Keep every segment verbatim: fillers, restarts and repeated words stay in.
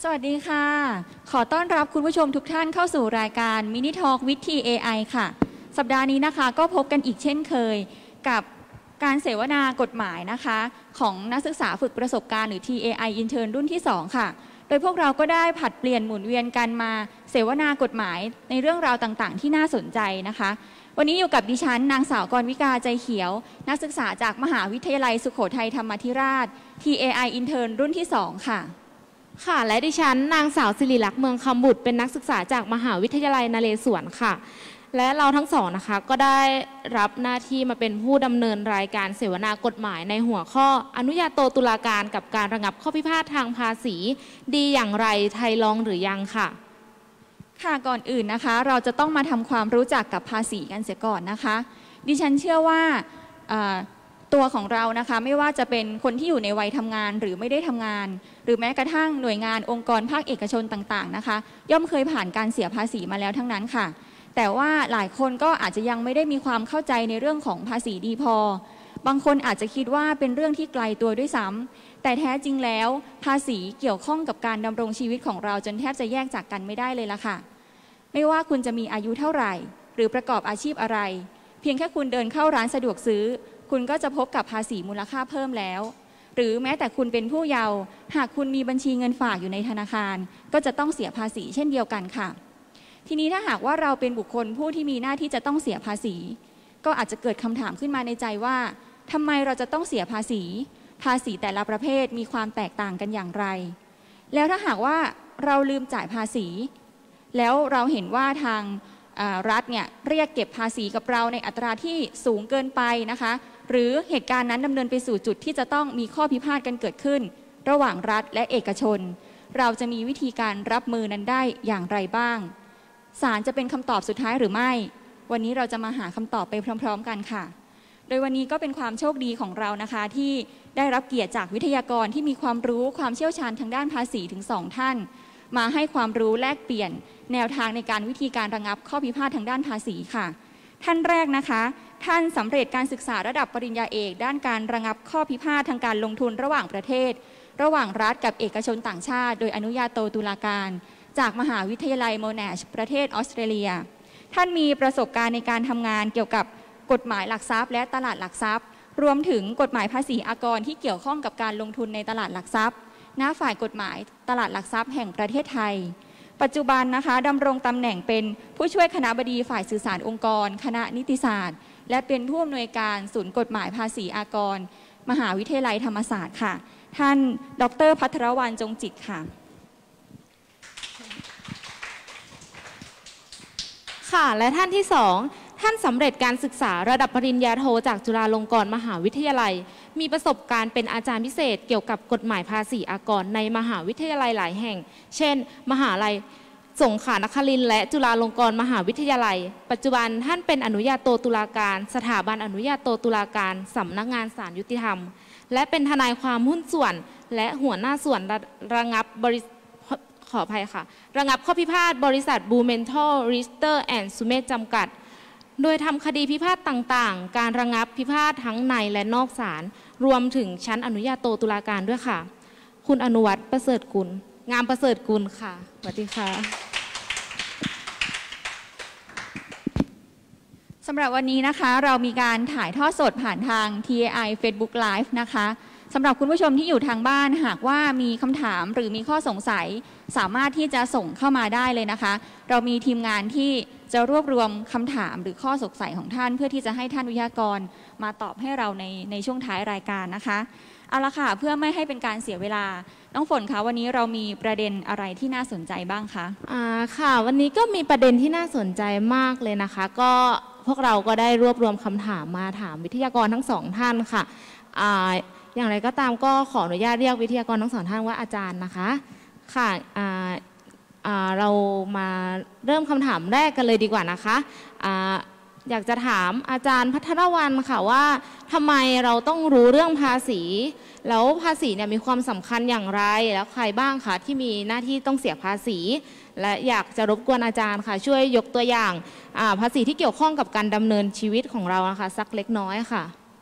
สวัสดีค่ะขอต้อนรับคุณผู้ชมทุกท่านเข้าสู่รายการมินิทอล์กวิทย์ ที เอ ไอ ค่ะสัปดาห์นี้นะคะก็พบกันอีกเช่นเคยกับการเสวนากฎหมายนะคะของนักศึกษาฝึกประสบการณ์หรือ ที เอ ไอ Intern รุ่นที่สองค่ะโดยพวกเราก็ได้ผัดเปลี่ยนหมุนเวียนกันมาเสวนากฎหมายในเรื่องราวต่างๆที่น่าสนใจนะคะวันนี้อยู่กับดิฉันนางสาวกรวิกาใจเขียวนักศึกษาจากมหาวิทยาลัยสุโขทัยธรรมาธิราช ที เอ ไอ Intern รุ่นที่สองค่ะค่ะและดิฉันนางสาวศิริลักษณ์เมืองคำบุตรเป็นนักศึกษาจากมหาวิทยาลัยนเรศวรค่ะและเราทั้งสองนะคะก็ได้รับหน้าที่มาเป็นผู้ดำเนินรายการเสวนากฎหมายในหัวข้ออนุญาโตตุลาการกับการระงับข้อพิพาททางภาษีดีอย่างไรไทยลองหรือยังค่ะค่ะก่อนอื่นนะคะเราจะต้องมาทำความรู้จักกับภาษีกันเสียก่อนนะคะดิฉันเชื่อว่าตัวของเรานะคะไม่ว่าจะเป็นคนที่อยู่ในวัยทำงานหรือไม่ได้ทำงานหรือแม้กระทั่งหน่วยงานองค์กรภาคเอกชนต่างๆนะคะย่อมเคยผ่านการเสียภาษีมาแล้วทั้งนั้นค่ะแต่ว่าหลายคนก็อาจจะยังไม่ได้มีความเข้าใจในเรื่องของภาษีดีพอบางคนอาจจะคิดว่าเป็นเรื่องที่ไกลตัวด้วยซ้ำแต่แท้จริงแล้วภาษีเกี่ยวข้องกับการดำรงชีวิตของเราจนแทบจะแยกจากกันไม่ได้เลยล่ะค่ะไม่ว่าคุณจะมีอายุเท่าไหร่หรือประกอบอาชีพอะไรเพียงแค่คุณเดินเข้าร้านสะดวกซื้อคุณก็จะพบกับภาษีมูลค่าเพิ่มแล้วหรือแม้แต่คุณเป็นผู้เยาว์หากคุณมีบัญชีเงินฝากอยู่ในธนาคารก็จะต้องเสียภาษีเช่นเดียวกันค่ะทีนี้ถ้าหากว่าเราเป็นบุคคลผู้ที่มีหน้าที่จะต้องเสียภาษีก็อาจจะเกิดคำถามขึ้นมาในใจว่าทำไมเราจะต้องเสียภาษีภาษีแต่ละประเภทมีความแตกต่างกันอย่างไรแล้วถ้าหากว่าเราลืมจ่ายภาษีแล้วเราเห็นว่าทางรัฐเนี่ยเรียกเก็บภาษีกับเราในอัตราที่สูงเกินไปนะคะหรือเหตุการณ์นั้นดำเนินไปสู่จุดที่จะต้องมีข้อพิพาทกันเกิดขึ้นระหว่างรัฐและเอกชนเราจะมีวิธีการรับมือนั้นได้อย่างไรบ้างศาลจะเป็นคำตอบสุดท้ายหรือไม่วันนี้เราจะมาหาคำตอบไปพร้อมๆกันค่ะโดยวันนี้ก็เป็นความโชคดีของเรานะคะที่ได้รับเกียรติจากวิทยากรที่มีความรู้ความเชี่ยวชาญทางด้านภาษีถึงสองท่านมาให้ความรู้แลกเปลี่ยนแนวทางในการวิธีการระงับข้อพิพาททางด้านภาษีค่ะท่านแรกนะคะท่านสำเร็จการศึกษาระดับปริญญาเอกด้านการระงับข้อพิพาททางการลงทุนระหว่างประเทศระหว่างรัฐกับเอกชนต่างชาติโดยอนุญาโตตุลาการจากมหาวิทยาลัยโมนาชประเทศออสเตรเลียท่านมีประสบการณ์ในการทำงานเกี่ยวกับกฎหมายหลักทรัพย์และตลาดหลักทรัพย์รวมถึงกฎหมายภาษีอากรที่เกี่ยวข้องกับการลงทุนในตลาดหลักทรัพย์ณฝ่ายกฎหมายตลาดหลักทรัพย์แห่งประเทศไทยปัจจุบันนะคะดำรงตำแหน่งเป็นผู้ช่วยคณบดีฝ่ายสื่อสารองค์กรคณะนิติศาสตร์และเป็นผู้อำนวยการศูนย์กฎหมายภาษีอากรมหาวิทยาลัยธรรมศาสตร์ค่ะท่านดร.ภัทรวรรณจงจิตค่ะค่ะและท่านที่สองท่านสำเร็จการศึกษาระดับปริญญาโทจากจุฬาลงกรณ์มหาวิทยาลัยมีประสบการณ์เป็นอาจารย์พิเศษเกี่ยวกับกฎหมายภาษีอากรในมหาวิทยาลัยหลายแห่งเช่นมหาลัยสงขลานครินทร์และจุฬาลงกรณ์มหาวิทยาลัยปัจจุบันท่านเป็นอนุญาโตตุลาการสถาบันอนุญาโตตุลาการสำนักงานศาลยุติธรรมและเป็นทนายความหุ้นส่วนและหัวหน้าส่วนระระงับบริขออภัยค่ะระงับข้อพิพาทบริษัทบูเมนทัลริสเตอร์แอนด์ซูเมตจำกัดโดยทำคดีพิพาทต่างๆการระงับพิพาททั้งในและนอกศาลรวมถึงชั้นอนุญาโตตุลาการด้วยค่ะคุณอนุวัฒน์ประเสริฐกุลงามประเสริฐกุลค่ะสวัสดีค่ะสำหรับวันนี้นะคะเรามีการถ่ายทอดสดผ่านทาง ที เอ ไอ Facebook Live นะคะสำหรับคุณผู้ชมที่อยู่ทางบ้านหากว่ามีคำถามหรือมีข้อสงสัยสามารถที่จะส่งเข้ามาได้เลยนะคะเรามีทีมงานที่จะรวบรวมคำถามหรือข้อสงสัยของท่านเพื่อที่จะให้ท่านวิทยากรมาตอบให้เราในในช่วงท้ายรายการนะคะเอาละค่ะเพื่อไม่ให้เป็นการเสียเวลาน้องฝนคะวันนี้เรามีประเด็นอะไรที่น่าสนใจบ้างคะอ่าค่ะวันนี้ก็มีประเด็นที่น่าสนใจมากเลยนะคะก็พวกเราก็ได้รวบรวมคำถามมาถามวิทยากรทั้งสองท่านค่ะอ่าอย่างไรก็ตามก็ขออนุญาตเรียกวิทยากรทั้งสองท่านว่าอาจารย์นะคะค่ะอ่าอ่าเรามาเริ่มคำถามแรกกันเลยดีกว่านะคะอ่าอยากจะถามอาจารย์ภัทรวรรณค่ะว่าทำไมเราต้องรู้เรื่องภาษีแล้วภาษีเนี่ยมีความสำคัญอย่างไรแล้วใครบ้างคะที่มีหน้าที่ต้องเสียภาษีและอยากจะรบกวนอาจารย์ค่ะช่วยยกตัวอย่างภาษีที่เกี่ยวข้องกับการดำเนินชีวิตของเรานะคะสักเล็กน้อยค่ะค่ะ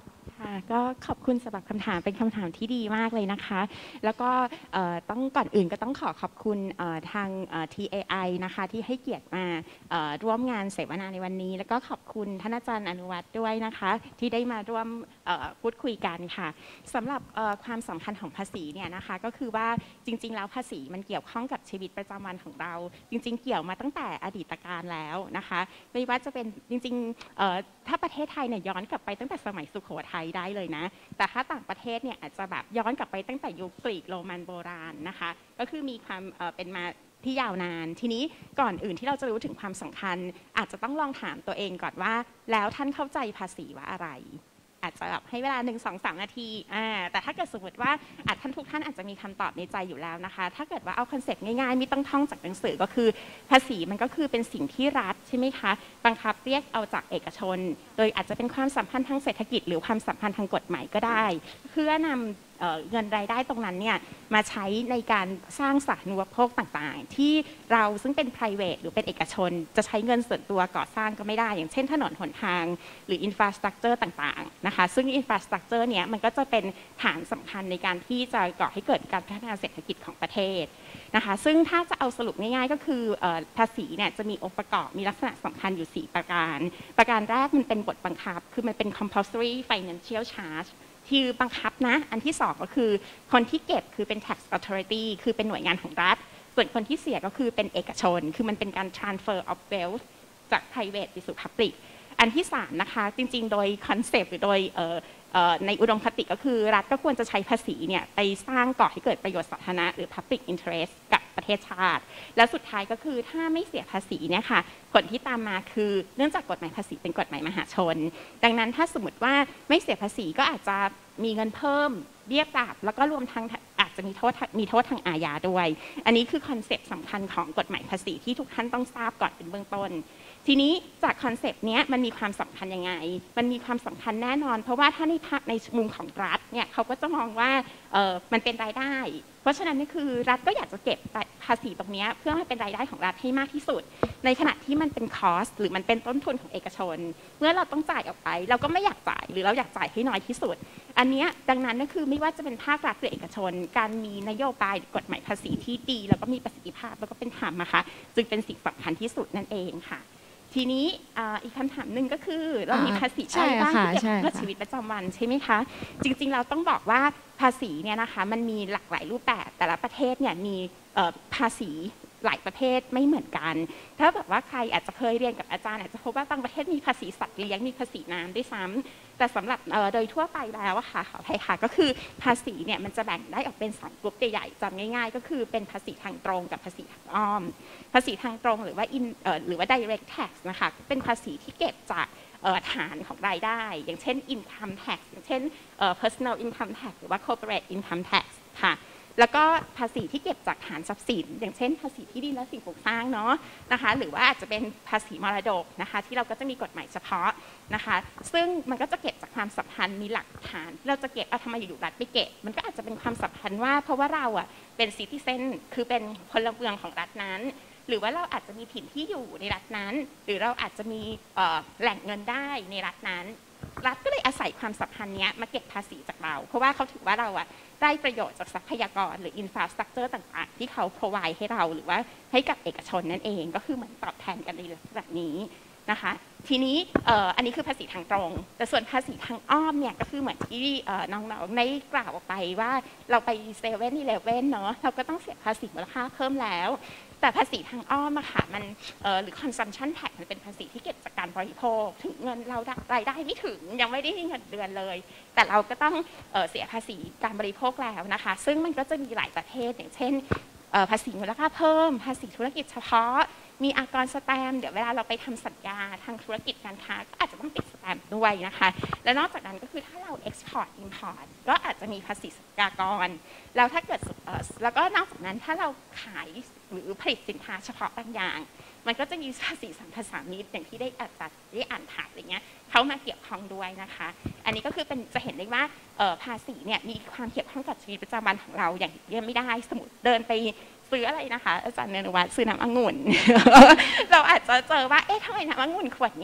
ค่ะก็ขอบคุณสำหรับคำถามเป็นคำถามที่ดีมากเลยนะคะแล้วก็ต้องก่อนอื่นก็ต้องขอขอบคุณทาง ที เอ ไอ นะคะที่ให้เกียรติมาร่วมงานเสวนาในวันนี้แล้วก็ขอบคุณท่านอาจารย์อนุวัฒน์ด้วยนะคะที่ได้มาร่วมพูดคุยกันค่ะสำหรับความสำคัญของภาษีเนี่ยนะคะก็คือว่าจริงๆแล้วภาษีมันเกี่ยวข้องกับชีวิตประจำวันของเราจริงๆเกี่ยวมาตั้งแต่อดีตการแล้วนะคะไม่ว่าจะเป็นจริงๆถ้าประเทศไทยเนี่ยย้อนกลับไปตั้งแต่สมัยสุโขทัยได้เลยนะแต่ถ้าต่างประเทศเนี่ยอาจจะแบบย้อนกลับไปตั้งแต่ยุคกรีกโรมันโบราณนะคะก็คือมีความเป็นมาที่ยาวนานทีนี้ก่อนอื่นที่เราจะรู้ถึงความสำคัญอาจจะต้องลองถามตัวเองก่อนว่าแล้วท่านเข้าใจภาษีว่าอะไรอาจจะแบบให้เวลาหนึ่งสองสามนาทีอ่าแต่ถ้าเกิดสมมติว่าอาจท่านทุกท่านอาจจะมีคำตอบในใจอยู่แล้วนะคะถ้าเกิดว่าเอาคอนเซ็ปต์ง่ายๆไม่ต้องท่องจากหนังสือก็คือภาษีมันก็คือเป็นสิ่งที่รัฐใช่ไหมคะบังคับเรียกเอาจากเอกชนโดยอาจจะเป็นความสัมพันธ์ทางเศรษฐกิจหรือความสัมพันธ์ทางกฎหมายก็ได้เพื่อนำเงินรายได้ตรงนั้นเนี่ยมาใช้ในการสร้างสาธารณูปโภคต่างๆที่เราซึ่งเป็น private หรือเป็นเอกชนจะใช้เงินส่วนตัวก่อสร้างก็ไม่ได้อย่างเช่นถนนหนทางหรือ infrastructure ต่างๆนะคะซึ่ง infrastructure เนี่ยมันก็จะเป็นฐานสำคัญในการที่จะก่อให้เกิดการพัฒนาเศรษฐกิจของประเทศนะคะซึ่งถ้าจะเอาสรุปง่ายๆก็คือภาษีเนี่ยจะมีองค์ประกอบมีลักษณะสำคัญอยู่สี่ประการประการแรกมันเป็นบทบังคับคือมันเป็น compulsory financial chargeคือบังคับนะอันที่สองก็คือคนที่เก็บคือเป็น tax authority คือเป็นหน่วยงานของรัฐส่วนคนที่เสียก็คือเป็นเอกชนคือมันเป็นการ transfer of wealth จาก private ไปสู่ public อันที่สามนะคะจริงๆโดยคอนเซปต์หรือโดยในอุดมคติก็คือรัฐก็ควรจะใช้ภาษีเนี่ยไปสร้างก่อให้เกิดประโยชน์สาธารณะหรือ public interest กับประเทศชาติและสุดท้ายก็คือถ้าไม่เสียภาษีเนี่ยค่ะผลที่ตามมาคือเนื่องจากกฎหมายภาษีเป็นกฎหมายมหาชนดังนั้นถ้าสมมติว่าไม่เสียภาษีก็อาจจะมีเงินเพิ่มเบี้ยปรับแล้วก็รวมทั้งอาจจะมีโทษมีโทษทางอาญาด้วยอันนี้คือคอนเซปต์สำคัญของกฎหมายภาษีที่ทุกท่านต้องทราบก่อนเป็นเบื้องต้นทีนี้จากคอนเซปต์นี้มันมีความสำคัญยังไงมันมีความสำคัญแน่นอนเพราะว่าถ้าในในมุมของรัฐเนี่ยเขาก็จะมองว่าเออมันเป็นรายได้เพราะฉะนั้นนี่คือรัฐก็อยากจะเก็บภาษีตรงนี้เพื่อให้เป็นรายได้ของรัฐให้มากที่สุดในขณะที่มันเป็นคอสหรือมันเป็นต้นทุนของเอกชนเมื่อเราต้องจ่ายออกไปเราก็ไม่อยากจ่ายหรือเราอยากจ่ายให้น้อยที่สุดอันนี้ดังนั้นก็คือไม่ว่าจะเป็นภาครัฐหรือเอกชนการมีนโยบายกฎหมายภาษีที่ดีแล้วก็มีประสิทธิภาพแล้วก็เป็นธรรมนะคะจึงเป็นสิ่งสำคัญที่สุดนั่นเองค่ะทีนี้อีกคำถามหนึ่งก็คือเรามีภาษีอะไรบ้างที่เกี่ยวกับชีวิตประจำวันใช่ไหมคะจริงๆเราต้องบอกว่าภาษีเนี่ยนะคะมันมีหลากหลายรูปแบบแต่ละประเทศเนี่ยมีภาษีหลายประเทศไม่เหมือนกันถ้าแบบว่าใครอาจจะเคยเรียนกับอาจารย์อาจจะพบว่าบางประเทศมีภาษีสัตว์เลี้ยงมีภาษีน้ำด้วยซ้ำแต่สำหรับโดยทั่วไปแล้วอะค่ะขออภัยค่ะก็คือภาษีเนี่ยมันจะแบ่งได้ออกเป็นสองกลุ่มใหญ่ๆจำง่ายๆก็คือเป็นภาษีทางตรงกับภาษีทางอ้อมภาษีทางตรงหรือว่า in หรือว่า direct tax นะคะเป็นภาษีที่เก็บจากฐานของรายได้อย่างเช่น income tax อย่างเช่น personal income tax หรือว่า corporate income tax ค่ะแล้วก็ภาษีที่เก็บจากฐานทรัพย์สินอย่างเช่นภาษีที่ดินและสิ่งปลูกสร้างเนาะนะคะหรือว่าอาจจะเป็นภาษีมรดกนะคะที่เราก็จะมีกฎหมายเฉพาะนะคะซึ่งมันก็จะเก็บจากความสัมพันธ์มีหลักฐานเราจะเก็บเอาทำไมอยู่รัฐไปเก็บมันก็อาจจะเป็นความสัมพันธ์ว่าเพราะว่าเราอ่ะเป็นซิติเซนคือเป็นพลเมืองของรัฐนั้นหรือว่าเราอาจจะมีถิ่นที่อยู่ในรัฐนั้นหรือเราอาจจะมีแหล่งเงินได้ในรัฐนั้นรัฐก็เลยอาศัยความสัมพันธ์นี้มาเก็บภาษีจากเราเพราะว่าเขาถือว่าเราอะได้ประโยชน์จากทรัพยากรหรืออินฟราสตรักเจอร์ต่างๆที่เขา provide ให้เราหรือว่าให้กับเอกชนนั่นเองก็คือเหมือนตอบแทนกันในลักษณะนี้นะคะทีนี้อันนี้คือภาษีทางตรงแต่ส่วนภาษีทางอ้อมเนี่ยก็คือเหมือนที่น้องๆได้กล่าวออกไปว่าเราไปเซเว่นอีเลฟเว่นเนาะเราก็ต้องเสียภาษีมูลค่าเพิ่มแล้วแต่ภาษีทางอ้อมอะค่ะมันหรือ consumption tax มันเป็นภาษีที่เก็บจากการบริโภคถึงเงินเรารายได้ไม่ถึงยังไม่ได้เงินเดือนเลยแต่เราก็ต้องเสียภาษีการบริโภคแล้วนะคะซึ่งมันก็จะมีหลายประเภทอย่างเช่นภาษีมูลค่าเพิ่มภาษีธุรกิจเฉพาะมีอากรสแตมป์เดี๋ยวเวลาเราไปทำสัญญาทางธุรกิจการค้าก็อาจจะต้องติดสแตมป์ด้วยนะคะและนอกจากนั้นก็คือถ้าเรา export import ก็อาจจะมีภาษีศุลกากรแล้วถ้าเกิดแล้วก็นอกจากนั้นถ้าเราขายหรือผลิตสินค้าเฉพาะบางอย่างมันก็จะมีภาษีสัมปทานมิตรอย่างที่ได้อาจจะได้อ่านถามอะไรเงี้ยเขามาเกี่ยวข้องด้วยนะคะอันนี้ก็คือเป็นจะเห็นได้ว่าภาษีเนี่ยมีความเกี่ยวข้องกับชีวิตประจำวันของเราอย่างเยี่ยมไม่ได้สมมติเดินไปซื้ออะไรนะคะอาจารย์เนรวัตซื้อน้ำองุ่น เราอาจจะเจอว่าเอ๊ะทำไมน้ำองุ่นขวดนี้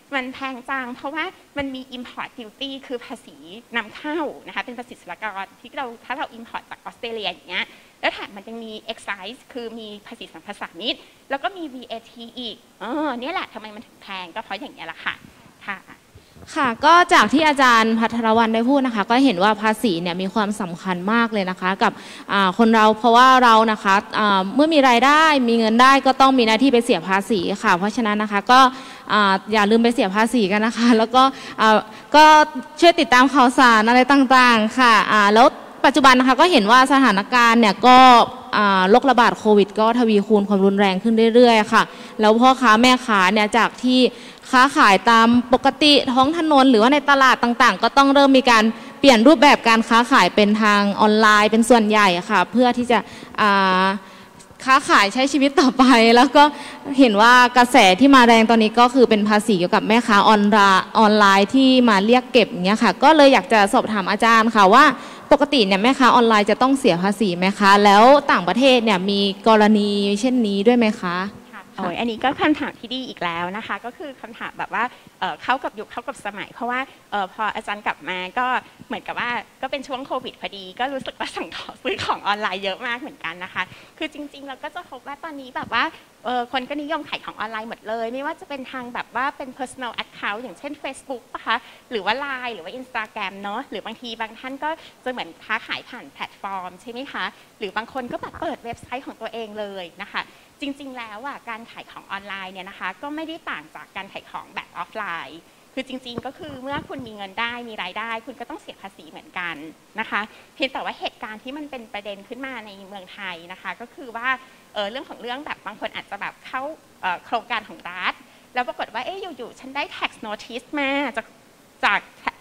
มันแพงจังเพราะว่ามันมี import duty คือภาษีนำเข้านะคะเป็นภาษีศุลกากรที่เราถ้าเรา import จากออสเตรเลียอย่างเงี้ยแล้วแถมมันยังมี excise คือมีภาษีสัมภาษามิตแล้วก็มี วี เอ ที อีกเออเนี่ยแหละทำไมมันถึงแพงก็เพราะอย่างเงี้ยแหละค่ะค่ะค่ะก็จากที่อาจารย์ภัทรวรรณได้พูดนะคะก็เห็นว่าภาษีเนี่ยมีความสำคัญมากเลยนะคะกับคนเราเพราะว่าเรานะคะเมื่อมีรายได้มีเงินได้ก็ต้องมีหน้าที่ไปเสียภาษีค่ะเพราะฉะนั้นนะคะก็อย่าลืมไปเสียภาษีกันนะคะแล้วก็ก็ช่วยติดตามข่าวสารอะไรต่างๆค่ะแล้วปัจจุบันนะคะก็เห็นว่าสถานการณ์เนี่ยก็โรคระบาดโควิดก็ทวีคูณความรุนแรงขึ้นเรื่อยๆค่ะแล้วพ่อค้าแม่ค้าเนี่ยจากที่ค้าขายตามปกติท้องถนนหรือว่าในตลาดต่างๆก็ต้องเริ่มมีการเปลี่ยนรูปแบบการค้าขายเป็นทางออนไลน์เป็นส่วนใหญ่ค่ะเพื่อที่จะค้าขายใช้ชีวิตต่อไปแล้วก็เห็นว่ากระแสที่มาแรงตอนนี้ก็คือเป็นภาษีเกี่ยวกับแม่ค้าออนไลน์ออนไลน์ที่มาเรียกเก็บอย่างเงี้ยค่ะก็เลยอยากจะสอบถามอาจารย์ค่ะว่าปกติเนี่ยแม่ค้าออนไลน์จะต้องเสียภาษีไหมคะแล้วต่างประเทศเนี่ยมีกรณีเช่นนี้ด้วยไหมคะโอ้ยอันนี้ก็คำถามที่ดีอีกแล้วนะคะก็คือคำถามแบบว่าเข้ากับยุคเข้ากับสมัยเพราะว่าพออาจารย์กลับมาก็เหมือนกับว่าก็เป็นช่วงโควิดพอดีก็รู้สึกว่าสั่งซื้อของออนไลน์เยอะมากเหมือนกันนะคะคือจริงๆเราก็จะพบว่าตอนนี้แบบว่าคนก็นิยมขายของออนไลน์หมดเลยไม่ว่าจะเป็นทางแบบว่าเป็น personal account อย่างเช่น Facebook นะคะหรือว่า ไลน์ หรือว่า Instagram เนาะหรือบางทีบางท่านก็จะเหมือนค้าขายผ่านแพลตฟอร์มใช่ไหมคะหรือบางคนก็แบบเปิดเว็บไซต์ของตัวเองเลยนะคะจริงๆแล้วอ่ะการขายของออนไลน์เนี่ยนะคะก็ไม่ได้ต่างจากการขายของแบบออฟไลน์คือจริงๆก็คือเมื่อคุณมีเงินได้มีรายได้คุณก็ต้องเสียภาษีเหมือนกันนะคะเพียงแต่ว่าเหตุการณ์ที่มันเป็นประเด็นขึ้นมาในเมืองไทยนะคะก็คือว่า เ, เรื่องของเรื่องแบบบางคนอาจจะแบบเข้าโครงการของรัฐแล้วปรากฏว่าเอ๊ะอยู่ๆฉันได้ tax notice มาจากจาก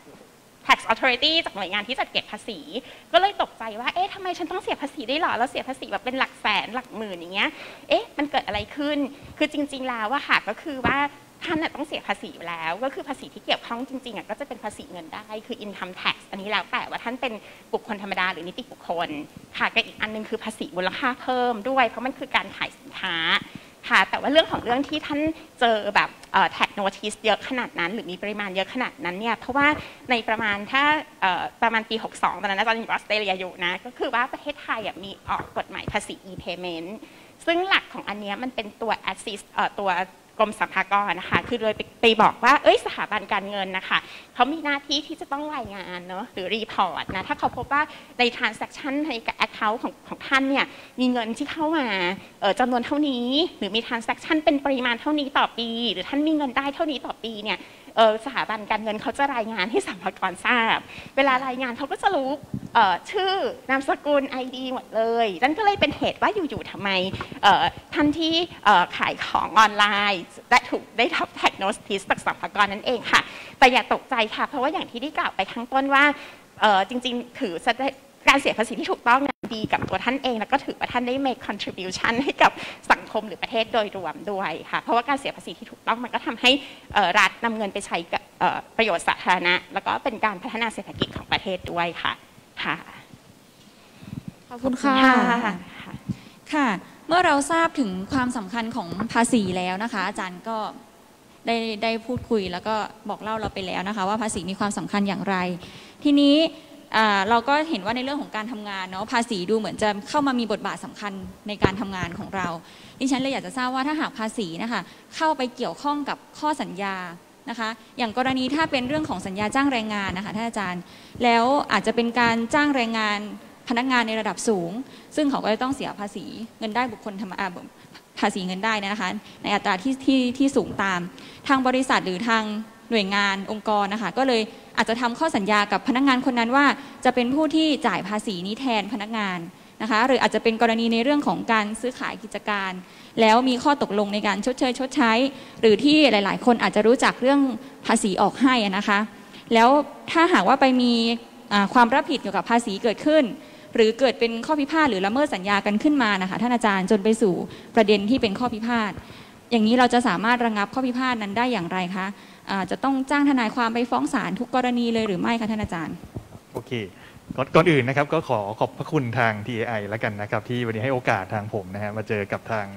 tax authority จากหน่วยงานที่จัดเก็บภาษีก็เลยตกใจว่าเอ๊ะทำไมฉันต้องเสียภาษีได้หรอแล้วเสียภาษีแบบเป็นหลักแสนหลักหมื่นอย่างเงี้ยเอ๊ะมันเกิดอะไรขึ้นคือจริงๆแล้วว่าค่ะก็คือว่าท่านต้องเสียภาษีอยู่แล้วก็คือภาษีที่เกี่ยวข้องจริงๆก็จะเป็นภาษีเงินได้คือ income tax อันนี้แล้วแต่ว่าท่านเป็นบุคคลธรรมดาหรือนิติบุคคลค่ะก็อีกอันนึงคือภาษีมูลค่าเพิ่มด้วยเพราะมันคือการขายสินค้าค่ะแต่ว่าเรื่องของเรื่องที่ท่านเจอแบบแท็กโนติสเยอะขนาดนั้นหรือมีปริมาณเยอะขนาดนั้นเนี่ยเพราะว่าในประมาณถ้าประมาณปีหกสิบสองตอนนั้นตอนอยู่ออสเตรเลียอยู่นะก็คือว่าประเทศไทยมีออกกฎหมายภาษี e-payment ซึ่งหลักของอันนี้มันเป็นตัว assist ตัวกรมสรรพากรนะคะคือโดยไปบอกว่าเอ้ยสถาบันการเงินนะคะเขามีหน้าที่ที่จะต้องรายงานเนาะหรือรีพอร์ตนะถ้าเขาพบว่าใน transaction ใน account ของของท่านเนี่ยมีเงินที่เข้ามาจำนวนเท่านี้หรือมี transaction เป็นปริมาณเท่านี้ต่อปีหรือท่านมีเงินได้เท่านี้ต่อปีเนี่ยสถาบันการเงินเขาจะรายงานให้สรรพากรทราบเวลารายงานเขาก็จะรู้ชื่อนามสกุล ไอ ดี หมดเลยนั่นก็เลยเป็นเหตุว่าอยู่ๆทำไมท่านที่ขายของออนไลน์ได้ถูกได้รับแท็กโนติสจากสรรพากรนั่นเองค่ะแต่อย่าตกใจค่ะเพราะว่าอย่างที่ได้กล่าวไปข้างต้นว่าจริงๆถือการเสียภาษีที่ถูกต้องดีกับตัวท่านเองแล้วก็ถือว่าท่านได้ make contribution ให้กับสังคมหรือประเทศโดยรวมด้วยค่ะเพราะว่าการเสียภาษีที่ถูกต้องมันก็ทำให้รัฐนำเงินไปใช้กับประโยชน์สาธารณะแล้วก็เป็นการพัฒนาเศรษฐกิจของประเทศด้วยค่ะค่ะขอบคุณค่ะค่ะเมื่อเราทราบถึงความสำคัญของภาษีแล้วนะคะอาจารย์ก็ได้ได้พูดคุยแล้วก็บอกเล่าเราไปแล้วนะคะว่าภาษีมีความสำคัญอย่างไรทีนี้เราก็เห็นว่าในเรื่องของการทำงานเนาะภาษีดูเหมือนจะเข้ามามีบทบาทสำคัญในการทำงานของเราดิฉันเลยอยากจะทราบว่าถ้าหากภาษีนะคะเข้าไปเกี่ยวข้องกับข้อสัญญานะคะอย่างกรณีถ้าเป็นเรื่องของสัญญาจ้างแรงงานนะคะท่านอาจารย์แล้วอาจจะเป็นการจ้างแรงงานพนักงานในระดับสูงซึ่งเขาก็จะต้องเสียภาษีเงินได้บุคคลธรรมดาภาษีเงินได้นะคะในอัตราที่ที่ที่สูงตามทางบริษัทหรือทางหน่วยงานองค์กรนะคะก็เลยอาจจะทำข้อสัญญากับพนักงานคนนั้นว่าจะเป็นผู้ที่จ่ายภาษีนี้แทนพนักงานนะคะหรืออาจจะเป็นกรณีในเรื่องของการซื้อขายกิจการแล้วมีข้อตกลงในการชดเชยชดใช้หรือที่หลายๆคนอาจจะรู้จักเรื่องภาษีออกให้นะคะแล้วถ้าหากว่าไปมีความรับผิดเกี่ยวกับภาษีเกิดขึ้นหรือเกิดเป็นข้อพิพาทหรือละเมิดสัญญากันขึ้นมานะคะท่านอาจารย์จนไปสู่ประเด็นที่เป็นข้อพิพาทอย่างนี้เราจะสามารถระงับข้อพิพาทนั้นได้อย่างไรคะจะต้องจ้างทนายความไปฟ้องศาลทุกกรณีเลยหรือไม่คะท่านอาจารย์โอเคก่อนอื่นนะครับก็ขอขอบพระคุณทาง ที เอ ไอ แล้วกันนะครับที่วันนี้ให้โอกาสทางผมนะฮะมาเจอกับทาง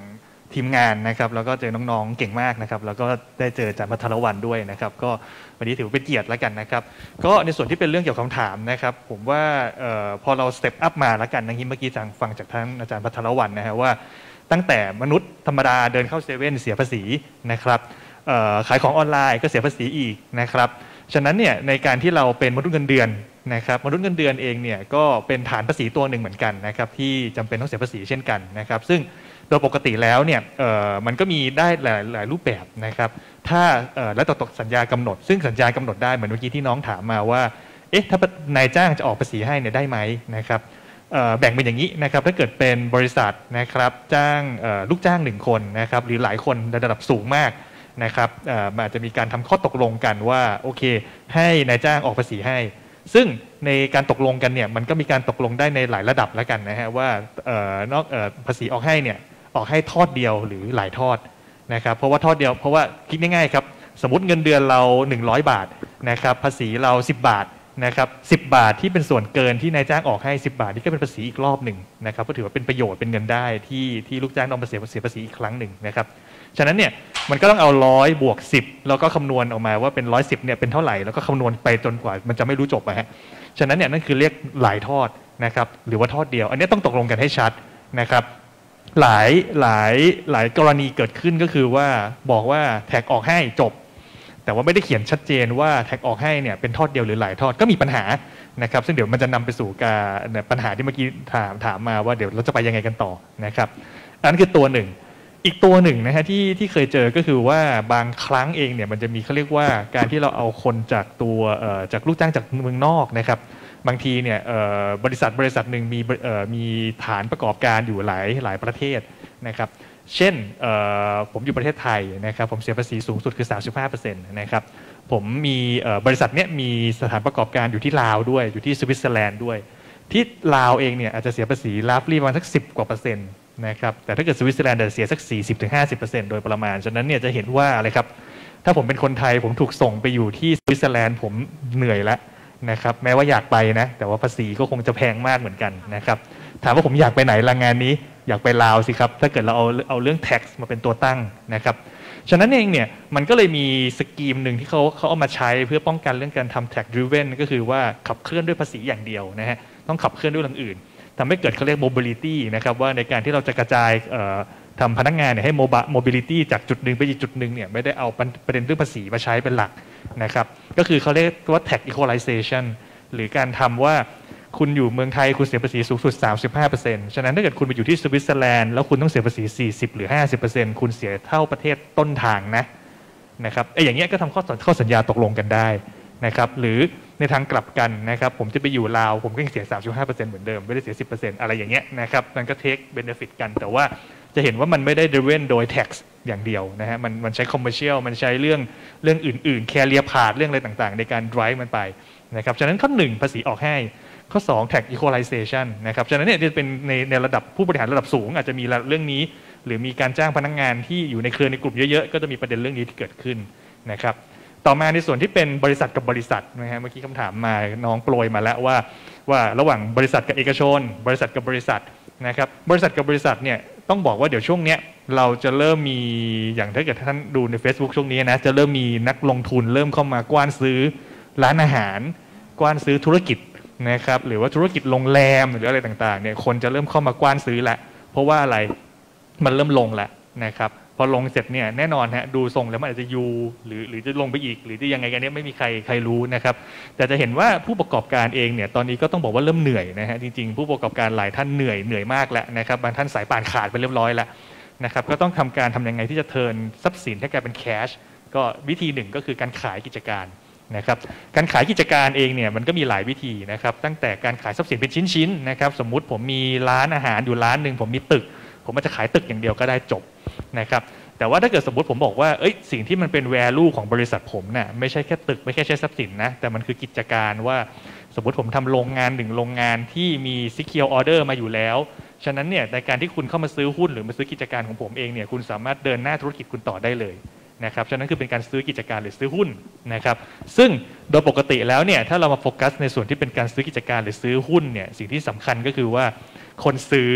ทีมงานนะครับแล้วก็เจอน้องๆเก่งมากนะครับแล้วก็ได้เจออาจารย์พัทรวรรณด้วยนะครับก็วันนี้ถือเป็นเกียรติแล้วกันนะครับก็ในส่วนที่เป็นเรื่องเกี่ยวกับคำถามนะครับผมว่าออพอเราสเต็ปอัพมาแล้วกันอย่างที่เมื่อกี้ฟังจากท่านอาจารย์พัทรวรรณนะฮะว่าตั้งแต่มนุษย์ธรรมดาเดินเข้าเซเว่นเสียภาษีนะครับขายของออนไลน์ก็เสียภาษีอีกนะครับฉะนั้นเนี่ยในการที่เราเป็นมนุษย์เงินเดือนนะครับมนุษย์เงินเดือนเองเนี่ยก็เป็นฐานภาษีตัวหนึ่งเหมือนกันนะครับที่จำเป็นต้องเสียภาษีเช่นกันนะครับซึ่งโดยปกติแล้วเนี่ยมันก็มีได้หลายหลายรูปแบบนะครับถ้าแล้วต่อสัญญากำหนดซึ่งสัญญากำหนดได้เหมือนเมื่อกี้ที่น้องถามมาว่าเอ๊ะถ้านายจ้างจะออกภาษีให้เนี่ยได้ไหมนะครับแบ่งเป็นอย่างนี้นะครับถ้าเกิดเป็นบริษัทนะครับจ้างลูกจ้างหนึ่งคนนะครับหรือหลายคนในระดับสูงมากนะครับมันอาจจะมีการทำข้อตกลงกันว่าโอเคให้นายจ้างออกภาษีให้ซึ่งในการตกลงกันเนี่ยมันก็มีการตกลงได้ในหลายระดับแล้วกันนะฮะว่านอกภาษีออกให้เนี่ยออกให้ทอดเดียวหรือหลายทอดนะครับเพราะว่าทอดเดียวเพราะว่าคิดง่ายๆครับสมมติเงินเดือนเราหนึ่งร้อยบาทนะครับภาษีเราสิบบาทนะครับสิบบาทที่เป็นส่วนเกินที่นายจ้างออกให้สิบบาทนี่ก็เป็นภาษีอีกรอบหนึ่งนะครับก็ถือว่าเป็นประโยชน์เป็นเงินได้ที่ที่ลูกจ้างต้องมาเสียเสียภาษีอีกครั้งหนึ่งนะครับฉะนั้นเนี่ยมันก็ต้องเอาร้อยบวกสิบแล้วก็คำนวณออกมาว่าเป็นร้อยสิบเนี่ยเป็นเท่าไหร่แล้วก็คำนวณไปจนกว่ามันจะไม่รู้จบนะฮะฉะนั้นเนี่ยนั่นคือเรียกหลายทอดนะครับหรือว่าทอดเดียวอันนี้ต้องตกลงกันให้ชัดนะครับหลายหลายหลายกรณีเกิดขึ้นก็คือว่าบอกว่าแท็กออกให้จบแต่ว่าไม่ได้เขียนชัดเจนว่าแท็กออกให้เนี่ยเป็นทอดเดียวหรือหลายทอดก็มีปัญหานะครับซึ่งเดี๋ยวมันจะนำไปสู่การปัญหาที่เมื่อกี้ถามถามมาว่าเดี๋ยวเราจะไปยังไงกันต่อนะครับอันนั้นคือตัวหนึ่งอีกตัวหนึ่งนะฮะที่ที่เคยเจอก็คือว่าบางครั้งเองเนี่ยมันจะมีเขาเรียกว่าการที่เราเอาคนจากตัวจากลูกจ้างจากเมืองนอกนะครับบางทีเนี่ยบริษัทบริษัทหนึ่งมีมีฐานประกอบการอยู่หลายหลายประเทศนะครับเช่นผมอยู่ประเทศไทยนะครับผมเสียภาษีสูงสุดคือ สามสิบห้าเปอร์เซ็นต์ นะครับผมมีบริษัทเนี้ยมีสถานประกอบการอยู่ที่ลาวด้วยอยู่ที่สวิตเซอร์แลนด์ด้วยที่ลาวเองเนี่ยอาจจะเสียภาษีลาฟลี่ประมาณสักสิบกว่าเปอร์เซ็นต์นะครับแต่ถ้าเกิดสวิตเซอร์แลนด์จะเสียสัก สี่สิบถึงห้าสิบเปอร์เซ็นต์ โดยประมาณฉะนั้นเนี่ยจะเห็นว่าอะไรครับถ้าผมเป็นคนไทยผมถูกส่งไปอยู่ที่สวิตเซอร์แลนด์ผมเหนื่อยแล้วนะครับแม้ว่าอยากไปนะแต่ว่าภาษีก็คงจะแพงมากเหมือนกันนะครับถามว่าผมอยากไปไหนละงานนี้อยากไปลาวสิครับถ้าเกิดเราเอาเอาเรื่อง tax มาเป็นตัวตั้งนะครับฉะนั้นเองเนี่ยมันก็เลยมีสกีมหนึ่งที่เขาเขาเอามาใช้เพื่อป้องกันเรื่องการทำ tax driven ก็คือว่าขับเคลื่อนด้วยภาษีอย่างเดียวนะฮะต้องขับเคลื่อนด้วยเรื่องอื่นทำให้เกิดเขาเรียก mobility นะครับว่าในการที่เราจะกระจายทำพนักงานเนี่ยให้ mobility จากจุดหนึ่งไปอีกจุดหนึ่งเนี่ยไม่ได้เอาประเด็นเรื่องภาษีมาใช้เป็นหลักนะครับก็คือเขาเรียกว่า tax equalization หรือการทำว่าคุณอยู่เมืองไทยคุณเสียภาษีสูงสุด สามสิบห้าเปอร์เซ็นต์ ฉะนั้นถ้าเกิดคุณไปอยู่ที่สวิตเซอร์แลนด์แล้วคุณต้องเสียภาษี สี่สิบหรือ ห้าสิบเปอร์เซ็นต์ คุณเสียเท่าประเทศต้นทางนะนะครับไอ้อย่างเงี้ยก็ทำข้อข้อสัญญาตกลงกันได้นะครับหรือในทางกลับกันนะครับผมจะไปอยู่ลาวผมก็ยังเสีย สามสิบห้าเปอร์เซ็นต์ เหมือนเดิมไม่ได้เสีย สิบเปอร์เซ็นต์ อะไรอย่างเงี้ยนะครับมันก็ take benefit กันแต่ว่าจะเห็นว่ามันไม่ได้ driven โดย tax อย่างเดียวนะฮะมันมันใช้ commercial มันใช้เรื่องเรื่องอื่นๆ carrier path เรื่องอะไรต่างๆในการ drive มันไปนะครับฉะนั้นข้อหนึ่งภาษีออกให้ข้อสอง tax equalization นะครับฉะนั้นเนี่ยจะเป็นในในระดับผู้บริหารระดับสูงอาจจะมีเรื่องนี้หรือมีการจ้างพนักงานที่อยู่ในเครือในกลุ่มเยอะๆก็จะมีประเด็นเรื่องนี้ที่เกิดขึ้นนะครับต่อมาในส่วนที่เป็นบริษัทกับบริษัทนะฮะเมื่อกี้คำถามมาน้องโปรยมาแล้วว่าว่าระหว่างบริษัทกับเอกชนบริษัทกับบริษัทนะครับบริษัทกับบริษัทเนี่ยต้องบอกว่าเดี๋ยวช่วงเนี้ยเราจะเริ่มมีอย่างถ้าเกิดท่านดูใน Facebook ช่วงนี้นะจะเริ่มมีนักลงทุนเริ่มเข้ามากว้านซื้อร้านอาหารกว้านซื้อธุรกิจนะครับหรือว่าธุรกิจโรงแรมหรืออะไรต่างๆเนี่ยคนจะเริ่มเข้ามากว้านซื้อละเพราะว่าอะไรมันเริ่มลงแล้วนะครับพอลงเสร็จเนี่ยแน่นอนฮะดูทรงแล้วมันอาจจะยูหรือหรือจะลงไปอีกหรือจะยังไงกันเนี่ยไม่มีใครใครรู้นะครับแต่จะเห็นว่าผู้ประกอบการเองเนี่ยตอนนี้ก็ต้องบอกว่าเริ่มเหนื่อยนะฮะจริงๆผู้ประกอบการหลายท่านเหนื่อยเหนื่อยมากแล้วนะครับบางท่านสายป่านขาดไปเรียบร้อยแล้วนะครับก็ต้องทำการทำยังไงที่จะเทิร์นทรัพย์สินให้กลายเป็นแคชก็วิธีหนึ่งก็คือการขายกิจการนะครับการขายกิจการเองเนี่ยมันก็มีหลายวิธีนะครับตั้งแต่การขายทรัพย์สินเป็นชิ้นๆนะครับสมมุติผมมีร้านอาหารอยู่ร้านหนึ่งผมมีตึกผมอาจจะขายตึกอย่างเดียวก็ได้จบนะครับแต่ว่าถ้าเกิดสมมติผมบอกว่าเอ้ยสิ่งที่มันเป็น value ของบริษัทผมเนี่ยไม่ใช่แค่ตึกไม่ใช่แค่ทรัพย์สินนะแต่มันคือกิจการว่าสมมติผมทำโรงงานหนึ่งโรงงานที่มี secure order มาอยู่แล้วฉะนั้นเนี่ยในการที่คุณเข้ามาซื้อหุ้นหรือมาซื้อกิจการของผมเองเนี่ยคุณสามารถเดินหน้าธุรกิจคุณต่อได้เลยนะครับฉะนั้นคือเป็นการซื้อกิจการหรือซื้อหุ้นนะครับซึ่งโดยปกติแล้วเนี่ยถ้าเรามาโฟกัสในส่วนที่เป็นการซื้อกิจการหรือซื้อหุ้นเนี่ยสิ่งที่สำคัญก็คือว่าคนซื้อ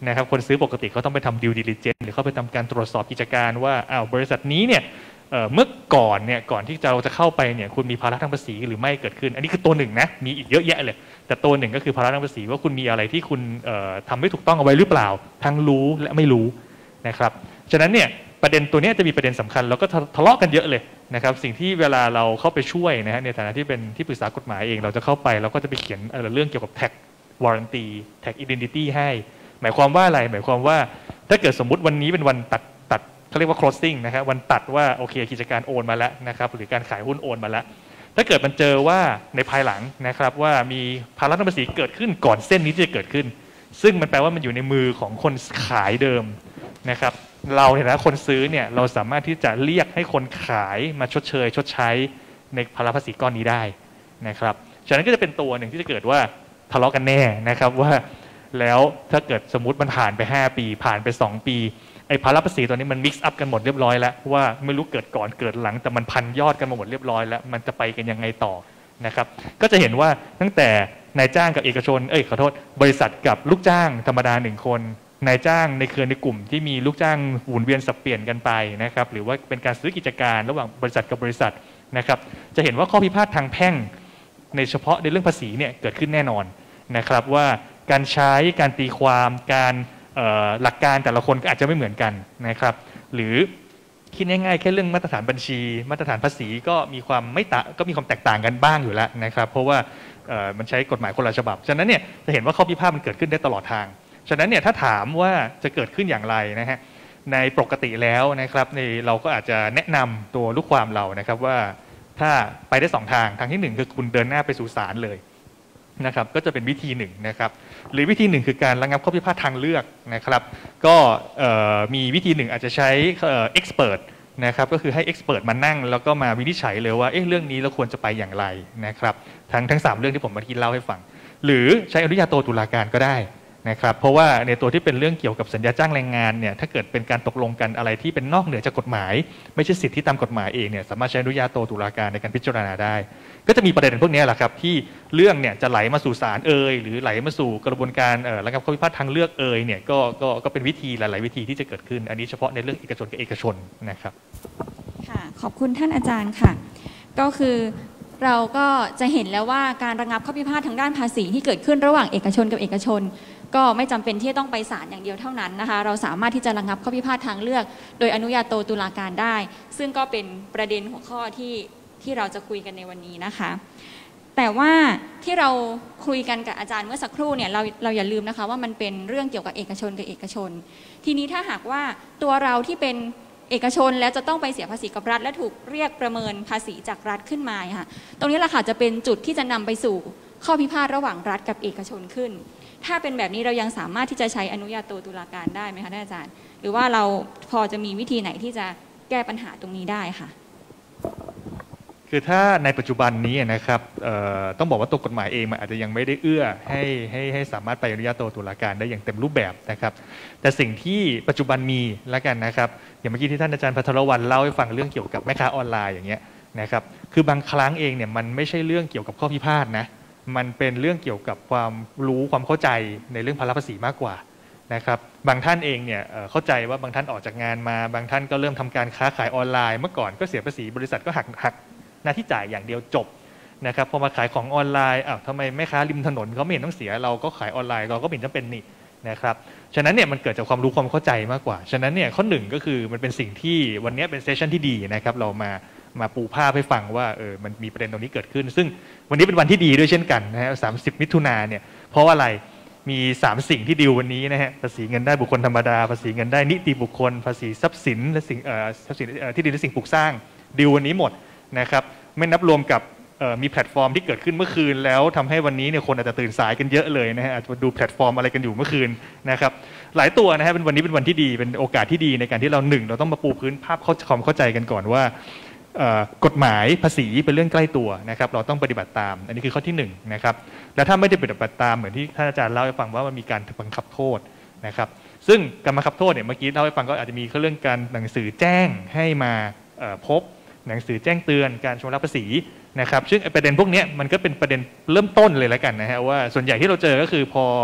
นะครับคนซื้อปกติเขาต้องไปทำ due diligence หรือเขาไปทำการตรวจสอบกิจการว่าอ้าวบริษัทนี้เนี่ยเมื่อก่อนเนี่ยก่อนที่เราจะเข้าไปเนี่ยคุณมีภาระทางภาษีหรือไม่เกิดขึ้นอันนี้คือตัวหนึ่งนะมีอีกเยอะแยะเลยแต่ตัวหนึ่งก็คือภาระทางภาษีว่าคุณมีอะไรที่คุณทำไม่ถูกต้องเอาไว้หรือเปล่าทั้งรู้และไม่รู้นะครับฉะนั้นเนี่ยประเด็นตัวนี้จะมีประเด็นสำคัญแล้วก็ทะเลาะกันเยอะเลยนะครับสิ่งที่เวลาเราเข้าไปช่วยนะฮะในฐานะที่เป็นที่ปรึกษากฎหมายเองเราจะเข้าไปเราก็จะไปเขียนเรื่องเกี่ยวกับ tax warranty tax identity ให้หมายความว่าอะไรหมายความว่าถ้าเกิดสมมุติวันนี้เป็นวันตัดตัดเขาเรียกว่า closing นะครับวันตัดว่าโอเคกิจการโอนมาแล้วนะครับหรือการขายหุ้นโอนมาแล้วถ้าเกิดมันเจอว่าในภายหลังนะครับว่ามีภาระทางภาษีเกิดขึ้นก่อนเส้นนี้จะเกิดขึ้นซึ่งมันแปลว่ามันอยู่ในมือของคนขายเดิมนะครับเราเนี่ยนะคนซื้อเนี่ยเราสามารถที่จะเรียกให้คนขายมาชดเชยชดใช้ในภาระภาษีก้อนนี้ได้นะครับฉะนั้นก็จะเป็นตัวหนึ่งที่จะเกิดว่าทะเลาะกันแน่นะครับว่าแล้วถ้าเกิดสมมุติมันผ่านไปห้าปีผ่านไปสองปีไอ้ภาระภาษีตัวนี้มันมิกซ์อัพกันหมดเรียบร้อยแล้วว่าไม่รู้เกิดก่อนเกิดหลังแต่มันพันยอดกันมาหมดเรียบร้อยแล้วมันจะไปกันยังไงต่อนะครับก็จะเห็นว่าตั้งแต่นายจ้างกับเอกชนเอ้ยขอโทษบริษัทกับลูกจ้างธรรมดาหนึ่งคนนายจ้างในเครือในกลุ่มที่มีลูกจ้างหมุนเวียนสับเปลี่ยนกันไปนะครับหรือว่าเป็นการซื้อกิจการระหว่างบริษัทกับบริษัทนะครับจะเห็นว่าข้อพิพาททางแพ่งในเฉพาะในเรื่องภาษีเนี่ยเกิดขึ้นแน่นอนนะครับว่าการใช้การตีความการหลักการแต่ละคนก็อาจจะไม่เหมือนกันนะครับหรือคิดง่ายๆแค่เรื่องมาตรฐานบัญชีมาตรฐานภาษีก็มีความไม่ตะก็มีความแตกต่างกันบ้างอยู่แล้วนะครับเพราะว่ามันใช้กฎหมายคนละฉบับฉะนั้นเนี่ยจะเห็นว่าข้อพิพาทมันเกิดขึ้นได้ตลอดทางฉะนั้นเนี่ยถ้าถามว่าจะเกิดขึ้นอย่างไรนะฮะในปกติแล้วนะครับในเราก็อาจจะแนะนำตัวลูกความเรานะครับว่าถ้าไปได้สองทางทางที่หนึ่งคือคุณเดินหน้าไปสู่ศาลเลยนะครับก็จะเป็นวิธีหนึ่งนะครับหรือวิธีหนึ่งคือการระงับข้อพิพาททางเลือกนะครับก็มีวิธีหนึ่งอาจจะใช้เอ็กซ์เพรสนะครับก็คือให้เอ็กซ์เพรสมานั่งแล้วก็มาวินิจฉัยเลยว่าเอ๊ะเรื่องนี้เราควรจะไปอย่างไรนะครับทั้งทั้งสามเรื่องที่ผมเมื่อกี้เล่าให้ฟังหรือใช้อนุญาโตตุลาการก็ได้นะครับเพราะว่าในตัวที่เป็นเรื่องเกี่ยวกับสัญญาจ้างแรงงานเนี่ยถ้าเกิดเป็นการตกลงกันอะไรที่เป็นนอกเหนือจากกฎหมายไม่ใช่สิทธิตามกฎหมายเองเนี่ยสามารถใช้อนุญาโตตุลาการในการพิจารณาได้ก็จะมีประเด็นพวกนี้แหละครับที่เรื่องเนี่ยจะไหลมาสู่ศาลเอ่ยหรือไหลมาสู่กระบวนการระงับข้อพิพาททางเลือกเอ่ยเนี่ยก็ก็ก็เป็นวิธีหลายๆวิธีที่จะเกิดขึ้นอันนี้เฉพาะในเรื่องเอกชนกับเอกชนนะครับค่ะขอบคุณท่านอาจารย์ค่ะก็คือเราก็จะเห็นแล้วว่าการระงับข้อพิพาททางด้านภาษีที่เกิดขึ้นระหว่างเอกชนกับเอกชนก็ไม่จำเป็นที่จะต้องไปศาลอย่างเดียวเท่านั้นนะคะเราสามารถที่จะระงับข้อพิพาททางเลือกโดยอนุญาโตตุลาการได้ซึ่งก็เป็นประเด็นหัวข้อที่ที่เราจะคุยกันในวันนี้นะคะแต่ว่าที่เราคุยกันกับอาจารย์เมื่อสักครู่เนี่ยเราเราอย่าลืมนะคะว่ามันเป็นเรื่องเกี่ยวกับเอกชนกับเอกชนทีนี้ถ้าหากว่าตัวเราที่เป็นเอกชนแล้วจะต้องไปเสียภาษีกับรัฐและถูกเรียกประเมินภาษีจากรัฐขึ้นมาค่ะตรงนี้แหละค่ะจะเป็นจุดที่จะนำไปสู่ข้อพิพาทระหว่างรัฐกับเอกชนขึ้นถ้าเป็นแบบนี้เรายังสามารถที่จะใช้อนุญาโตตุลาการได้ไหมคะท่านอาจารย์หรือว่าเราพอจะมีวิธีไหนที่จะแก้ปัญหาตรงนี้ได้ค่ะคือถ้าในปัจจุบันนี้นะครับต้องบอกว่าตัวกฎหมายเองมันอาจจะยังไม่ได้เอื้อให้ให้ให้สามารถไปอนุญาโตตุลาการได้อย่างเต็มรูปแบบนะครับแต่สิ่งที่ปัจจุบันมีแล้วกันนะครับอย่างเมื่อกี้ที่ท่านอาจารย์ภัทรวรรณเล่าให้ฟังเรื่องเกี่ยวกับแม่ค้าออนไลน์อย่างเงี้ยนะครับคือบางครั้งเองเนี่ยมันไม่ใช่เรื่องเกี่ยวกับข้อพิพาทนะมันเป็นเรื่องเกี่ยวกับความรู้ความเข้าใจในเรื่องภาระภาษีมากกว่านะครับบางท่านเองเนี่ยเข้าใจว่าบางท่านออกจากงานมาบางท่านก็เริ่มทำการค้าขายออนไลน์เมื่อก่อนก็เสียภาษีบริษัทก็หักหักหน้าที่จ่ายอย่างเดียวจบนะครับพอมาขายของออนไลน์อ้าวทำไมแม่ค้าริมถนนเขาไม่เห็นต้องเสียเราก็ขายออนไลน์เราก็ไม่เห็นจำเป็นนี่นะครับฉะนั้นเนี่ยมันเกิดจากความรู้ความเข้าใจมากกว่าฉะนั้นเนี่ยข้อหนึ่งก็คือมันเป็นสิ่งที่วันนี้เป็นเซสชั่นที่ดีนะครับเรามามาปูภาพให้ฟังว่าเออมันมีประเด็นตรงนี้เกิดขึ้นซึ่งวันนี้เป็นวันที่ดีด้วยเช่นกันนะฮะสามสิบมิถุนายนเนี่ยเพราะว่าอะไรมีสามสิ่งที่ดีลวันนี้นะฮะภาษีเงินได้บุคคลธรรมดาภาษีเงินได้นิติบุคคลภาษีทรัพย์สินและสิ่งทรัพย์สินที่ดินและสิ่งปลูกสร้างดีลวันนี้หมดนะครับไม่นับรวมกับมีแพลตฟอร์มที่เกิดขึ้นเมื่อคืนแล้วทำให้วันนี้เนี่ยคนอาจจะตื่นสายกันเยอะเลยนะฮะอาจจะดูแพลตฟอร์มอะไรกันอยู่เมื่อคืนนะครับหลายตัวนะฮะเป็นวันนี้เป็นวันที่ดีเป็นโอกาสที่ดีในการที่เราหนึ่งเราต้องมาปูพื้นภาพความเข้าใจกันก่อนว่ากฎหมายภาษีเป็นเรื่องใกล้ตัวนะครับเราต้องปฏิบัติตามอันนี้คือข้อที่หนึ่งนะครับและถ้าไม่ได้ปฏิบัติตามเหมือนที่ท่านอาจารย์เล่าให้ฟังว่ามันมีการบังคับโทษนะครับซึ่งการบังคับโทษเนี่ยเมื่อกี้เล่าให้ฟังก็อาจจะมีเรื่องการหนังสือแจ้งให้มาพบหนังสือแจ้งเตือนการชำระภาษีนะครับซึ่งประเด็นพวกนี้มันก็เป็นประเด็นเริ่มต้นเลยแล้วกันนะฮะว่าส่วนใหญ่ที่เราเจอก็คือพอ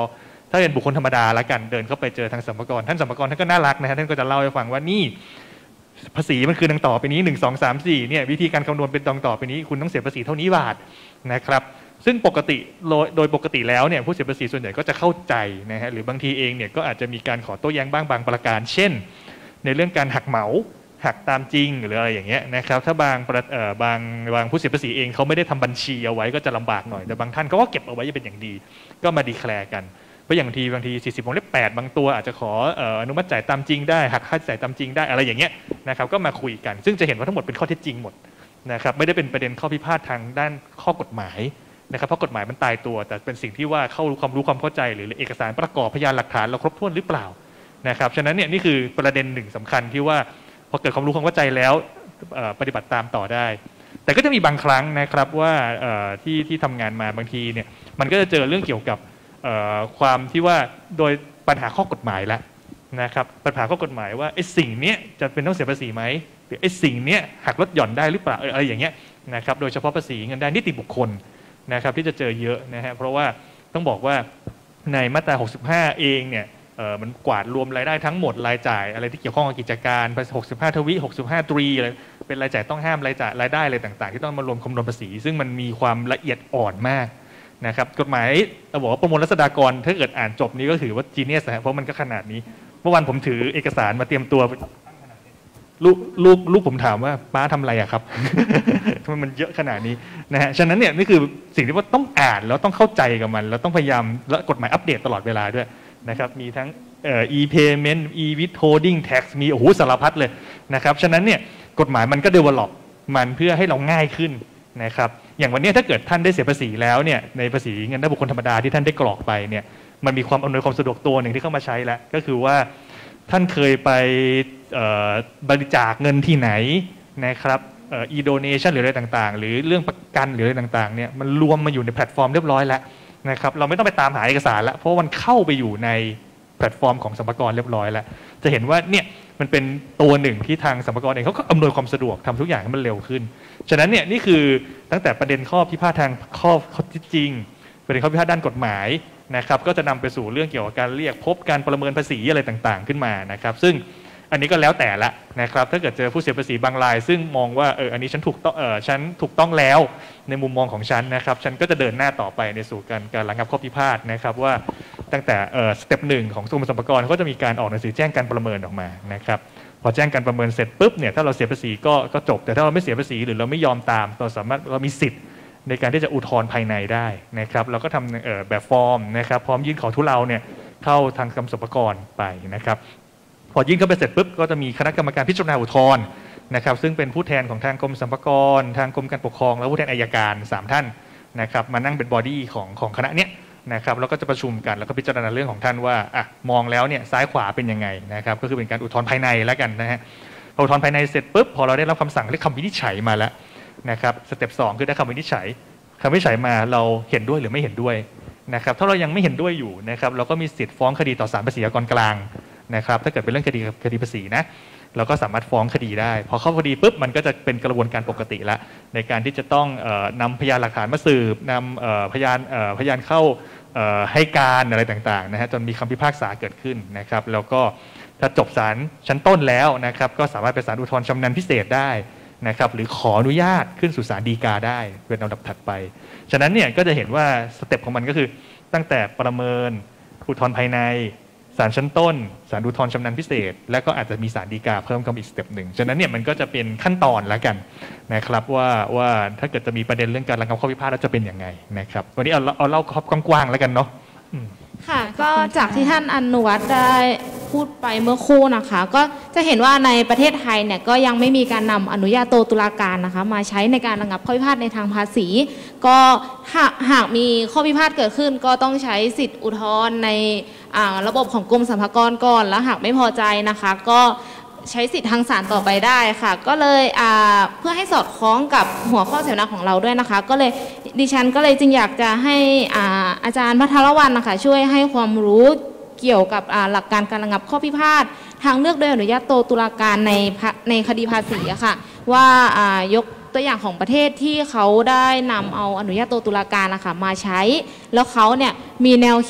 ถ้าเป็นบุคคลธรรมดาละกันเดินเข้าไปเจอทางสรรพากรท่านสรรพากรท่านก็น่ารักนะฮะท่านก็จะเล่าให้ฟังว่านี่ภาษีมันคือดังต่อไปนี้หนึ่งสองสามสี่เนี่ยวิธีการคำนวณเป็นดังต่อไปนี้คุณต้องเสียภาษีเท่านี้บาทนะครับซึ่งปกติโดยปกติแล้วเนี่ยผู้เสียภาษีส่วนใหญ่ก็จะเข้าใจนะฮะหรือบางทีเองเนี่ยก็อาจจะมีการขอโต้แย้งบ้างบางประการเช่นในเรื่องการหักเหมาหักตามจริงหรืออะไรอย่างเงี้ยนะครับถ้าบางเอ่อบางบางผู้เสียภาษีเองเขาไม่ได้ทำบัญชีเอาไว้ก็จะลำบากหน่อยแต่บางท่านเขาก็เก็บเอาไว้เป็นอย่างดีก็มาดีแคลร์กันเพราะอย่างทีบางทีสี่สิบวงเล็บแปดบางตัวอาจจะขออนุมัติจ่ายตามจริงได้หักค่าใช้จ่ายตามจริงได้อะไรอย่างเงี้ยนะครับก็มาคุยกันซึ่งจะเห็นว่าทั้งหมดเป็นข้อเท็จจริงหมดนะครับไม่ได้เป็นประเด็นข้อพิพาททางด้านข้อกฎหมายนะครับเพราะกฎหมายมันตายตัวแต่เป็นสิ่งที่ว่าเข้าความรู้ความเข้าใจหรือเอกสารประกอบพยานหลักฐานเราครบถ้วนหรือเปล่านะครับฉะนั้นเนี่ยนี่คือประเด็นหนึ่งสำคัญที่ว่าพอเกิดความรู้ความเข้าใจแล้วปฏิบัติตามต่อได้แต่ก็จะมีบางครั้งนะครับว่าที่ที่ทำงานมาบางทีเนี่ยมันก็จะเจอเรื่องเกี่ยวกับความที่ว่าโดยปัญหาข้อกฎหมายละนะครับปัญหาข้อกฎหมายว่าไอ้สิ่งนี้จะเป็นต้องเสียภาษีไหมหรือไอ้สิ่งนี้หักลดหย่อนได้หรือเปล่าอะไรอย่างเงี้ยนะครับโดยเฉพาะภาษีเงินได้นิติบุคคลนะครับที่จะเจอเยอะนะฮะเพราะว่าต้องบอกว่าในมาตราหกสิบห้าเองเนี่ยมันกวาดรวมรายได้ทั้งหมดรายจ่ายอะไรที่เกี่ยวข้องกับกิจการหกสิบห้าทวีหกสิบห้าตรีอะไรเป็นรายจ่ายต้องห้ามรายจ่ายรายได้อะไรต่างๆที่ต้องมารวมคำนวณภาษีซึ่งมันมีความละเอียดอ่อนมากนะครับกฎหมายเราบอกว่าประมวลรัษฎากรถ้าเกิดอ่านจบนี้ก็ถือว่าจีเนียสนะเพราะมันก็ขนาดนี้เมื่อวานผมถือเอกสารมาเตรียมตัวลูกลูกลูกผมถามว่าป้าทำอะไรอะครับทำไมมันเยอะขนาดนี้นะฮะฉะนั้นเนี่ยนี่คือสิ่งที่ว่าต้องอ่านแล้วต้องเข้าใจกับมันแล้วต้องพยายามและกฎหมายอัปเดตตลอดเวลาด้วยนะครับมีทั้งเอ่อ e-payment e-withholding tax มีโอ้โหสารพัดเลยนะครับฉะนั้นเนี่ยกฎหมายมันก็ develop มันเพื่อให้เราง่ายขึ้นนะครับอย่างวันนี้ถ้าเกิดท่านได้เสียภาษีแล้วเนี่ยในภาษีเงินได้บุคคลธรรมดาที่ท่านได้กรอกไปเนี่ยมันมีความอำนวยความสะดวกตัวหนึ่งที่เข้ามาใช้แล้วก็คือว่าท่านเคยไปบริจาคเงินที่ไหนนะครับเอ่อ e-donation หรืออะไรต่างๆหรือเรื่องประกันหรืออะไรต่างๆเนี่ยมันรวมมาอยู่ในแพลตฟอร์มเรียบร้อยแล้วนะครับเราไม่ต้องไปตามหาเอกสารแล้วเพราะมันเข้าไปอยู่ในแพลตฟอร์มของสรรพากรเรียบร้อยแล้วจะเห็นว่าเนี่ยมันเป็นตัวหนึ่งที่ทางสรรพากรเองเขาก็อำนวยความสะดวกทำทุกอย่างให้มันเร็วขึ้นฉะนั้นเนี่ยนี่คือตั้งแต่ประเด็นข้อพิพาททางข้อข้อที่จริงประเด็นข้อพิพาทด้านกฎหมายนะครับก็จะนำไปสู่เรื่องเกี่ยวกับการเรียกพบการประเมินภาษีอะไรต่างๆขึ้นมานะครับซึ่งอันนี้ก็แล้วแต่ละนะครับถ้าเกิดเจอผู้เสียภาษีบางรายซึ่งมองว่าเอออันนี้ฉันถูกต้องเออฉันถูกต้องแล้วในมุมมองของฉันนะครับฉันก็จะเดินหน้าต่อไปในสู่การการระงับข้อพิพาทนะครับว่าตั้งแต่เออสเต็ปหนึ่งของกรมสรรพากรเขาจะมีการออกหนังสือแจ้งการประเมินออกมานะครับพอแจ้งการประเมินเสร็จปุ๊บเนี่ยถ้าเราเสียภาษีก็ก็จบแต่ถ้าเราไม่เสียภาษีหรือเราไม่ยอมตามเราสามารถเรามีสิทธิ์ในการที่จะอุทธรณ์ภายในได้นะครับเราก็ทำเอ่อแบบฟอร์มนะครับพร้อมยื่นขอทุเลาเนี่ยเข้าทางกรมสรรพากรไปนะครับพอยื่นเข้าไปเสร็จปุ๊บก็จะมีคณะกรรมการพิจารณาอุทธรณ์นะครับซึ่งเป็นผู้แทนของทางกรมสรรพากรทางกรมการปกครองและผู้แทนอัยการสามท่านนะครับมานั่งเป็นบอดี้ของของคณะเนี้ยนะครับแล้วก็จะประชุมกันแล้วก็พิจารณาเรื่องของท่านว่าอ่ะมองแล้วเนี่ยซ้ายขวาเป็นยังไงนะครับก็คือเป็นการอุทธรณ์ภายในแล้วกันนะฮะพออุทธรณ์ภายในเสร็จปุ๊บพอเราได้รับคำสั่งเรียกคำวินิจฉัยมาแล้วนะครับสเต็ปสองคือได้คำวินิจฉัยคำวินิจฉัยมาเราเห็นด้วยหรือไม่เห็นด้วยนะครับถ้าเรายังไม่เห็นด้วยอยู่นะครับเราก็มีสิทธิ์ฟ้องคดีต่อศาลภาษีอากรกลางนะครับถ้าเกิดเป็นเรื่องคดีคดีภาษีนะเราก็สามารถฟ้องคดีได้พอเข้าคดีปุ๊บมันก็จะเป็นกระบวนการปกติละในการที่จะต้องเอ่อนำพยานหลักฐานมาสืบนำเอ่อพยานเอ่อพยานเข้าเอ่อให้การอะไรต่างๆนะฮะจนมีคำพิพากษาเกิดขึ้นนะครับแล้วก็ถ้าจบศาลชั้นต้นแล้วนะครับก็สามารถไปศาลอุทธรณ์ชำนาญพิเศษได้นะครับหรือขออนุญาตขึ้นสู่ศาลฎีกาได้เป็นลำดับถัดไปฉะนั้นเนี่ยก็จะเห็นว่าสเต็ปของมันก็คือตั้งแต่ประเมินอุทธรณ์ภายในศาลชั้นต้นศาลอุทธรณ์ชำนาญพิเศษและก็อาจจะมีศาลฎีกาเพิ่มเข้ามาอีกสเต็ปหนึ่งฉะนั้นเนี่ยมันก็จะเป็นขั้นตอนแล้วกันนะครับว่าว่าถ้าเกิดจะมีประเด็นเรื่องการระงับข้อพิพาทแล้วจะเป็นยังไงนะครับวันนี้เอาเอาเล่ากว้างๆแล้วกันเนาะค่ะก็จากที่ท่านอนุวัฒน์ได้พูดไปเมื่อครู่นะคะก็จะเห็นว่าในประเทศไทยเนี่ยก็ยังไม่มีการนำอนุญาโตตุลาการนะคะมาใช้ในการระงับข้อพิพาทในทางภาษีก็หากมีข้อพิพาทเกิดขึ้นก็ต้องใช้สิทธิอุทธรณ์ในระบบของกรมสรรพากรก่อนแล้วหากไม่พอใจนะคะก็ใช้สิทธิทางศาลต่อไปได้ค่ะก็เลยเพื่อให้สอดคล้องกับหัวข้อเสวนาของเราด้วยนะคะก็เลยดิฉันก็เลยจึงอยากจะให้อาอาจารย์ภัทรวรรณนะคะช่วยให้ความรู้เกี่ยวกับหลักการการระงับข้อพิพาททางเลือกโดยอนุญาโตตุลาการในในคดีภาษีอะค่ะว่ายกตัวอย่างของประเทศที่เขาได้นำเอาอนุญาโตตุลาการนะคะมาใช้แล้วเขาเนี่ยมีแนวคิด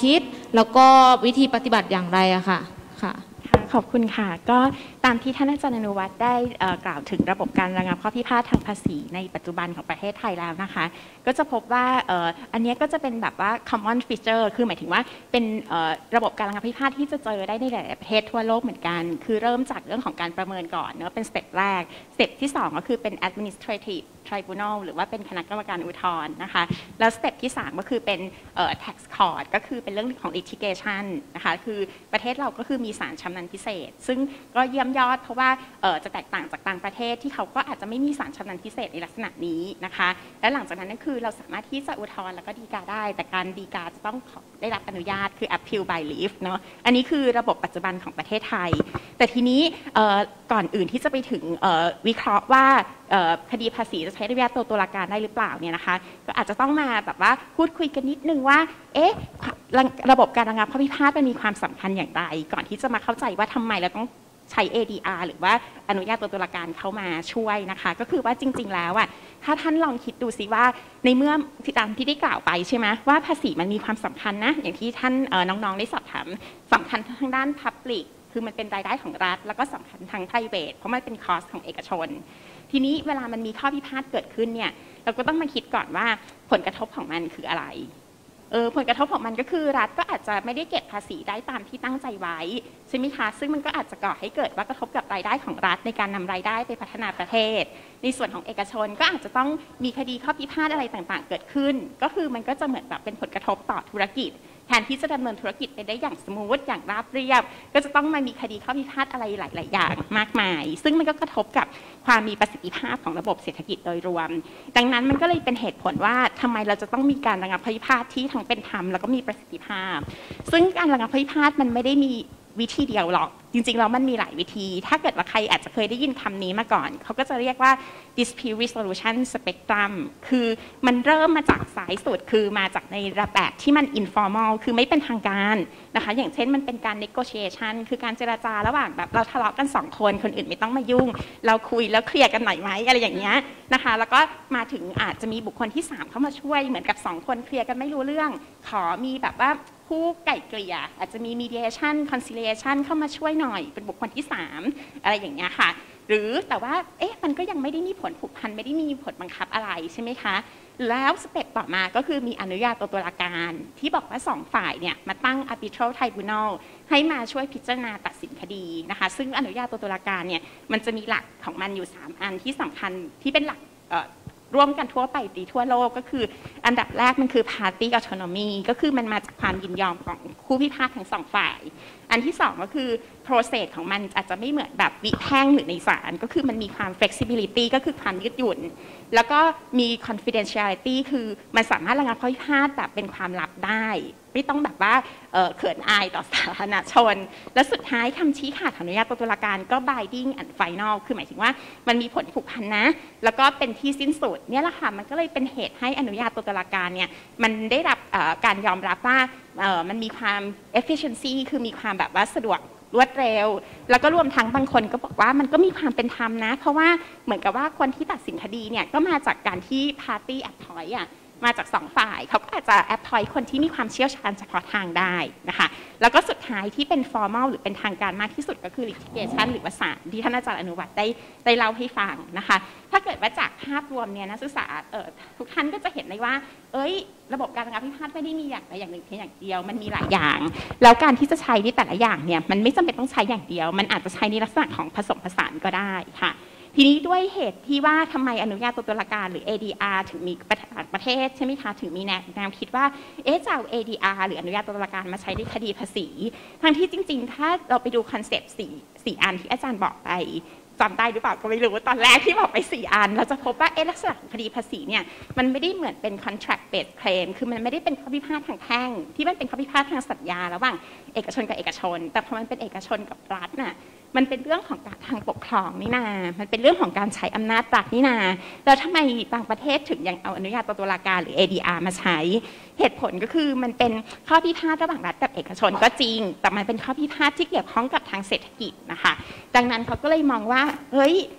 แล้วก็วิธีปฏิบัติอย่างไรอะค่ะค่ะขอบคุณค่ะก็ตามที่ท่านอาจารย์อนุวัฒน์ได้กล่าวถึงระบบการระงับข้อพิพาททางภาษีในปัจจุบันของประเทศไทยแล้วนะคะก็จะพบว่าอันนี้ก็จะเป็นแบบว่า common feature คือหมายถึงว่าเป็นระบบการระงับพิพาทที่จะเจอได้ในหลายประเทศทั่วโลกเหมือนกันคือเริ่มจากเรื่องของการประเมินก่อนเนอะเป็นสเต็ปแรกสเต็ปที่สองก็คือเป็น administrative tribunal หรือว่าเป็นคณะกรรมการอุทธรณ์นะคะแล้วสเต็ปที่สามก็คือเป็น tax court ก็คือเป็นเรื่องของ litigation นะคะคือประเทศเราก็คือมีศาลชำนาญพิเศษซึ่งก็เยี่ยมยอดเพราะว่าจะแตกต่างจากต่างประเทศที่เขาก็อาจจะไม่มีศาลชำนาญพิเศษในลักษณะนี้นะคะและหลังจากนั้นก็คือเราสามารถที่จะอุทธรณ์แล้วก็ฎีกาได้แต่การฎีกาจะต้องได้รับอนุญาตคือ appeal by leave เนาะอันนี้คือระบบปัจจุบันของประเทศไทยแต่ทีนี้ก่อนอื่นที่จะไปถึงวิเคราะห์ว่าคดีภาษีจะใช้อนุญาตตัวตุลาการได้หรือเปล่าเนี่ยนะคะก็อาจจะต้องมาแบบว่าพูดคุยกันนิดนึงว่าเอ๊ะระบบการระงับข้อพิพาทมันมีความสำคัญอย่างไรก่อนที่จะมาเข้าใจว่าทำไมเราต้องใช้ เอ ดี อาร์ หรือว่าอนุญาตตัวตุลาการเข้ามาช่วยนะคะก็คือว่าจริงๆแล้วอ่ะถ้าท่านลองคิดดูสิว่าในเมื่อที่ตามที่ได้กล่าวไปใช่ไหมว่าภาษีมันมีความสำคัญนะอย่างที่ท่านน้องๆได้สอบถามสำคัญทางด้าน Public คือมันเป็นรายได้ของรัฐแล้วก็สำคัญทาง private เพราะมันเป็น cost ของเอกชนทีนี้เวลามันมีข้อพิพาทเกิดขึ้นเนี่ยเราก็ต้องมาคิดก่อนว่าผลกระทบของมันคืออะไรเออผลกระทบของมันก็คือรัฐก็อาจจะไม่ได้เก็บภาษีได้ตามที่ตั้งใจไว้ใช่ไหมคะซึ่งมันก็อาจจะก่อให้เกิดว่ากระทบกับรายได้ของรัฐในการนำรายได้ไปพัฒนาประเทศในส่วนของเอกชนก็อาจจะต้องมีคดีข้อพิพาทอะไรต่างๆเกิดขึ้นก็คือมันก็จะเหมือนแบบเป็นผลกระทบต่อธุรกิจแทนที่จะดำเนินธุรกิจไปได้อย่างสมูทอย่างราบเรียบก็จะต้องมามีคดีข้อพิพาทอะไรหลายๆอย่างมากมายซึ่งมันก็กระทบกับความมีประสิทธิภาพของระบบเศรษฐกิจโดยรวมดังนั้นมันก็เลยเป็นเหตุผลว่าทำไมเราจะต้องมีการระงับข้อพิพาทที่ทั้งเป็นธรรมแล้วก็มีประสิทธิภาพซึ่งการระงับข้อพิพาทมันไม่ได้มีวิธีเดียวหรอกจริงๆแล้วมันมีหลายวิธีถ้าเกิดว่าใครอาจจะเคยได้ยินคำนี้มาก่อนเขาก็จะเรียกว่า dispute resolution spectrum คือมันเริ่มมาจากสายสุดคือมาจากในระแบบที่มัน informal คือไม่เป็นทางการนะคะอย่างเช่นมันเป็นการ negotiation คือการเจรจาระหว่างแบบเราทะเลาะกันสองคนคนอื่นไม่ต้องมายุ่งเราคุยแล้วเคลียร์กันหน่อยไหมอะไรอย่างเงี้ยนะคะแล้วก็มาถึงอาจจะมีบุคคลที่สามเข้ามาช่วยเหมือนกับสองคนเคลียร์กันไม่รู้เรื่องขอมีแบบว่าผู้ไก่เกลี่ยอาจจะมี mediation conciliation เข้ามาช่วยหน่อยเป็นบุคคลที่สามอะไรอย่างเงี้ยค่ะหรือแต่ว่าเอ๊ะมันก็ยังไม่ได้มีผลผูกพันไม่ได้มีผลบังคับอะไรใช่ไหมคะแล้วสเต็ปต่อมาก็คือมีอนุญาโตตุลาการที่บอกว่าสองฝ่ายเนี่ยมาตั้ง arbitral tribunal ให้มาช่วยพิจารณาตัดสินคดีนะคะซึ่งอนุญาโตตุลาการเนี่ยมันจะมีหลักของมันอยู่สามอันที่สำคัญที่เป็นหลักร่วมกันทั่วไปดีทั่วโลกก็คืออันดับแรกมันคือ party autonomy ก็คือมันมาจากความยินยอมของคู่พิพาททั้งสองฝ่ายอันที่สองก็คือ process ของมันอาจจะไม่เหมือนแบบวิแพ่งหรือในศาลก็คือมันมีความ flexibility ก็คือความยืดหยุ่นแล้วก็มี confidentiality คือมันสามารถระงับข้อพิพาทแบบเป็นความลับได้ไม่ต้องแบบว่า เ, เขินอายต่อสาธารณชนและสุดท้ายคำชี้ขาดอนุญาตตุลาการก็ binding and final คือหมายถึงว่ามันมีผลผูกพันนะแล้วก็เป็นที่สิ้นสุดเนี่ยแหละค่ะมันก็เลยเป็นเหตุให้อนุญาตตุลาการเนี่ยมันได้รับการยอมรับว่ามันมีความ efficiency คือมีความแบบว่าสะดวกรวดเร็วแล้วก็รวมทั้งบางคนก็บอกว่ามันก็มีความเป็นธรรมนะเพราะว่าเหมือนกับว่าคนที่ตัดสินคดีเนี่ยก็มาจากการที่ party appoint อ่ะมาจากสองฝ่ายเขาก็อาจจะ appoint คนที่มีความเชี่ยวชาญเฉพาะทางได้นะคะแล้วก็สุดท้ายที่เป็น formal หรือเป็นทางการมากที่สุดก็คือ litigation หรือว่าศาลที่ท่านอาจารย์อนุวัฒน์ได้ได้เล่าให้ฟังนะคะถ้าเกิดว่าจากภาพรวมเนี่ยนักศึกษาทุกท่านก็จะเห็นได้ว่าเอ้ยระบบการระงับพิพาทไม่ได้มีอย่างใดอย่างหนึ่งเพียงอย่างเดียวมันมีหลายอย่างแล้วการที่จะใช้ในแต่ละอย่างเนี่ยมันไม่จำเป็นต้องใช้อย่างเดียวมันอาจจะใช้ในลักษณะของผสมผสานก็ได้ค่ะทีนี้ด้วยเหตุที่ว่าทำไมอนุญาโตตุลาการหรือ เอ ดี อาร์ ถึงมีประเทศใช่ไหมคะถึงมีแนวคิดว่าเอ๊ะจะเอา เอ ดี อาร์ หรืออนุญาโตตุลาการมาใช้ในคดีภาษีทั้งที่จริงๆถ้าเราไปดูคอนเซปต์สี่สี่อันที่อาจารย์บอกไปจำได้หรือเปล่าก็ไม่รู้ตอนแรกที่บอกไปสี่อันเราจะพบว่าเอ๊ะลักษณะของคดีภาษีเนี่ยมันไม่ได้เหมือนเป็น contract based claim คือมันไม่ได้เป็นข้อพิพาททางแพ่งที่มันเป็นข้อพิพาททางสัญญาระหว่างเอกชนกับเอกชนแต่พอมันเป็นเอกชนกับรัฐน่ะมันเป็นเรื่องของการทางปกครองนี่นามันเป็นเรื่องของการใช้อำนาจรัฐนี่นาแล้วทำไมบางประเทศถึงยังเอาอนุญาโตตุลาการหรือ เอ ดี อาร์ มาใช้เหตุผลก็คือมันเป็นข้อพิพาทระหว่างรัฐกับเอกชนก็จริงแต่มันเป็นข้อพิพาทที่เกี่ยวข้องกับทางเศรษฐกิจนะคะดังนั้นเขาก็เลยมองว่าเฮ้ย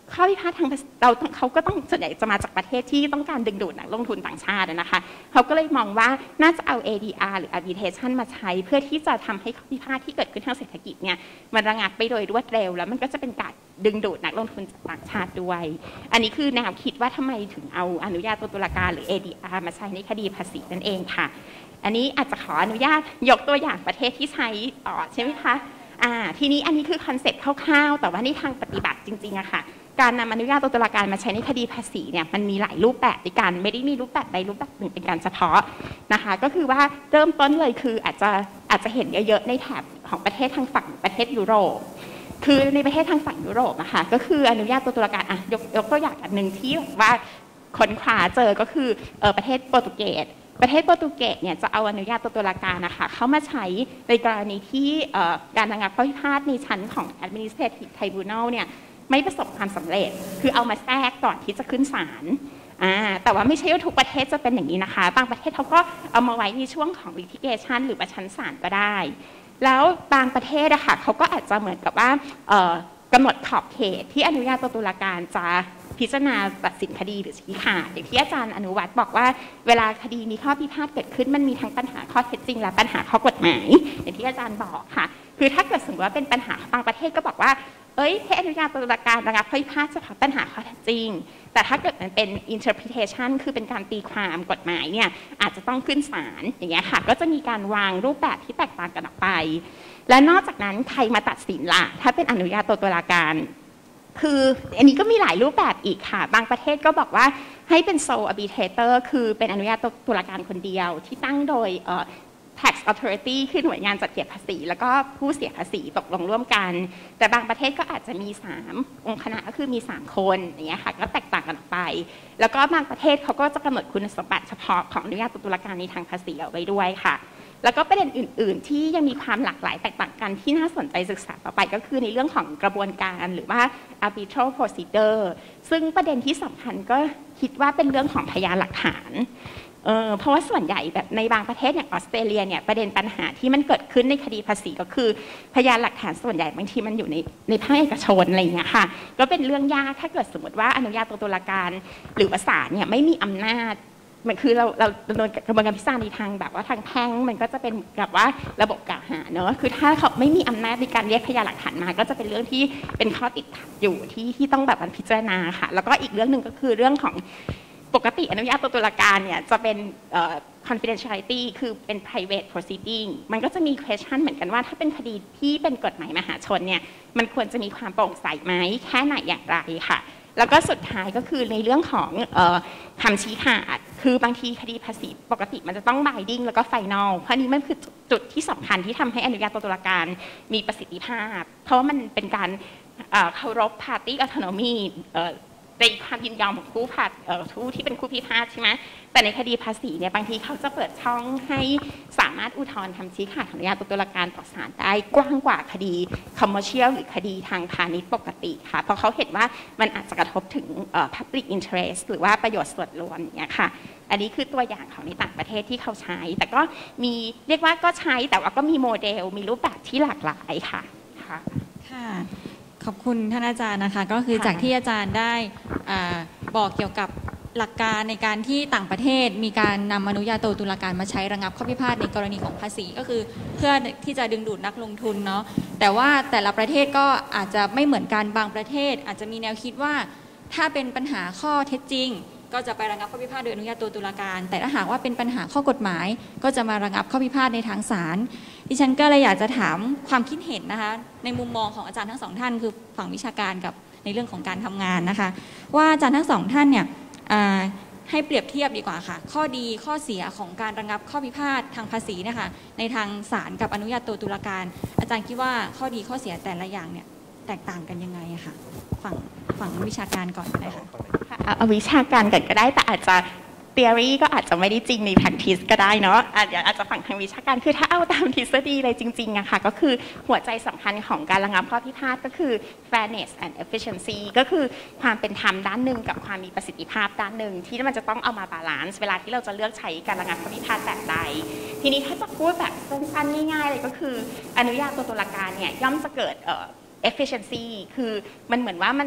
ข้อพิพาททางเราเขาก็ต้องส่วนใหญ่จะมาจากประเทศที่ต้องการดึงดูดนักลงทุนต่างชาตินะคะเขาก็เลยมองว่าน่าจะเอา เอ ดี อาร์ หรือ arbitration มาใช้เพื่อที่จะทำให้ข้อพิพาทที่เกิดขึ้นทางเศรษฐกิจเนี่ยมันระงับไปโดยรวดเร็วแล้วมันก็จะเป็นการดึงดูดนักลงทุนจากต่างชาติด้วยอันนี้คือแนวคิดว่าทำไมถึงเอาอนุญาโตตุลาการหรือ เอ ดี อาร์ มาใช้ในคดีภาษีนั่นเองค่ะอันนี้อาจจะขออนุญาตยกตัวอย่างประเทศที่ใช้ต่อใช่ไหมคะอ่าทีนี้อันนี้คือคอนเซ็ปต์คร่าวๆแต่ว่าในทางปฏิบัติจริงๆอะค่ะการนำอนุญาโตตุลาการมาใช้ในคดีภาษีเนี่ยมันมีหลายรูปแบบด้วยกันไม่ได้มีรูปแบบใดรูปแบบหนึ่งเป็นการเฉพาะนะคะก็คือว่าเริ่มต้นเลยคืออาจจะอาจจะเห็นเยอะๆในแถบของประเทศทางฝั่งประเทศยุโรปคือในประเทศทางฝั่งยุโรปนะคะก็คืออนุญาโตตุลาการอ่ะยกยกตัวอย่างอันหนึ่งที่ว่าค้นคว้าเจอก็คือเออประเทศโปรตุเกสประเทศโปรตุเกสเนี่ยจะเอาอนุญาโตตุลาการนะคะเข้ามาใช้ในกรณีที่การระงับข้อพิพาทในชั้นของ administrative tribunal เนี่ยไม่ประสบความสำเร็จคือเอามาแทรกก่อนที่จะขึ้นศาลอ่าแต่ว่าไม่ใช่ว่าทุกประเทศจะเป็นอย่างนี้นะคะบางประเทศเขาก็เอามาไว้ในช่วงของ litigation หรือประชันศาลก็ได้แล้วบางประเทศอะค่ะเขาก็อาจจะเหมือนกับว่ากำหนดขอบเขตที่อนุญาโตตุลาการจะพิจารณาตัดสินคดีหรือชี้ขาดอย่างที่อาจารย์อนุวัฒน์บอกว่าเวลาคดีมีข้อพิพาทเกิดขึ้นมันมีทั้งปัญหาข้อเท็จจริงและปัญหาข้อกฎหมายอย่างที่อาจารย์บอกค่ะคือถ้าเกิดสมมติว่าเป็นปัญหาบางประเทศก็บอกว่าเอ้ยให้อนุญาโตตุลาการระงับข้อพิพาทเฉพาะปัญหาข้อเท็จจริงแต่ถ้าเกิดมันเป็น interpretation คือเป็นการตีความกฎหมายเนี่ยอาจจะต้องขึ้นศาลอย่างเงี้ยค่ะก็จะมีการวางรูปแบบที่แตกต่างกันออกไปและนอกจากนั้นใครมาตัดสินล่ะถ้าเป็นอนุญาโตตุลาการคืออันนี้ก็มีหลายรูปแบบอีกค่ะบางประเทศก็บอกว่าให้เป็น sole arbitrator คือเป็นอนุญาโตตุลาการคนเดียวที่ตั้งโดย tax authority คือหน่วยงานจัดเก็บภาษีแล้วก็ผู้เสียภาษีตกลงร่วมกันแต่บางประเทศก็อาจจะมีสามองค์คณะก็คือมีสามคนอย่างเงี้ยค่ะก็แตกต่างกันออกไปแล้วก็บางประเทศเขาก็จะกำหนดคุณสมบัติเฉพาะของอนุญาโตตุลาการในทางภาษีเอาไว้ด้วยค่ะแล้วก็ประเด็นอื่นๆที่ยังมีความหลากหลายแตกต่างกันที่น่าสนใจศึกษาต่อไปก็คือในเรื่องของกระบวนการหรือว่า arbitral procedure ซึ่งประเด็นที่สำคัญก็คิดว่าเป็นเรื่องของพยานหลักฐานเออเพราะว่าส่วนใหญ่แบบในบางประเทศอย่างออสเตรเลียเนี่ยประเด็นปัญหาที่มันเกิดขึ้นในคดีภาษีก็คือพยานหลักฐานส่วนใหญ่บางทีมันอยู่ในในภาคเอกชนอะไรอย่างเงี้ยค่ะก็เป็นเรื่องยากถ้าเกิดสมมติว่าอนุญาโตตุลาการหรือว่าศาลเนี่ยไม่มีอำนาจมันคือเราเราดำเนินกระบวนการพิจารณาในทางแบบว่าทางแพ่งมันก็จะเป็นแบบว่าระบบกล่าวหาเนอะคือถ้าเขาไม่มีอำนาจในการเรียกพยานหลักฐานมาก็จะเป็นเรื่องที่เป็นข้อติดขัดอยู่ที่ที่ต้องแบบมันพิจารณาค่ะแล้วก็อีกเรื่องหนึ่งก็คือเรื่องของปกติอนุญาโตตุลาการเนี่ยจะเป็น confidentiality คือเป็น private proceeding มันก็จะมี question เหมือนกันว่าถ้าเป็นคดีที่เป็นกฎหมายมหาชนเนี่ยมันควรจะมีความโปร่งใสไหมแค่ไหนอย่างไรค่ะแล้วก็สุดท้ายก็คือในเรื่องของคำชี้ขาดคือบางทีคดีภาษีปกติมันจะต้อง binding แล้วก็ final เพราะนี้มันคือจุดที่สำคัญที่ทำให้อนุญาโตตุลาการมีประสิทธิภาพเพราะว่ามันเป็นการเคารพ party autonomyในความยินยอมของผู้ผัดผู้ที่เป็นผู้พิพาทใช่ไหมแต่ในคดีภาษีเนี่ยบางทีเขาจะเปิดช่องให้สามารถอุทธรณ์คำชี้ขาดของอนุญาโตตุลาการต่อศาลได้กว้างกว่าคดี commercial หรือคดีทางพาณิชย์ปกติค่ะเพราะเขาเห็นว่ามันอาจจะกระทบถึง public interest หรือว่าประโยชน์ส่วนรวมเนี่ยค่ะอันนี้คือตัวอย่างของในต่างประเทศที่เขาใช้แต่ก็มีเรียกว่าก็ใช้แต่ว่าก็มีโมเดลมีรูปแบบที่หลากหลายค่ะค่ะค่ะขอบคุณท่านอาจารย์นะคะก็คือจากที่อาจารย์ได้บอกเกี่ยวกับหลักการในการที่ต่างประเทศมีการนำอนุญาโตตุลาการมาใช้ระงับข้อพิพาทในกรณีของภาษีก็คือเพื่อที่จะดึงดูดนักลงทุนเนาะแต่ว่าแต่ละประเทศก็อาจจะไม่เหมือนกันบางประเทศอาจจะมีแนวคิดว่าถ้าเป็นปัญหาข้อเท็จจริงก็จะไประงับข้อพิพาทโดยอนุญาโตตุลาการแต่ถ้าหากว่าเป็นปัญหาข้อกฎหมายก็จะมาระงับข้อพิพาทในทางศาลดิฉันก็เลยอยากจะถามความคิดเห็นนะคะในมุมมองของอาจารย์ทั้งสองท่านคือฝั่งวิชาการกับในเรื่องของการทำงานนะคะว่าอาจารย์ทั้งสองท่านเนี่ยให้เปรียบเทียบดีกว่าค่ะข้อดีข้อเสียของการระงับข้อพิพาททางภาษีนะคะในทางศาลกับอนุญาโตตุลาการอาจารย์คิดว่าข้อดีข้อเสียแต่ละอย่างเนี่ยแตกต่างกันยังไงคะฝั่งฝั่งวิชาการก่อนก็ได้ค่ะเอาวิชาการก่อนก็ได้แต่อาจจะ theory ก็อาจจะไม่ได้จริงใน practice ก็ได้เนาะอาจจะฝั่งทางวิชาการคือถ้าเอาตามทฤษฎีเลยจริงๆอะค่ะก็คือหัวใจสำคัญของการระงับข้อพิพาทก็คือ fairness and efficiency ก็คือความเป็นธรรมด้านหนึ่งกับความมีประสิทธิภาพด้านหนึ่งที่มันจะต้องเอามาบาลานซ์เวลาที่เราจะเลือกใช้การระงับข้อพิพาทแบบใดทีนี้ถ้าจะพูดแบบสั้นๆง่ายๆเลยก็คืออนุญาโตตุลาการเนี่ยย่อมจะเกิดefficiency คือมันเหมือนว่ามัน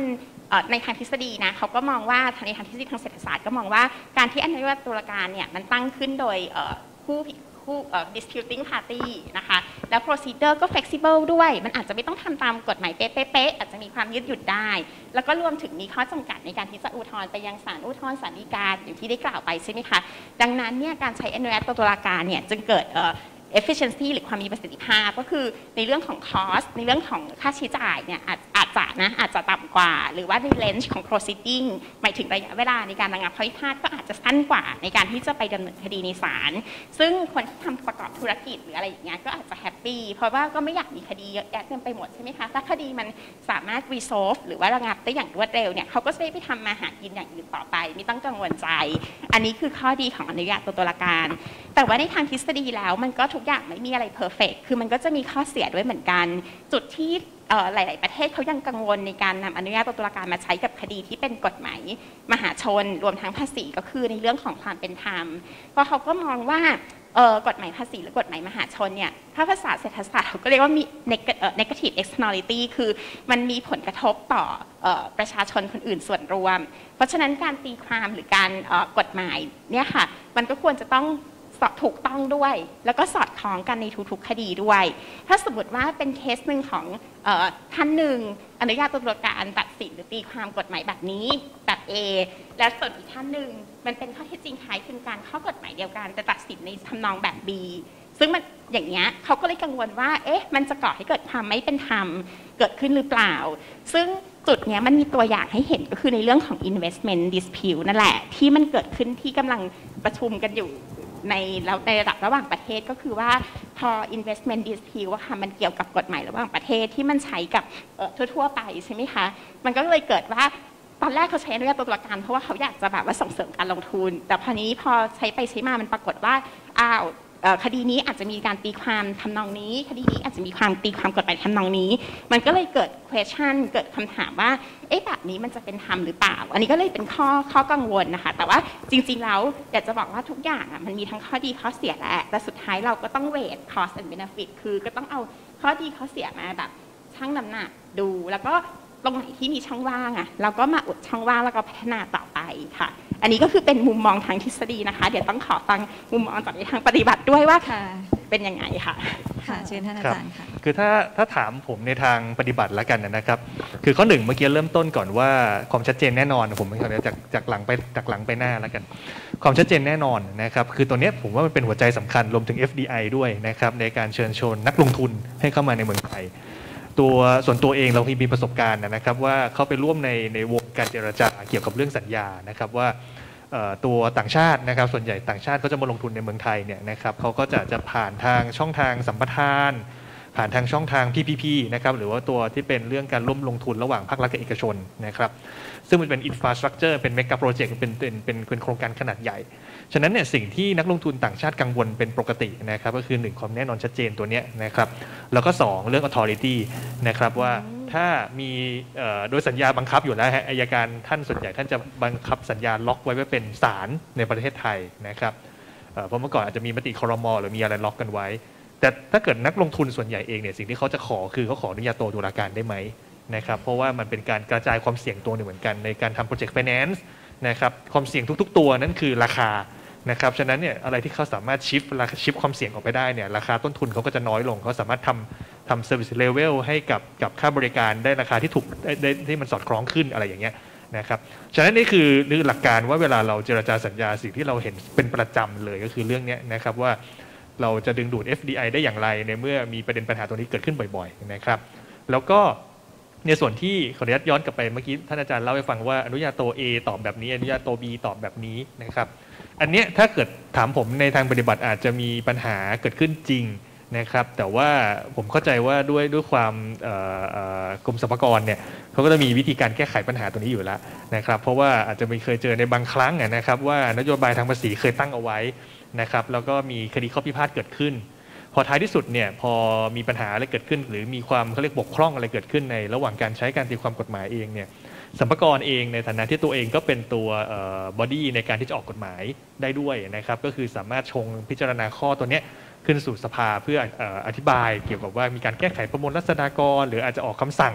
ในทางทฤษฎีนะเขาก็มองว่าในทางทฤษฎีทางเศรษฐศาสตร์ก็มองว่าการที่อนุญาตตุลาการเนี่ยมันตั้งขึ้นโดยผู้ผู้ disputing party นะคะแล้ว procedure ก็ flexible ด้วยมันอาจจะไม่ต้องทำตามกฎหมายเป๊ะๆอาจจะมีความยืดหยุ่นได้แล้วก็รวมถึงมีข้อจำกัดในการที่จะอุทธรณ์ไปยังศาลอุทธรณ์ศาลฎีกาอย่างที่ได้กล่าวไปใช่ไหมคะดังนั้นเนี่ยการใช้อนุญาตตุลาการเนี่ยจึงเกิดefficiency หรือความมีประสิทธิภาพก็คือในเรื่องของ cost ในเรื่องของค่าใช้จ่ายเนี่ยอาจอาจจะนะอาจจะต่ำกว่าหรือว่าใน range ของ proceeding หมายถึงระยะเวลาในการระงับข้อพิพาทก็อาจจะสั้นกว่าในการที่จะไปดำเนินคดีในศาลซึ่งคนที่ทำประกอบธุรกิจหรืออะไรอย่างเงี้ยก็อาจจะแฮปปี้เพราะว่าก็ไม่อยากมีคดีเยอะแยะเต็มไปหมดใช่ไหมคะถ้าคดีมันสามารถ resolve หรือว่าระงับได้อย่างรวดเร็วเนี่ยเขาก็จะได้ไปทำมาหากินอย่างอื่นต่อไปไม่ต้องกังวลใจอันนี้คือข้อดีของอนุญาตตุลาการแต่ว่าในทางทฤษฎีแล้วมันก็ทุกอย่างไม่มีอะไรเพอร์เฟกต์คือมันก็จะมีข้อเสียด้วยเหมือนกันจุดที่หลายๆประเทศเขายังกังวลในการนำอนุญาตตุลาการมาใช้กับคดีที่เป็นกฎหมายมหาชนรวมทั้งภาษีก็คือในเรื่องของความเป็นธรรมเพราะเขาก็มองว่ากฎหมายภาษีหรือกฎหมายมหาชนเนี่ยถ้าภาษาเศรษฐศาสตร์เขาก็เรียกว่ามี negative externality คือมันมีผลกระทบต่อประชาชนคนอื่นส่วนรวมเพราะฉะนั้นการตีความหรือการกฎหมายเนี่ยค่ะมันก็ควรจะต้องถูกต้องด้วยแล้วก็สอดคล้องกันในทุกๆคดีด้วยถ้าสมมติว่าเป็นเคสหนึ่งของเอ่อท่านหนึ่งอนุญาตตุลาการตัดสินหรือตีความกฎหมายแบบนี้แบบ A และส่วนอีกท่านหนึ่งมันเป็นข้อเท็จจริงคล้ายคลึงกันข้อกฎหมายเดียวกันแต่ตัดสินในทำนองแบบ B ซึ่งมันอย่างเงี้ยเขาก็เลยกังวลว่าเอ๊ะมันจะก่อให้เกิดความไม่เป็นธรรมเกิดขึ้นหรือเปล่าซึ่งจุดเนี้ยมันมีตัวอย่างให้เห็นก็คือในเรื่องของ investment dispute นั่นแหละที่มันเกิดขึ้นที่กำลังประชุมกันอยู่ในในระดับระหว่างประเทศก็คือว่าพอ investment dispute ว่าค่ะมันเกี่ยวกับกฎหมายระหว่างประเทศที่มันใช้กับทั่วๆไปใช่ไหมคะมันก็เลยเกิดว่าตอนแรกเขาใช้อนุญาตตุลาการเพราะว่าเขาอยากจะแบบว่าส่งเสริมการลงทุนแต่พอนี้พอใช้ไปใช้มามันปรากฏว่าอ้าวคดีนี้อาจจะมีการตีความทำนองนี้คดีนี้อาจจะมีความตีความกฎหมายทำนองนี้มันก็เลยเกิด question เกิดคำถามว่าเอ๊ะแบบนี้มันจะเป็นธรรมหรือเปล่าอันนี้ก็เลยเป็นข้อข้อกังวลนะคะแต่ว่าจริงๆแล้วอยากจะบอกว่าทุกอย่างอ่ะมันมีทั้งข้อดีข้อเสียแหละแต่สุดท้ายเราก็ต้องเวท cost and benefit คือก็ต้องเอาข้อดีข้อเสียมาแบบชั่งน้ำหนักดูแล้วก็ตรงไหนที่มีช่องว่างอ่ะเราก็มาอุดช่องว่างแล้วก็พัฒนาต่อไปค่ะอันนี้ก็คือเป็นมุมมองทางทฤษฎีนะคะเดี๋ยวต้องขอฟังมุมมองจากในทางปฏิบัติด้วยว่าเป็นยังไงค่ะค่ะเชิญท่านอาจารย์ค่ะคือถ้าถ้าถามผมในทางปฏิบัติแล้วกันนะครับคือข้อหนึ่งเมื่อกี้เริ่มต้นก่อนว่าความชัดเจนแน่นอนผมไม่ขอเดี๋ยวจากจากหลังไปจากหลังไปหน้าแล้วกันความชัดเจนแน่นอนนะครับคือตัวนี้ผมว่ามันเป็นหัวใจสำคัญรวมถึง เอฟ ดี ไอ ด้วยนะครับในการเชิญชวนนักลงทุนให้เข้ามาในเมืองไทยตัวส่วนตัวเองเรามีประสบการณ์นะครับว่าเข้าไปร่วมในในวงการเจรจาเกี่ยวกับเรื่องสัญญานะครับว่าตัวต่างชาตินะครับส่วนใหญ่ต่างชาติเขาจะมาลงทุนในเมืองไทยเนี่ยนะครับเขาก็จะจะผ่านทางช่องทางสัมปทานผ่านทางช่องทาง พี พี พี นะครับหรือว่าตัวที่เป็นเรื่องการร่วมลงทุนระหว่างภาครัฐกับเอกชนนะครับซึ่งมันเป็นอินฟราสตรัคเจอร์เป็นเมกะโปรเจกต์เป็นเป็นเป็นเป็นโครงการขนาดใหญ่ฉะนั้นเนี่ยสิ่งที่นักลงทุนต่างชาติกังวลเป็นปกตินะครับก็คือหนึ่งความแน่นอนชัดเจนตัวนี้นะครับแล้วก็สองเรื่อง authority นะครับว่าถ้ามีโดยสัญญาบังคับอยู่แล้วอัยการท่านส่วนใหญ่ท่านจะบังคับสัญญาล็อกไว้ว่าเป็นศาลในประเทศไทยนะครับเพราะเมื่อก่อนอาจจะมีมติครม.หรือมีอะไรล็อกกันไว้แต่ถ้าเกิดนักลงทุนส่วนใหญ่เองเนี่ยสิ่งที่เขาจะขอคือเขาขออนุญาโตตุลาการได้ไหมนะครับเพราะว่ามันเป็นการกระจายความเสี่ยงตัวหนึ่งเหมือนกันในการทำโปรเจกต์ไฟแนนซ์นะครับความเสี่ยงทุกๆตัวนั้นคือราคานะครับฉะนั้นเนี่ยอะไรที่เขาสามารถชิฟราคาชิฟความเสี่ยงออกไปได้เนี่ยราคาต้นทุนเขาก็จะน้อยลงเขาสามารถทำทำ service level ให้กับกับค่าบริการได้ราคาที่ถูกได้ที่มันสอดคล้องขึ้นอะไรอย่างเงี้ยนะครับฉะนั้นนี่คือนี่หลักการว่าเวลาเราเจรจาสัญญาสิ่งที่เราเห็นเป็นประจำเลยก็คือเรื่องนี้นะครับว่าเราจะดึงดูด เอฟ ดี ไอ ได้อย่างไรในเมื่อมีประเด็นปัญหาตัวนี้เกิดขึ้นบ่อยๆนะครับแล้วก็ในส่วนที่ขออนุญาตย้อนกลับไปเมื่อกี้ท่านอาจารย์เล่าให้ฟังว่าอนุญาโต A ตอบแบบนี้อนุญาโต B ตอบแบบนี้นะครับอันเนี้ยถ้าเกิดถามผมในทางปฏิบัติอาจจะมีปัญหาเกิดขึ้นจริงนะครับแต่ว่าผมเข้าใจว่าด้วยด้วยความกรมสรรพากรเนี่ยเขาก็จะมีวิธีการแก้ไขปัญหาตัวนี้อยู่แล้วนะครับเพราะว่าอาจจะมีเคยเจอในบางครั้งนะครับว่านโยบายทางภาษีเคยตั้งเอาไว้นะครับแล้วก็มีคดีข้อพิพาทเกิดขึ้นพอท้ายที่สุดเนี่ยพอมีปัญหาอะไรเกิดขึ้นหรือมีความเขาเรียกบกพร่องอะไรเกิดขึ้นในระหว่างการใช้การตีความกฎหมายเองเนี่ยสรรพากรเองในฐานะที่ตัวเองก็เป็นตัวบอดี้ในการที่จะออกกฎหมายได้ด้วยนะครับก็คือสามารถชงพิจารณาข้อตัวนี้ขึ้นสู่สภาเพื่ออธิบายเกี่ยวกับว่ามีการแก้ไขประมวลรัษฎากรหรืออาจจะออกคำสั่ง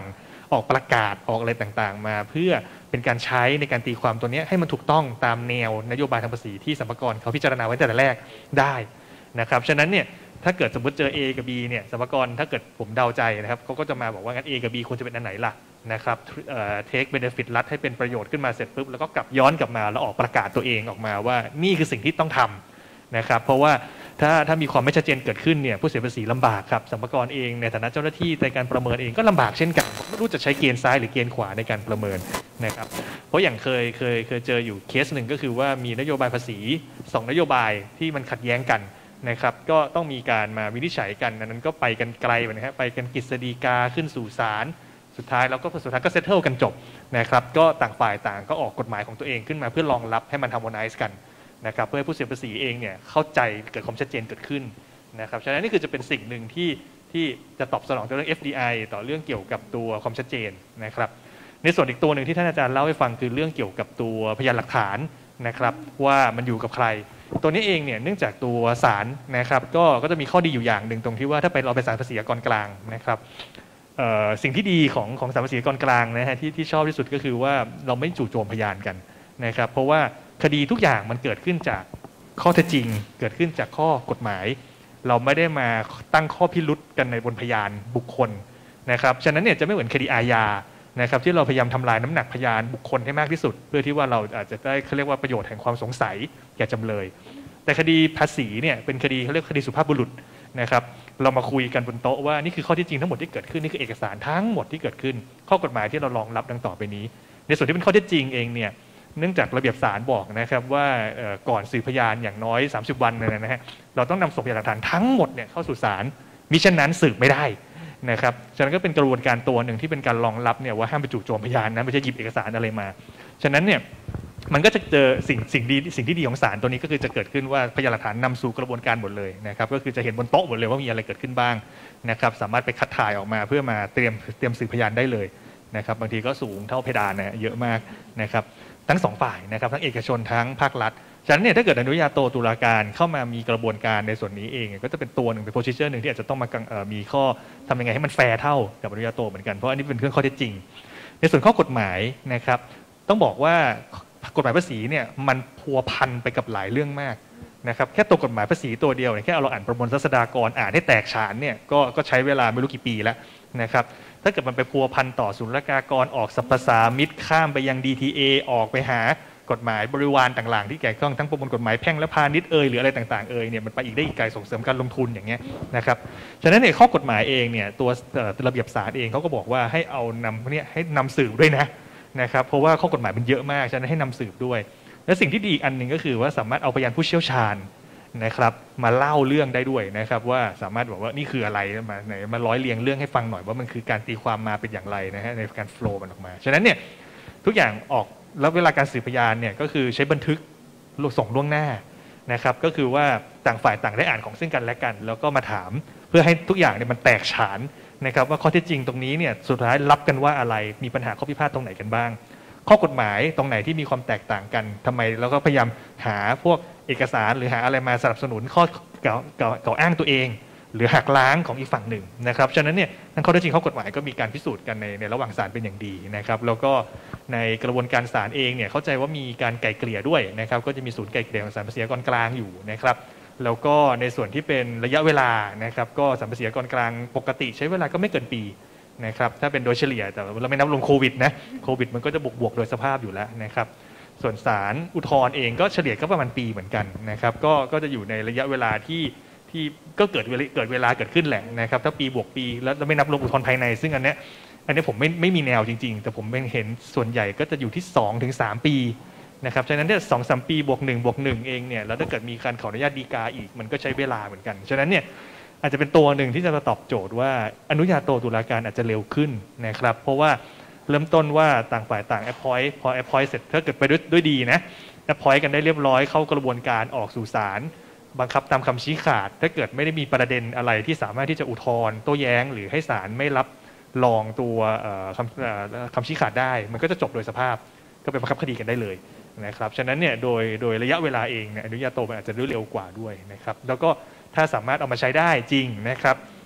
ออกประกาศออกอะไรต่างๆมาเพื่อเป็นการใช้ในการตีความตัวนี้ให้มันถูกต้องตามแนวนโยบายทางภาษีที่สรรพากรเขาพิจารณาไว้แต่แรกได้นะครับฉะนั้นเนี่ยถ้าเกิดสมมติเจอ A กับ B เนี่ยสรรพากรถ้าเกิดผมเดาใจนะครับเขาก็จะมาบอกว่างั้น A กับ B ควรจะเป็นอันไหนล่ะนะครับเอ่อ take benefit รัฐให้เป็นประโยชน์ขึ้นมาเสร็จปุ๊บแล้วก็กลับย้อนกลับมาแล้วออกประกาศตัวเองออกมาว่านี่คือสิ่งที่ต้องทำนะครับเพราะว่าถ้าถ้ามีความไม่ชัดเจนเกิดขึ้นเนี่ยผู้เสียภาษีลำบากครับสรรพากรเองในฐานะเจ้าหน้าที่ในการประเมินเองก็ลำบากเช่นกันไม่รู้จะใช้เกณฑ์ซ้ายหรือเกณฑ์ขวาในการประเมินนะครับเพราะอย่างเคยเคยเคยเจออยู่เคสหนึ่งก็คือว่ามีนโยบายภาษีสองนโยบายที่มันขัดแย้งกันนะครับก็ต้องมีการมาวินิจฉัยกันนั้นก็ไปกันไกลไปนะฮะไปกันกฤษฎีกาขึ้นสู่ศาลสุดท้ายแล้วก็สุดท้ายก็เซตเทิลกันจบนะครับก็ต่างฝ่ายต่างก็ออกกฎหมายของตัวเองขึ้นมาเพื่อรองรับให้มันฮาร์โมไนซ์กันนะครับเพื่อให้ผู้เสียภาษีเองเนี่ยเข้าใจเกิดความชัดเจนเกิดขึ้นนะครับฉะนั้นนี่คือจะเป็นสิ่งหนึ่งที่ที่จะตอบสนองต่อเรื่อง เอฟ ดี ไอ ต่อเรื่องเกี่ยวกับตัวความชัดเจนนะครับในส่วนอีกตัวหนึ่งที่ท่านอาจารย์เล่าให้ฟังคือเรื่องเกี่ยวกับตัวพยานหลักฐานนะครับว่ามันอยู่กับใครตัวนี้เองเนี่ยเนื่องจากตัวศาลนะครับก็ก็จะมีข้อดีอยู่อย่างหนึ่งตรงที่ว่าถ้าเป็นเราเป็นศาลภาษีกรกลางนะครับสิ่งที่ดีของของศาลภาษีกรกลางนะฮะที่ที่ชอบที่สุดก็คือว่าเราไม่จู่โจมพยานกันนะครับเพราะว่าคดีทุกอย่างมันเกิดขึ้นจากข้อเท็จจริงเกิดขึ้นจากข้อกฎหมายเราไม่ได้มาตั้งข้อพิรุษกันในบนพยานบุคคลนะครับฉะนั้นเนี่ยจะไม่เหมือนคดีอาญานะครับที่เราพยายามทำลายน้ำหนักพยานบุคคลให้มากที่สุดเพื่อที่ว่าเราอาจจะได้เขาเรียกว่าประโยชน์แห่งความสงสัยแก่จำเลยแต่คดีภาษีเนี่ยเป็นคดีเขาเรียกคดีสุภาพบุรุษนะครับเรามาคุยกันบนโต๊ะว่านี่คือข้อที่จริงทั้งหมดที่เกิดขึ้นนี่คือเอกสารทั้งหมดที่เกิดขึ้นข้อกฎหมายที่เรารองรับดังต่อไปนี้ในส่วนที่เป็นข้อที่จริงเองเนี่ยเนื่องจากระเบียบศาลบอกนะครับว่าก่อนสืบพยานอย่างน้อยสามสิบวันนะฮะเราต้องนำส่งพยานหลักฐานทั้งหมดเนี่ยเข้าสู่ศาลมิฉะนั้นสืบไม่ได้นะครับฉะนั้นก็เป็นกระบวนการตัวหนึ่งที่เป็นการรองรับเนี่ยว่าห้ามไปจู่โจมพยานนะไม่ใช่หยิบเอกสารอะไรมาฉะนั้นเนี่ยมันก็จะเจอสิ่งสิ่งดีสิ่งที่ดีของศาลตัวนี้ก็คือจะเกิดขึ้นว่าพยานหลักฐานนำสู่กระบวนการหมดเลยนะครับก็คือจะเห็นบนโต๊ะหมดเลยว่ามีอะไรเกิดขึ้นบ้างนะครับสามารถไปคัดถ่ายออกมาเพื่อมาเตรียมเตรียมสืบพยานได้เลยนะครับบางทีก็สูงเท่าเพดานนะเยอะมากนะครับทั้งสองฝ่ายนะครับทั้งเอกชนทั้งภาครัฐฉะนั้นเนี่ยถ้าเกิดอนุญาโตตุลาการเข้ามามีกระบวนการในส่วนนี้เองก็จะเป็นตัวหนึ่งเป็นโพสิชันหนึ่งที่อาจจะต้องมามีข้อทำยังไงให้มันแฟร์เท่ากับอนุญาโตเหมือนกันเพราะอันนี้เป็นเรื่องข้อเท็จจริงในส่วนข้อกฎหมายนะครับต้องบอกว่ากฎหมายภาษีเนี่ยมันพัวพันไปกับหลายเรื่องมากนะครับแค่ตัวกฎหมายภาษีตัวเดียวเนี่ยแค่เอาเราอ่านประมวลรัษฎากรอ่านให้แตกฉานเนี่ยก็ก็ใช้เวลาไม่รู้กี่ปีแล้วนะครับถ้าเกิดมันไปพัวพันต่อศุลกากรออกสรรพสามิตข้ามไปยัง ดี ที เอ ออกไปหากฎหมายบริวารต่างๆที่เกี่ยวข้องทั้งประมวลกฎหมายแพ่งและพาณิชย์เอ่ยหรืออะไรต่างๆเอ่ยเนี่ยมันไปอีกได้อีกไกลส่งเสริมการลงทุนอย่างเงี้ยนะครับฉะนั้นในข้อกฎหมายเองเนี่ยตัวระเบียบศาลเองเขาก็บอกว่าให้เอานำเนี่ยให้นำสืบด้วยนะนะครับเพราะว่าข้อกฎหมายมันเยอะมากฉะนั้นให้นำสืบด้วยและสิ่งที่ดีอีกอันหนึ่งก็คือว่าสามารถเอาพยานผู้เชี่ยวชาญนะครับมาเล่าเรื่องได้ด้วยนะครับว่าสามารถบอกว่านี่คืออะไรมาไหนมาร้อยเรียงเรื่องให้ฟังหน่อยว่ามันคือการตีความมาเป็นอย่างไรนะฮะในการโฟล์มันออกมาฉะนั้นเนี่ยทุกอย่างออกแล้วเวลาการสืบพยานเนี่ยก็คือใช้บันทึกส่งล่วงหน้านะครับก็คือว่าต่างฝ่ายต่างได้อ่านของซึ่งกันและกันแล้วก็มาถามเพื่อให้ทุกอย่างเนี่ยมันแตกฉานนะครับว่าข้อเท็จจริงตรงนี้เนี่ยสุดท้ายรับกันว่าอะไรมีปัญหาข้อพิพาทตรงไหนกันบ้างข้อกฎหมายตรงไหนที่มีความแตกต่างกันทำไมแล้วก็พยายามหาพวกเอกสารหรือหาอะไรมาสนับสนุนข้อเก่าเก่าเก่าอ้างตัวเองหรือหักล้างของอีกฝั่งหนึ่งนะครับฉะนั้นเนี่ยทั้งข้อเท็จจริงข้อกฎหมายก็มีการพิสูจน์กันในในระหว่างศาลเป็นอย่างดีนะครับแล้วก็ในกระบวนการศาลเองเนี่ยเข้าใจว่ามีการไกล่เกลี่ยด้วยนะครับก็จะมีศูนย์ไกล่เกลี่ยของศาลภาษีกรกลางอยู่นะครับแล้วก็ในส่วนที่เป็นระยะเวลานะครับก็ศาลภาษีกรกลางปกติใช้เวลาก็ไม่เกินปีนะครับถ้าเป็นโดยเฉลี่ยแต่เราไม่นับรวมโควิดนะโควิดมันก็จะบวกบวกโดยสภาพอยู่แล้วนะครับส่วนศาลอุทธรณ์เองก็เฉลี่ยก็ประมาณปีเหมือนกันนะครับก็ก็จะอยู่ในระยะเวลาที่ที่ก็เกิดเกิดเวลาเกิดขึ้นแหละนะครับถ้าปีบวกปีแล้วไม่นับรวมอุทธรณ์ภายในซึ่งอันเนี้ยอันนี้ผมไม่ไม่มีแนวจริงๆแต่ผมเห็นส่วนใหญ่ก็จะอยู่ที่สองถึงสามปีนะครับฉะนั้นเนี่ยสองสามปีบวกหนึ่งบวกหนึ่งเองเนี่ยแล้วถ้าเกิดมีการขออนุญาตฎีกาอีกมันก็ใช้เวลาเหมือนกันฉะนั้นเนี่ยอาจจะเป็นตัวหนึ่งที่จะมาตอบโจทย์ว่าอนุญาโตตุลาการอาจจะเร็วขึ้นนะครับเพราะว่าเริ่มต้นว่าต่างฝ่ายต่างแอปพอยต์พอแอปพอยต์เสร็จถ้าเกิดไปด้วยด้วยดีนะแอปพอยต์กันได้เรียบร้อยเข้ากระบวนการออกสู่ศาลบังคับตามคำชี้ขาดถ้าเกิดไม่ได้มีประเด็นอะไรที่สามารถที่จะอุทธรณ์โต้แย้งหรือให้ศาลไม่รับรองตัวคำคำชี้ขาดได้มันก็จะจบโดยสภาพก็เป็นบังคับคดีกันได้เลยนะครับฉะนั้นเนี่ยโดยโดยระยะเวลาเองเนี่ยอนุญาโตมันอาจจะรวดเร็วกว่าด้วยนะครับแล้วก็ถ้าสามารถเอามาใช้ได้จริงนะครับ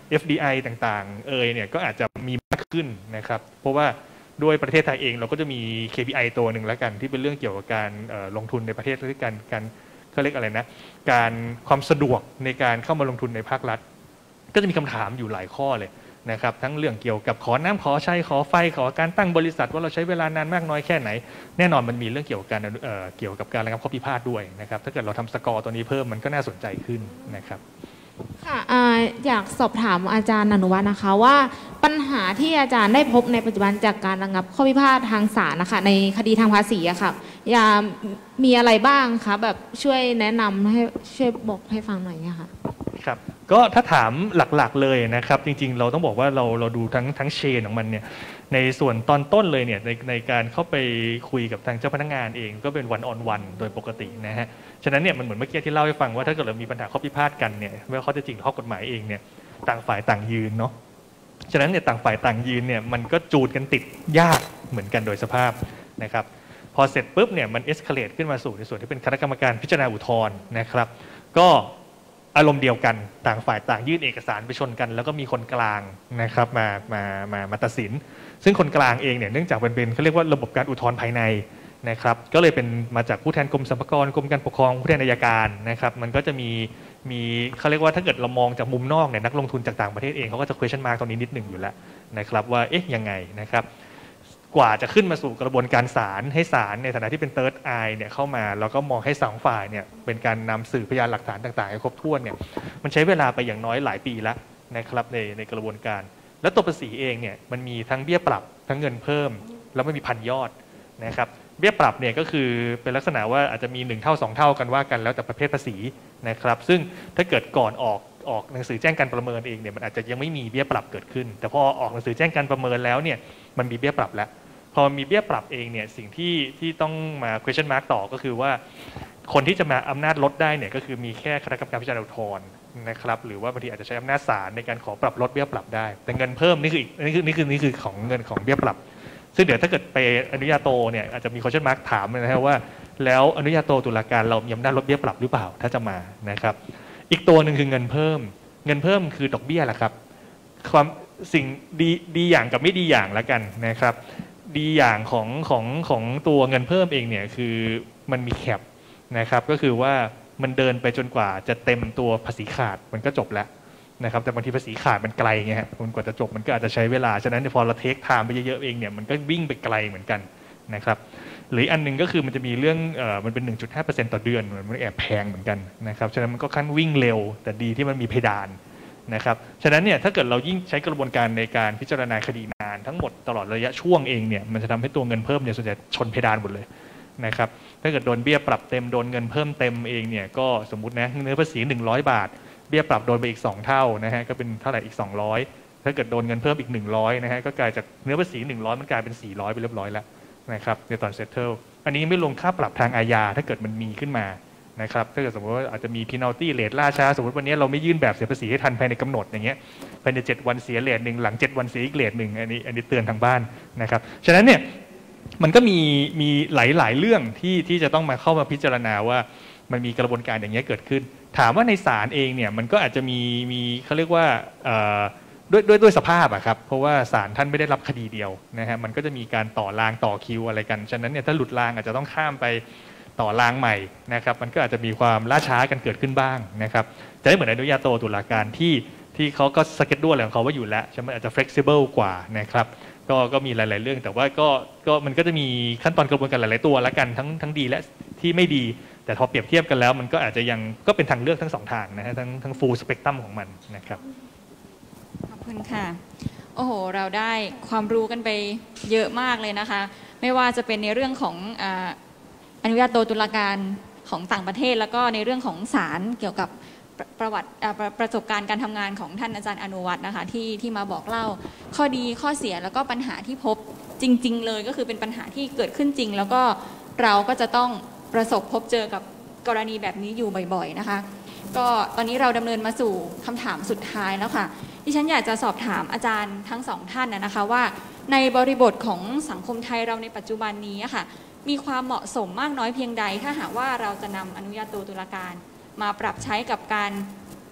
เอฟ ดี ไอ ต่างๆเอยเนี่ยก็อาจจะมีมากขึ้นนะครับเพราะว่าด้วยประเทศไทยเองเราก็จะมี เค พี ไอ ตัวหนึ่งแล้วกันที่เป็นเรื่องเกี่ยวกับการลงทุนในประเทศด้วยการการเขาเรียกอะไรนะการความสะดวกในการเข้ามาลงทุนในภาครัฐก็จะมีคำถามอยู่หลายข้อเลยนะครับทั้งเรื่องเกี่ยวกับขอน้ำขอใช้ขอไฟขอการตั้งบริษัทว่าเราใช้เวลานานมากน้อยแค่ไหนแน่นอนมันมีเรื่องเกี่ยวกับการเอ่อเกี่ยวกับการระงับข้อพิพาทด้วยนะครับถ้าเกิดเราทำสกอร์ตัวนี้เพิ่มมันก็น่าสนใจขึ้นนะครับค่ะอยากสอบถามอาจารย์อนุวัฒน์นะคะว่าปัญหาที่อาจารย์ได้พบในปัจจุบันจากการระงับข้อพิพาททางศาลนะคะในคดีทางภาษีอะค่ะอยากมีอะไรบ้างคะแบบช่วยแนะนำให้ช่วยบอกให้ฟังหน่อยค่ะครับก็ถ้าถามหลักๆเลยนะครับจริงๆเราต้องบอกว่าเราเราดูทั้งทั้งเชนของมันเนี่ยในส่วนตอนต้นเลยเนี่ยในในการเข้าไปคุยกับทางเจ้าพนักงานเองก็เป็นวันออนวันโดยปกตินะฮะฉะนั้นเนี่ยมันเหมือนเมื่อกี้ที่เล่าให้ฟังว่าถ้าเกิดเรามีปัญหาข้อพิพาทกันเนี่ยไม่ว่าข้อเท็จจริงหรือข้อกฎหมายเองเนี่ยต่างฝ่ายต่างยืนเนาะฉะนั้นเนี่ยต่างฝ่ายต่างยืนเนี่ยมันก็จูนกันติดยากเหมือนกันโดยสภาพนะครับพอเสร็จปุ๊บเนี่ยมันเอ็กซ์เคเลตขึ้นมาสู่ในส่วนที่เป็นคณะกรรมการพิจารณาอุทธรณ์นะครับก็อารมณ์เดียวกันต่างฝ่ายต่างยื่นเอกสารไปชนกันแล้วก็มีคนกลางนะครับมามามามาตัดสินซึ่งคนกลางเองเนี่ยเนื่องจากมันเป็นเขาเรียกว่าระบบการอุทธรณ์ภายในนะครับก็เลยเป็นมาจากผู้แทนกรมสรรพากรกรมการปกครองผู้แทนอัยการนะครับมันก็จะมีมีเขาเรียกว่าถ้าเกิดเรามองจากมุมนอกเนี่ยนักลงทุนจากต่างประเทศเองเขาก็จะ question mark ตรงนี้นิดหนึ่งอยู่แล้วนะครับว่าเอ๊ะยังไงนะครับกว่าจะขึ้นมาสู่กระบวนการศาลให้ศาลในฐานะที่เป็น third eye เนี่ยเข้ามาแล้วก็มองให้สองฝ่ายเนี่ยเป็นการนำสื่อพยานหลักฐานต่างๆให้ครบถ้วนเนี่ยมันใช้เวลาไปอย่างน้อยหลายปีแล้วนะครับในในกระบวนการแล้วตัวภาษีเองเนี่ยมันมีทั้งเบี้ยปรับทั้งเงินเพิ่มแล้วไม่มีพันยอดนะครับเบี้ยปรับเนี่ยก็คือเป็นลักษณะว่าอาจจะมีหนึ่งเท่าสองเท่ากันว่ากันแล้วแต่ประเภทภาษีนะครับซึ่งถ้าเกิดก่อนออกออกหนังสือแจ้งการประเมินเองเนี่ยมันอาจจะยังไม่มีเบี้ยปรับเกิดขึ้นแต่พอออกหนังสือแจ้งการประเมินแล้วเนี่ยมันมีเบี้ยปรับแล้วพอมีเบี้ยปรับเองเนี่ยสิ่งที่ที่ต้องมา question mark ต่อก็คือว่าคนที่จะมาอำนาจลดได้เนี่ยก็คือมีแค่คณะกรรมการพิจารณาอุทธรณ์นะครับหรือว่าบางทีอาจจะใช้อำนาจศาลในการขอปรับลดเบี้ยปรับได้แต่เงินเพิ่มนี่คือนี่คือนี่คือนี่คือของเงินของเบี้ยปรับซึ่งเดี๋ยวถ้าเกิดไปอนุญาโตเนี่ยอาจจะมี question mark ถามนะครับว่าแล้วอนุญาโตตุลาการเรามีอำนาจลดเบี้ยปรับหรือเปล่าถ้าจะมานะครับอีกตัวหนึ่งคือเงินเพิ่มเงินเพิ่มคือดอกเบี้ยแหละครับความสิ่งดีดีอย่างกับไม่ดีอย่างแล้วกันนะครับดีอย่างของของของตัวเงินเพิ่มเองเนี่ยคือมันมีแคปนะครับก็คือว่ามันเดินไปจนกว่าจะเต็มตัวภาษีขาดมันก็จบแล้วนะครับแต่บางทีภาษีขาดมันไกลไงฮะกว่าจะจบมันก็อาจจะใช้เวลาฉะนั้นพอเราเทคไทม์ไปเยอะๆเองเนี่ยมันก็วิ่งไปไกลเหมือนกันนะครับหรืออันนึงก็คือมันจะมีเรื่องเอ่อมันเป็น หนึ่งจุดห้าเปอร์เซ็นต์ ต่อเดือนมันแอบแพงเหมือนกันนะครับฉะนั้นมันก็ขั้นวิ่งเร็วแต่ดีที่มันมีเพดานนะครับฉะนั้นเนี่ยถ้าเกิดเรายิ่งใช้กระบวนการในการพิจารณาคดีนานทั้งหมดตลอดระยะช่วงเองเนี่ยมันจะทำให้ตัวเงินเพิ่มเนี่ยส่วนใหญ่ชนเพดานหมดเลยนะครับถ้าเกิดโดนเบี้ยปรับเต็มโดนเงินเพิ่มเต็มเองเนี่ยก็สมมุตินะเนื้อภาษีหนึ่งร้อยบาทเบี้ยปรับโดนไปอีกสองเท่านะฮะก็เป็นเท่าไหร่อีกสองร้อยถ้าเกิดโดนเงินเพิ่มอีกหนึ่งร้อยนะฮะก็กลายจากเนื้อภาษีหนึ่งร้อยมันกลายเป็นสี่ร้อยไปเรียบร้อยแล้วนะครับในตอนเซตเทิลอันนี้ไม่ลงค่าปรับทางอาญาถ้าเกิดมันมีขึ้นมานะครับถ้าเกิดสมมติว่าอาจจะมี penalty เรทล่าช้าสมมติวันนี้เราไม่ยื่นแบบเสียภาษีให้ทันภายในกำหนดอย่างเงี้ยภายในเจ็ดวันเสียเรทหนึ่งหลังเจ็ดวันเสียอีกเรทหนึ่งอันนี้อันนี้เตือนทางบ้านนะครับฉะนั้นเนี่ยมันก็มีมีหลายๆเรื่องที่ที่จะต้องมาเข้ามาพิจารณาว่ามันมีกระบวนการอย่างเงี้ยเกิดขึ้นถามว่าในศาลเองเนี่ยมันก็อาจจะมีมีเขาเรียกว่าด้วยด้วยด้วยสภาพอะครับเพราะว่าศาลท่านไม่ได้รับคดีเดียวนะฮะมันก็จะมีการต่อรางต่อคิวอะไรกันฉะนั้นเนี่ยถ้าหลุดรางอาจจะต้องข้ามไปต่อรางใหม่นะครับมันก็อาจจะมีความล่าช้ากันเกิดขึ้นบ้างนะครับจะไม่เหมือนอนุญาโตตุลาการที่ที่เขาก็สเก็ตด้วยอะไรของเขาว่าอยู่แล้วใช่ไหมอาจจะ flexible กว่านะครับก็ก็มีหลายๆเรื่องแต่ว่าก็ก็มันก็จะมีขั้นตอนกระบวนการหลายๆตัวแล้วกันทั้งทั้งดีและที่ไม่ดีแต่พอเปรียบเทียบกันแล้วมันก็อาจจะยังก็เป็นทางเลือกทั้งสองทางนะฮะทั้งทั้ง full spectrum ของมันนะครับขอบคุณค่ะโอ้โหเราได้ความรู้กันไปเยอะมากเลยนะคะไม่ว่าจะเป็นในเรื่องของอ่าอนุญาโตตุลาการของต่างประเทศแล้วก็ในเรื่องของศาลเกี่ยวกับประวัติประประสบการณ์การทำงานของท่านอาจารย์อนุวัฒน์นะคะที่ที่มาบอกเล่าข้อดีข้อเสียแล้วก็ปัญหาที่พบจริงๆเลยก็คือเป็นปัญหาที่เกิดขึ้นจริงแล้วก็เราก็จะต้องประสบพบเจอกับกรณีแบบนี้อยู่บ่อยๆนะคะก็ตอนนี้เราดำเนินมาสู่คำถามสุดท้ายแล้วค่ะดิฉันอยากจะสอบถามอาจารย์ทั้งสองท่านนะคะว่าในบริบทของสังคมไทยเราในปัจจุบันนี้ค่ะมีความเหมาะสมมากน้อยเพียงใดถ้าหากว่าเราจะนำอนุญาโตตุลาการมาปรับใช้กับการ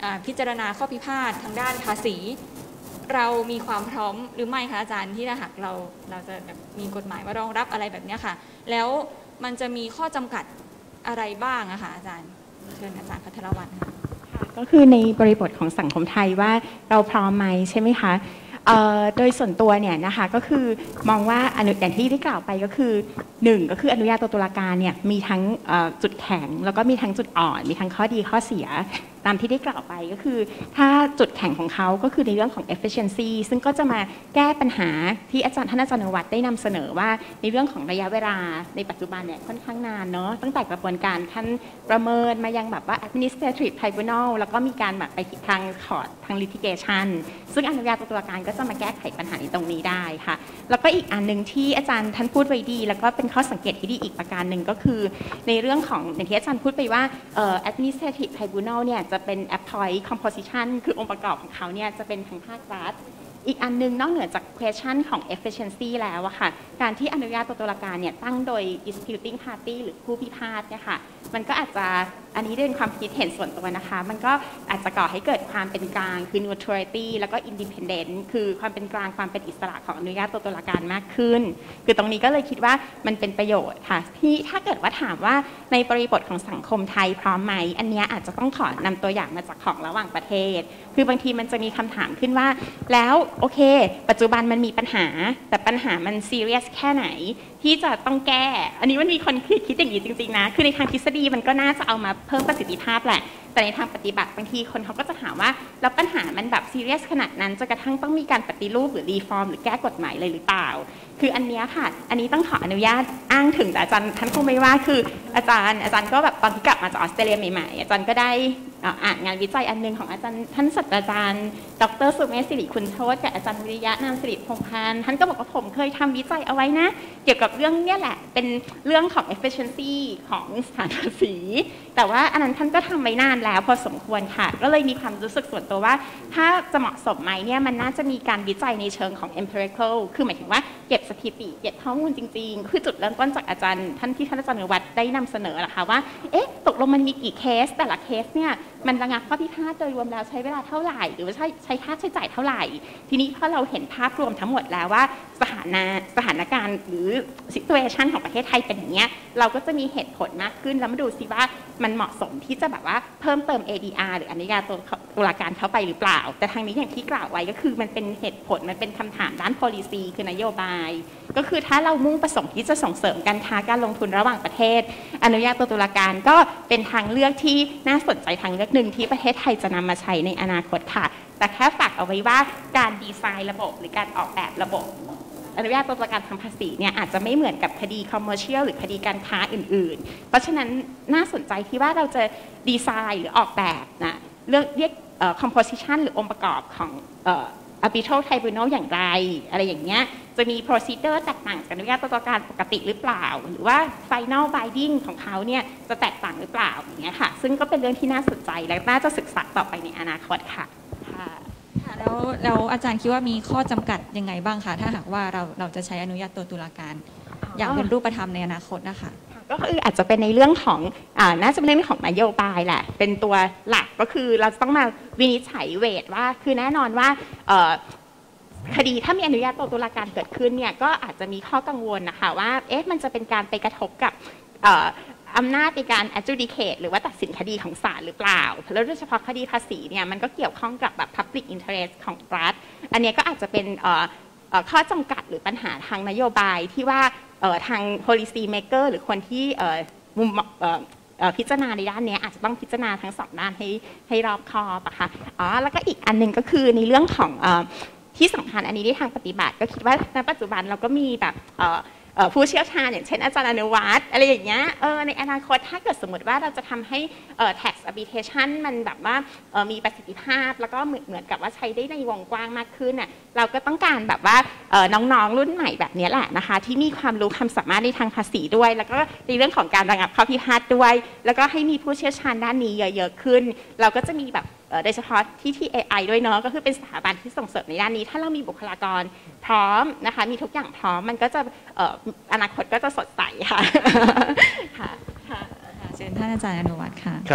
พิจารณาข้อพิพาททางด้านภาษีเรามีความพร้อมหรือไม่คะอาจารย์ที่ถ้าหากเราเราจะแบบมีกฎหมายมารองรับอะไรแบบนี้ค่ะแล้วมันจะมีข้อจำกัดอะไรบ้างอะคะอาจารย์เชิญอาจารย์ภัทรวรรณค่ะก็คือในบริบทของสังคมไทยว่าเราพร้อมไหมใช่ไหมคะโดยส่วนตัวเนี่ยนะคะก็คือมองว่าอนุอย่างที่ได้กล่าวไปก็คือหนึ่งก็คืออนุญาโตตุลาการเนี่ยมีทั้งจุดแข็งแล้วก็มีทั้งจุดอ่อนมีทั้งข้อดีข้อเสียตามที่ได้กล่าวไปก็คือถ้าจุดแข็งของเขาก็คือในเรื่องของ efficiency ซึ่งก็จะมาแก้ปัญหาที่อาจารย์ท่านอาจารย์นวัตได้นำเสนอว่าในเรื่องของระยะเวลาในปัจจุบันเนี่ยค่อนข้างนานเนาะตั้งแต่กระบวนการขั้นประเมินมายังแบบว่า administrative tribunal แล้วก็มีการแบบไปทาง court ทาง litigation ซึ่งอนุญาโตตุลาการก็จะมาแก้ไขปัญหาในตรงนี้ได้ค่ะแล้วก็อีกอันหนึ่งที่อาจารย์ท่านพูดไว้ดีแล้วก็เป็นข้อสังเกตที่ดีอีกประการหนึ่งก็คือในเรื่องของอย่างที่อาจารย์พูดไปว่า administrative tribunal เนี่ยจะเป็น appoint composition คือองค์ประกอบของเขาเนี่ยจะเป็นทางภาครัฐอีกอันนึงนอกเหนือจาก question ของ efficiency แล้วอะค่ะการที่อนุญาโตตุลาการเนี่ยตั้งโดย disputing party หรือผู้พิพาทเนี่ยค่ะมันก็อาจจะอันนี้เป็นความคิดเห็นส่วนตัวนะคะมันก็อาจจะก่อให้เกิดความเป็นกลางคือ neutrality แล้วก็ independent คือความเป็นกลางความเป็นอิสระของอนุญาโตตุลาการมากขึ้นคือตรงนี้ก็เลยคิดว่ามันเป็นประโยชน์ค่ะที่ถ้าเกิดว่าถามว่าในบริบทของสังคมไทยพร้อมไหมอันนี้อาจจะต้องขอนำตัวอย่างมาจากของระหว่างประเทศคือบางทีมันจะมีคำถามขึ้นว่าแล้วโอเคปัจจุบันมันมีปัญหาแต่ปัญหามันซีเรียสแค่ไหนที่จะต้องแก้อันนี้มันมีคนคิดอย่างนี้จริงๆนะคือในทางทฤษฎีมันก็น่าจะเอามาเพิ่มประสิทธิภาพแหละแต่ในทางปฏิบัติบางทีคนเขาก็จะถามว่าแล้วปัญหามันแบบซีเรียสขนาดนั้นจนกระทั่งต้องมีการปฏิรูปหรือรีฟอร์มหรือแก้กฎหมายเลยหรือเปล่าคืออันนี้ค่ะอันนี้ต้องขออนุญาตอ้างถึงแต่อาจารย์ท่านคงไม่ว่าคืออาจารย์อาจารย์ก็แบบตอนที่กลับมาจากออสเตรเลียใหม่ๆอาจารย์ก็ได้อ่านงานวิจัยอันนึงของอาจารย์ท่านศาสตราจารย์ดร.สุเมธสิริคุณโชติกับอาจารย์วิริยะนามสิริพงษ์พันธ์ท่านก็บอกว่าผมเคยทำวิจัยเอาไว้นะเกี่ยวกับเรื่องนี้แหละเป็นเรื่องของ efficiency ของสถานภาษีแต่ว่าอันนั้นท่านก็ทำไว้นานแล้วพอสมควรค่ะก็เลยมีความรู้สึกส่วนตัวว่าถ้าจะเหมาะสมไหมเนี่ยมันน่าจะมีการวิจัยในเชิงของ empirical คือหมายถึงว่าเก็บสถิติเก็บข้อมูลจริงๆคือจุดเริ่มต้นจากอาจารย์ท่านที่ท่านอาจารย์นวัตได้นำเสนอแหละค่ะว่าเอ๊ะตกลงมันมีกี่เคสแต่ละเคสเนี่ยมันระงับข้อพิพาทโดยรวมแล้วใช้เวลาเท่าไหร่หรือว่าใช้ใช้ค่าใช้จ่ายเท่าไหร่ทีนี้พอเราเห็นภาพรวมทั้งหมดแล้วว่าสถานะสถานการณ์หรือ situation ของประเทศไทยเป็นอย่างเงี้ยเราก็จะมีเหตุผลมากขึ้นแล้วมาดูซิว่ามันเหมาะสมที่จะแบบว่าเพิ่มเติม เอ ดี อาร์ หรืออนุญาโตตุลาการเข้าไปหรือเปล่าแต่ทางนี้อย่างที่กล่าวไว้ก็คือมันเป็นเหตุผลมันเป็นคำถามด้าน policy คือนโยบายก็คือถ้าเรามุ่งประสงค์ที่จะส่งเสริมการค้าการลงทุนระหว่างประเทศอนุญาโตตุลาการก็เป็นทางเลือกที่น่าสนใจทางเลือกหนึ่งที่ประเทศไทยจะนำมาใช้ในอนาคตค่ะแต่แค่ฝากเอาไว้ว่าการดีไซน์ระบบหรือการออกแบบระบบอนุญาโตตุลาการทางภาษีเนี่ยอาจจะไม่เหมือนกับคดีคอมเมอร์เชียลหรือคดีการค้าอื่นๆเพราะฉะนั้นน่าสนใจที่ว่าเราจะดีไซน์หรือออกแบบนะเรื่องเรียก composition หรือองค์ประกอบของarbitral tribunal อย่างไรอะไรอย่างเงี้ยจะมี procedure แตกต่างจากอนุญาโตตุลาการปกติหรือเปล่าหรือว่า final binding ของเขาเนี่ยจะแตกต่างหรือเปล่าอย่างเงี้ยค่ะซึ่งก็เป็นเรื่องที่น่าสนใจและน่าจะศึกษาต่อไปในอนาคตค่ะแล้วแล้วอาจารย์คิดว่ามีข้อจำกัดยังไงบ้างคะถ้าหากว่าเราเราจะใช้อนุญาโตตุลาการอย่างเป็นรูปธรรมในอนาคตนะคะก็คืออาจจะเป็นในเรื่องของอ่าน่าจะเป็นเรื่องของนโยบายแหละเป็นตัวหลักก็คือเราต้องมาวินิจฉัยเวทว่าคือแน่นอนว่าคดีถ้ามีอนุญาโตตุลาการเกิดขึ้นเนี่ยก็อาจจะมีข้อกังวลนะคะว่าเอ๊ะมันจะเป็นการไปกระทบกับอำนาจในการ adjudicate หรือว่าตัดสินคดีของศาลหรือเปล่าแล้วโดยเฉพาะคดีภาษีเนี่ยมันก็เกี่ยวข้องกับแบบ public interest ของรัฐอันนี้ก็อาจจะเป็นข้อจำกัดหรือปัญหาทางนโยบายที่ว่าทาง policy maker หรือคนที่มุมพิจารณาในด้านนี้อาจจะต้องพิจารณาทั้งสองด้านให้ให้รอบคอบอะค่ะอ๋อแล้วก็อีกอันหนึ่งก็คือในเรื่องของที่สำคัญอันนี้ในทางปฏิบัติก็คิดว่าในปัจจุบันเราก็มีแบบผู้เชี่ยวชาญอย่างเช่นอาจารย์อนุวัฒน์อะไรอย่างเงี้ยเออในอนาคตถ้าเกิดสมมติว่าเราจะทำให้ tax arbitration มันแบบว่ามีประสิทธิภาพแล้วก็เหมือนกับว่าใช้ได้ในวงกว้างมากขึ้นน่ะเราก็ต้องการแบบว่าน้องๆรุ่นใหม่แบบนี้แหละนะคะที่มีความรู้ความสามารถในทางภาษีด้วยแล้วก็ในเรื่องของการระงับข้อพิพาทด้วยแล้วก็ให้มีผู้เชี่ยวชาญด้านนี้เยอะๆขึ้นเราก็จะมีแบบโดยเฉพาะที่ที่ เอ ไอ ด้วยเนาะก็คือเป็นสถาบันที่ส่งเสริมในด้านนี้ถ้าเรามีบุคลากรพร้อมนะคะมีทุกอย่างพร้อมมันก็จะอนาคตก็จะสดใสค่ะค่ะเชิญท่านอาจารย์อนุวัฒน์ค่ะครับ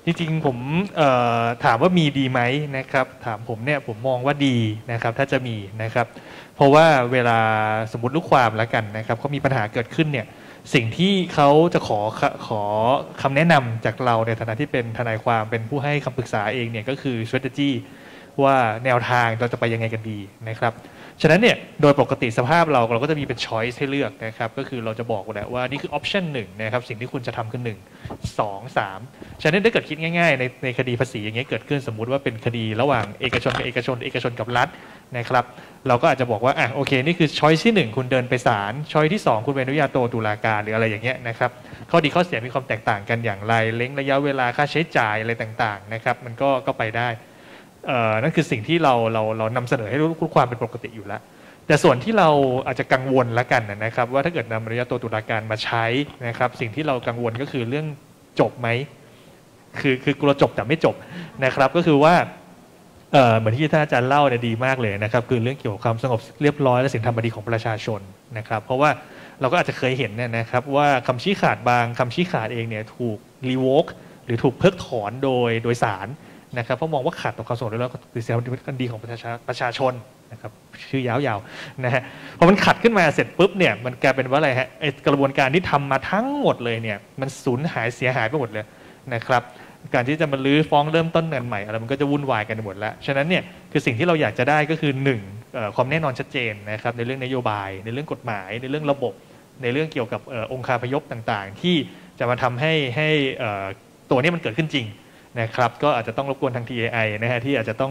จริงๆผมถามว่ามีดีไหมนะครับถามผมเนี่ยผมมองว่าดีนะครับถ้าจะมีนะครับเพราะว่าเวลาสมมติลูกความแล้วกันนะครับเขามีปัญหาเกิดขึ้นเนี่ยสิ่งที่เขาจะขอขอคำแนะนำจากเราในฐานะที่เป็นทนายความเป็นผู้ให้คำปรึกษาเองเนี่ยก็คือ strategy ว่าแนวทางเราจะไปยังไงกันดีนะครับฉะนั้นเนี่ยโดยปกติสภาพเราเราก็จะมีเป็น choice ให้เลือกนะครับก็คือเราจะบอกแหละว่านี่คือ option หนึ่งนะครับสิ่งที่คุณจะทำคือหนึ่ง สอง สามฉะนั้นถ้าเกิดคิดง่ายๆในในคดีภาษีอย่างเงี้ยเกิดขึ้นสมมุติว่าเป็นคดีระหว่างเอกชนกับเอกชนเอกชนกับรัฐนะครับเราก็อาจจะบอกว่าอ่ะโอเคนี่คือ choice ที่หนึ่งคุณเดินไปศาล choice ที่สองคุณเป็นอนุญาโตตุลาการหรืออะไรอย่างเงี้ยนะครับข้อดีข้อเสียมีความแตกต่างกันอย่างไรเล้งระยะเวลาค่าใช้จ่ายอะไรต่างๆนะครับมันก็ก็ไปได้นั่นคือสิ่งที่เราเราเรานำเสนอให้รู้ความเป็นปกติอยู่แล้วแต่ส่วนที่เราอาจจะกังวลละกันนะครับว่าถ้าเกิดนำอนุญาโตตุลาการมาใช้นะครับสิ่งที่เรากังวลก็คือเรื่องจบไหมคือคือกลัวจบแต่ไม่จบนะครับก็คือว่าเหมือนที่ท่านอาจารย์เล่าเนี่ยดีมากเลยนะครับคือเรื่องเกี่ยวกับความสงบเรียบร้อยและสินธรรมบดีของประชาชนนะครับเพราะว่าเราก็อาจจะเคยเห็นเนี่ยนะครับว่าคำชี้ขาดบางคำชี้ขาดเองเนี่ยถูกรีโวคหรือถูกเพิกถอนโดยโดยศาลนะครับเพราะมองว่าขัดต่อความสงบและสินธรรมบดีของประชาประชาชนนะครับชื่อยาวๆนะฮะพอมันขัดขึ้นมาเสร็จปุ๊บเนี่ยมันกลายเป็นว่าอะไรฮะไอกระบวนการที่ทำมาทั้งหมดเลยเนี่ยมันสูญหายเสียหายไปหมดเลยนะครับการที่จะมาลื้อฟ้องเริ่มต้นกันใหม่อะไรมันก็จะวุ่นวายกันหมดแล้วฉะนั้นเนี่ยคือสิ่งที่เราอยากจะได้ก็คือหนึ่งความแน่นอนชัดเจนนะครับในเรื่องนโยบายในเรื่องกฎหมายในเรื่องระบบในเรื่องเกี่ยวกับองค์คาพยพต่างๆที่จะมาทำให้ให้ตัวนี้มันเกิดขึ้นจริงนะครับก็อาจจะต้องรบกวนทาง ที เอ ไอ นะฮะที่อาจจะต้อง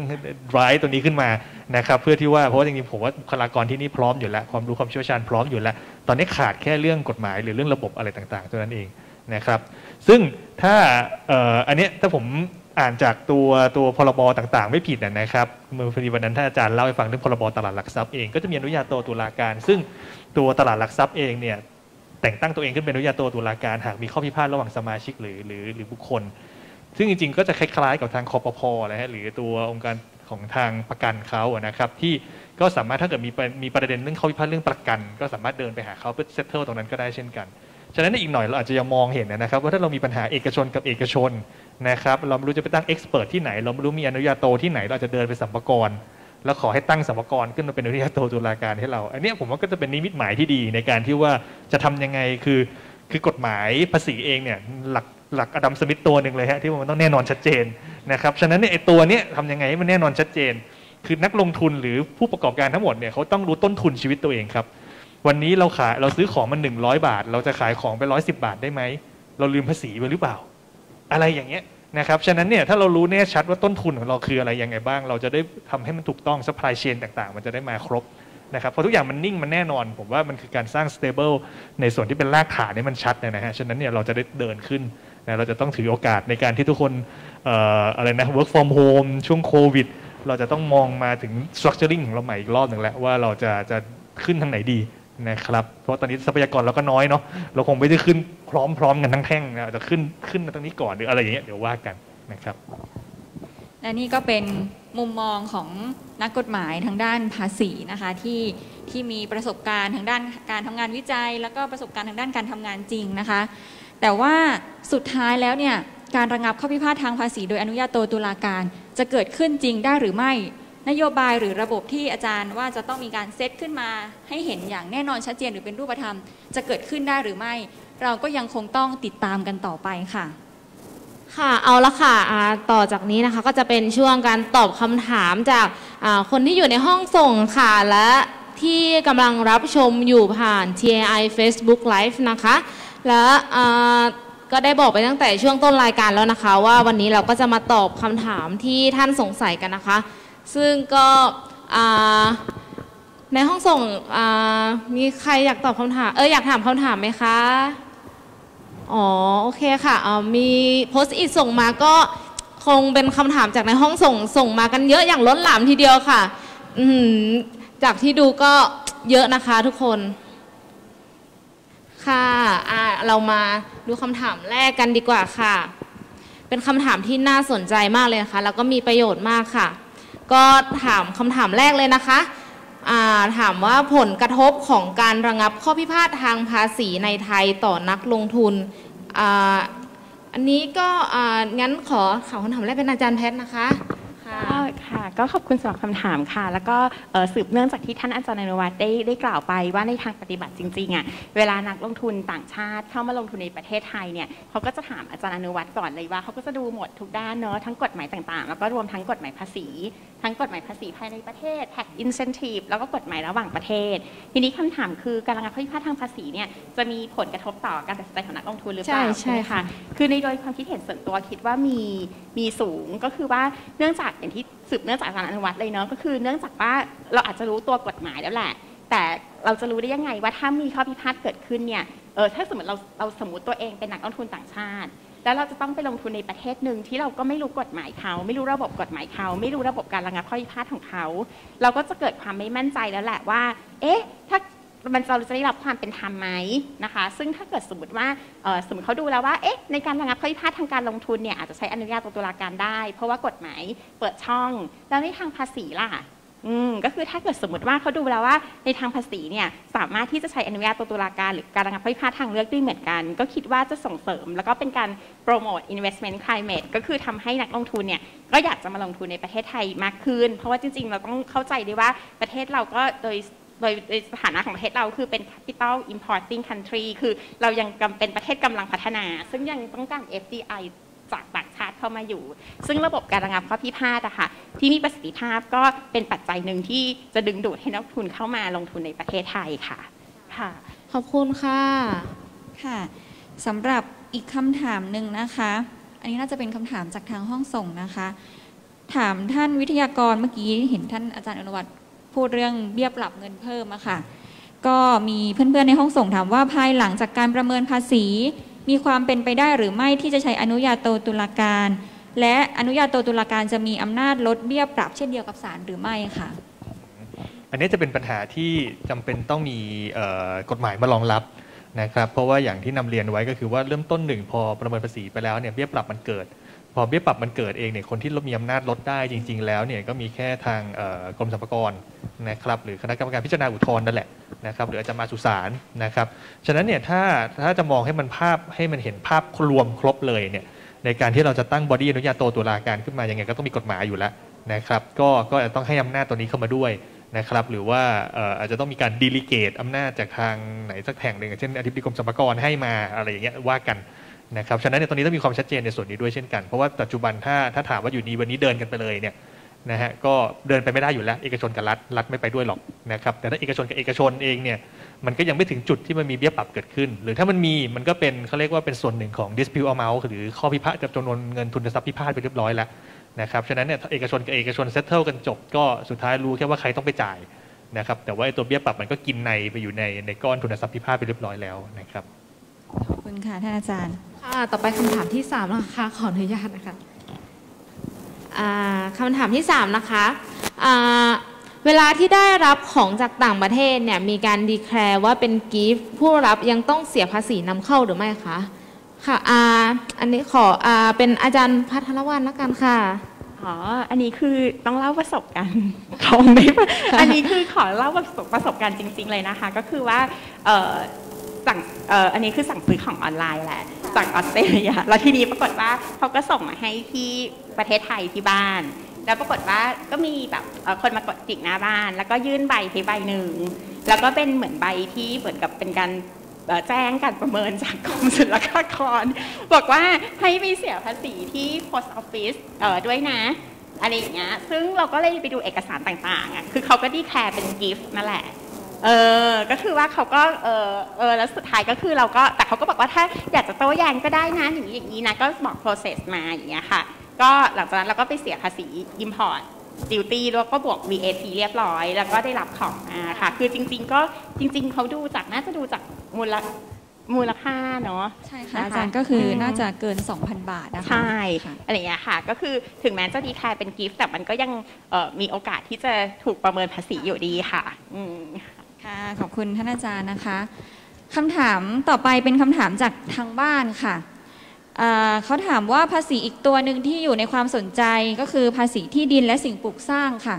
drive ตัวนี้ขึ้นมานะครับเพื่อที่ว่าเพราะว่าจริงๆผมว่าบุคลากรที่นี่พร้อมอยู่แล้วความรู้ความเชี่ยวชาญพร้อมอยู่แล้วตอนนี้ขาดแค่เรื่องกฎหมายหรือเรื่องระบบอะไรต่างๆเท่านั้นเองนะครับซึ่งถ้าอันนี้ถ้าผมอ่านจากตัวตัวพรบต่างๆไม่ผิดนะครับเมื่อพอดีวันนั้นท่านอาจารย์เล่าให้ฟังเรื่องพรบตลาดหลักทรัพย์เองก็จะมีอนุญาโตตุลาการซึ่งตัวตลาดหลักทรัพย์เองเนี่ยแต่งตั้งตัวเองขึ้นเป็นอนุญาโตตุลาการหากมีข้อพิพาทระหว่างสมาชิกหรือหรือหรือบุคคลซึ่งจริงๆก็จะคล้ายๆกับทางคปภ.นะฮะหรือตัวองค์การของทางประกันเขาอะนะครับที่ก็สามารถถ้าเกิดมีมีประเด็นเรื่องข้อพิพาทเรื่องประกันก็สามารถเดินไปหาเขาเพื่อเซตเทิลตรงนั้นก็ได้เช่นกันฉะนั้นอีกหน่อยเราอาจจะยังมองเห็นนะครับว่าถ้าเรามีปัญหาเอกชนกับเอกชนนะครับเราไม่รู้จะไปตั้งเอ็กซ์เพรสที่ไหนเราไม่รู้มีอนุญาโตที่ไหนเราจะเดินไปสัมภากรแล้วขอให้ตั้งสัมภากรขึ้นมาเป็นอนุญาโตตุลาการให้เราอันนี้ผมว่าก็จะเป็นนิมิตหมายที่ดีในการที่ว่าจะทำยังไงคือคือกฎหมายภาษีเองเนี่ยหลักหลักอดัมสมิธตัวหนึ่งเลยฮะที่มันต้องแน่นอนชัดเจนนะครับฉะนั้นเนี่ยไอ้ตัวเนี้ยทำยังไงให้มันแน่นอนชัดเจนคือนักลงทุนหรือผู้ประกอบการทั้งหมดเนี่ยเขาต้องรู้ต้นทุนชีวิตตัวเองครับวันนี้เราขายเราซื้อของมันหนึ่งร้อยบาทเราจะขายของไปร้อยสิบบาทได้ไหมเราลืมภาษีไปหรือเปล่าอะไรอย่างเงี้ยนะครับฉะนั้นเนี่ยถ้าเรารู้แน่ชัดว่าต้นทุนของเราคืออะไรยังไงบ้างเราจะได้ทำให้มันถูกต้องซัพพลายเชนต่างๆมันจะได้มาครบนะครับพอทุกอย่างมันนิ่งมันแน่นอนผมว่ามันคือการสร้าง stable ในส่วนที่เป็นรากฐานนี่มันชัดนะฮะฉะนั้นเนี่ยเราจะได้เดินขึ้นนะเราจะต้องถือโอกาสในการที่ทุกคนเอ่ออะไรนะ work from home ช่วงโควิดเราจะต้องมองมาถึง structuring ของเราใหม่อีกรอบหนึ่งแล้วว่าเราจะจะขึ้นทางไหนดีนะครับเพราะตอนนี้ทรัพยากรเราก็น้อยเนาะเราคงไม่ได้ขึ้นพร้อมๆกันทั้งแท่งนะจะขึ้นขึ้นตรงนี้ก่อนหรืออะไรอย่างเงี้ยเดี๋ยวว่ากันนะครับและนี่ก็เป็นมุมมองของนักกฎหมายทางด้านภาษีนะคะที่ที่มีประสบการณ์ทางด้านการทำงานวิจัยแล้วก็ประสบการณ์ทางด้านการทำงานจริงนะคะแต่ว่าสุดท้ายแล้วเนี่ยการระงับข้อพิพาททางภาษีโดยอนุญาโตตุลาการจะเกิดขึ้นจริงได้หรือไม่นโยบายหรือระบบที่อาจารย์ว่าจะต้องมีการเซตขึ้นมาให้เห็นอย่างแน่นอนชัดเจนหรือเป็นรูปธรรมจะเกิดขึ้นได้หรือไม่เราก็ยังคงต้องติดตามกันต่อไปค่ะค่ะเอาละค่ะต่อจากนี้นะคะก็จะเป็นช่วงการตอบคำถามจากคนที่อยู่ในห้องส่งค่ะและที่กำลังรับชมอยู่ผ่าน ที เอ ไอ Facebook Live นะคะและก็ได้บอกไปตั้งแต่ช่วงต้นรายการแล้วนะคะว่าวันนี้เราก็จะมาตอบคำถามที่ท่านสงสัยกันนะคะซึ่งก็ในห้องส่งมีใครอยากตอบคำถามเอออยากถามคำถามไหมคะอ๋อโอเคค่ะมีโพสต์อิทส่งมาก็คงเป็นคำถามจากในห้องส่งส่งมากันเยอะอย่างล้นหลามทีเดียวค่ะจากที่ดูก็เยอะนะคะทุกคนค่ะเรามาดูคำถามแรกกันดีกว่าค่ะเป็นคำถามที่น่าสนใจมากเลยนะคะแล้วก็มีประโยชน์มากค่ะก็ถามคำถามแรกเลยนะคะถามว่าผลกระทบของการระงับข้อพิพาททางภาษีในไทยต่อนักลงทุนอันนี้ก็อ่างั้นขอขอคำถามแรกเป็นอาจารย์แพทย์นะคะค่ะก็ค่ะก็ขอบคุณสำหรับคำถามค่ะแล้วก็เอ่อสืบเนื่องจากที่ท่านอาจารย์อนุวัฒน์ได้ได้กล่าวไปว่าในทางปฏิบัติจริงๆอ่ะเวลานักลงทุนต่างชาติเข้ามาลงทุนในประเทศไทยเนี่ยเขาก็จะถามอาจารย์อนุวัฒน์ก่อนเลยว่าเขาก็จะดูหมดทุกด้านเนอะทั้งกฎหมายต่างๆแล้วก็รวมทั้งกฎหมายภาษีทั้งกฎหมายภาษีภายในประเทศ tax incentive แล้วก็กฎหมายระหว่างประเทศทีนี้คำถามคือการระงับข้อพิพาททางภาษีเนี่ยจะมีผลกระทบต่อการตัดสินใจของนักลงทุนหรือเปล่าใช่ใช่ไหมคะคือในโดยความคิดเห็นส่วนตัวคิดว่ามีมีสูงก็คือว่าเนื่องจากอย่างที่สืบเนื่องจากอาจารย์อนุวัฒน์เลยเนาะก็คือเนื่องจากว่าเราอาจจะรู้ตัวกฎหมายแล้วแหละแต่เราจะรู้ได้ยังไงว่าถ้ามีข้อพิพาทเกิดขึ้นเนี่ยเออถ้าสมมติเราเราสมมติตัวเองเป็นนักลงทุนต่างชาติแล้วเราจะต้องไปลงทุนในประเทศหนึ่งที่เราก็ไม่รู้กฎหมายเขาไม่รู้ระบบกฎหมายเขาไม่รู้ระบบการระงับข้อพิพาทของเขาเราก็จะเกิดความไม่มั่นใจแล้วแหละว่าเอ๊ะถ้ามันจะจะได้รับความเป็นธรรมไหมนะคะซึ่งถ้าเกิดสมมติว่าสมมติเขาดูแล้วว่าเอ๊ะในการระงับข้อพิพาททางการลงทุนเนี่ยอาจจะใช้อนุญาโตตุลาการได้เพราะว่ากฎหมายเปิดช่องแล้วในทางภาษีล่ะอืมก็คือถ้าเกิดสมมติว่าเขาดูแล้วว่าในทางภาษีเนี่ยสามารถที่จะใช้อนุญาโตตุลาการหรือการระงับข้อพิพาททางเลือกได้เหมือนกันก็คิดว่าจะส่งเสริมแล้วก็เป็นการโปรโมท investment climate ก็คือทำให้นักลงทุนเนี่ยก็อยากจะมาลงทุนในประเทศไทยมากขึ้นเพราะว่าจริงๆเราต้องเข้าใจด้วยว่าประเทศเราก็โดยโดยสถานะของประเทศเราคือเป็น capital importing country คือเรายังเป็นประเทศกำลังพัฒนาซึ่งยังต้องการ เอฟ ดี ไอ จากต่างชาติเข้ามาอยู่ซึ่งระบบการระงับข้อพิพาทอะค่ะที่มีประสิทธิภาพก็เป็นปัจจัยหนึ่งที่จะดึงดูดให้นักลงทุนเข้ามาลงทุนในประเทศไทยค่ะค่ะขอบคุณค่ะค่ะสำหรับอีกคำถามหนึ่งนะคะอันนี้น่าจะเป็นคำถามจากทางห้องส่งนะคะถามท่านวิทยากรเมื่อกี้เห็นท่านอาจารย์อนุวัฒน์พูดเรื่องเบี้ยปรับเงินเพิ่มอะค่ะก็มีเพื่อนๆในห้องส่งถามว่าภายหลังจากการประเมินภาษีมีความเป็นไปได้หรือไม่ที่จะใช้อนุญาโตตุลาการและอนุญาโตตุลาการจะมีอำนาจลดเบี้ยปรับเช่นเดียวกับศาลหรือไม่ค่ะอันนี้จะเป็นปัญหาที่จำเป็นต้องมีกฎหมายมารองรับนะครับเพราะว่าอย่างที่นำเรียนไว้ก็คือว่าเริ่มต้นหนึ่งพอประเมินภาษีไปแล้วเนี่ยเบี้ยปรับมันเกิดพอเบี้ยปรับมันเกิดเองเนี่ยคนที่มีอำนาจลดได้จริงๆแล้วเนี่ยก็มีแค่ทางกรมสรรพากรนะครับหรือคณะกรรมการพิจารณาอุทธรณ์นั่นแหละนะครับหรืออาจจะมาสู่ศาลนะครับฉะนั้นเนี่ยถ้าถ้าจะมองให้มันภาพให้มันเห็นภาพรวมครบเลยเนี่ยในการที่เราจะตั้งบอดี้อนุญาโตตุลาการขึ้นมายังไงก็ต้องมีกฎหมายอยู่แล้วนะครับก็ก็จะต้องให้อำนาจตัวนี้เข้ามาด้วยนะครับหรือว่าอาจจะต้องมีการดีลิเกตอำนาจจากทางไหนสักแห่งหนึ่งเช่นอธิบดีกรมสรรพากรให้มาอะไรอย่างเงี้ยว่ากันนะครับฉะนั้นในตรงนี้ต้องมีความชัดเจนในส่วนนี้ด้วยเช่นกันเพราะว่าปัจจุบันถ้าถ้าถามว่าอยู่ดีวันนี้เดินกันไปเลยเนี่ยนะฮะก็เดินไปไม่ได้อยู่แล้วเอกชนกับรัฐรัฐไม่ไปด้วยหรอกนะครับแต่ถ้าเอกชนกับเอกชนเองเนี่ยมันก็ยังไม่ถึงจุดที่มันมีเบี้ยปรับเกิดขึ้นหรือถ้ามันมีมันก็เป็นเขาเรียกว่าเป็นส่วนหนึ่งของ dispute amount หรือข้อพิพาทจำนวนเงินทุนทรัพย์พิพาทไปเรียบร้อยแล้วนะครับฉะนั้นเนี่ยเอกชนกับเอกชน settle กันจบก็สุดท้ายรู้แค่ว่าใครต้องไปจ่ายนะครับแต่ว่าตัวเบี้ยปรับมันก็กินในไปอยู่ในในก้อนทุนทรัพย์พิพาทไปเรียบร้อยแล้วนะครับขอบคุณค่ะท่านอาจารย์ค่ะต่อไปคำถามที่สามนะคะขออนุญาตนะคะคำถามที่สามนะคะเวลาที่ได้รับของจากต่างประเทศเนี่ยมีการดีแคลร์ว่าเป็นกิฟต์ผู้รับยังต้องเสียภาษีนำเข้าหรือไม่คะค่ะอันนี้ขอเป็นอาจารย์พัทรวรรณแล้วกันค่ะอ๋ออันนี้คือต้องเล่าประสบการณ์ของไม่อันนี้คือขอเล่าประสบประสบการณ์จริงๆเลยนะคะก็คือว่าสั่งอันนี้คือสั่งซื้อของออนไลน์แหละจากออสเตรเลียแล้วทีนี้ปรากฏว่าเขาก็ส่งมาให้ที่ประเทศไทยที่บ้านแล้วปรากฏว่าก็มีแบบคนมากดจิกหน้าบ้านแล้วก็ยื่นใบให้ใบหนึ่งแล้วก็เป็นเหมือนใบที่เหมือนกับเป็นการแจ้งการประเมินจากกรมศุลกากรบอกว่าให้ไปเสียภาษีที่ post office ด้วยนะอะไรอย่างเงี้ยซึ่งเราก็เลยไปดูเอกสารต่างๆอ่ะคือเขาก็ดีแคร์เป็นกิฟต์นั่นแหละเออก็คือว่าเขาก็เออเออแล้วสุดท้ายก็คือเราก็แต่เขาก็บอกว่าถ้าอยากจะโต้แย้งก็ได้นะอย่างนี้อย่างนี้นะก็บอก process มาอย่างเงี้ยค่ะก็หลังจากนั้นเราก็ไปเสียภาษี import duty แล้วก็บวก วี เอ ที เรียบร้อยแล้วก็ได้รับของมาค่ะคือจริงๆก็จริงๆเขาดูจากน่าจะดูจากมูลมูลค่าเนาะใช่ค่ะอาจารย์ก็คือน่าจะเกิน สองพัน บาทนะคะใช่อะไรอย่างเงี้ยค่ะก็คือถึงแม้จะดีแคร์เป็นกิฟต์แต่มันก็ยังมีโอกาสที่จะถูกประเมินภาษีอยู่ดีค่ะอืมค่ะขอบคุณท่านอาจารย์นะคะคำถามต่อไปเป็นคำถามจากทางบ้านค่ะเขาถามว่าภาษีอีกตัวหนึ่งที่อยู่ในความสนใจก็คือภาษีที่ดินและสิ่งปลูกสร้างค่ะ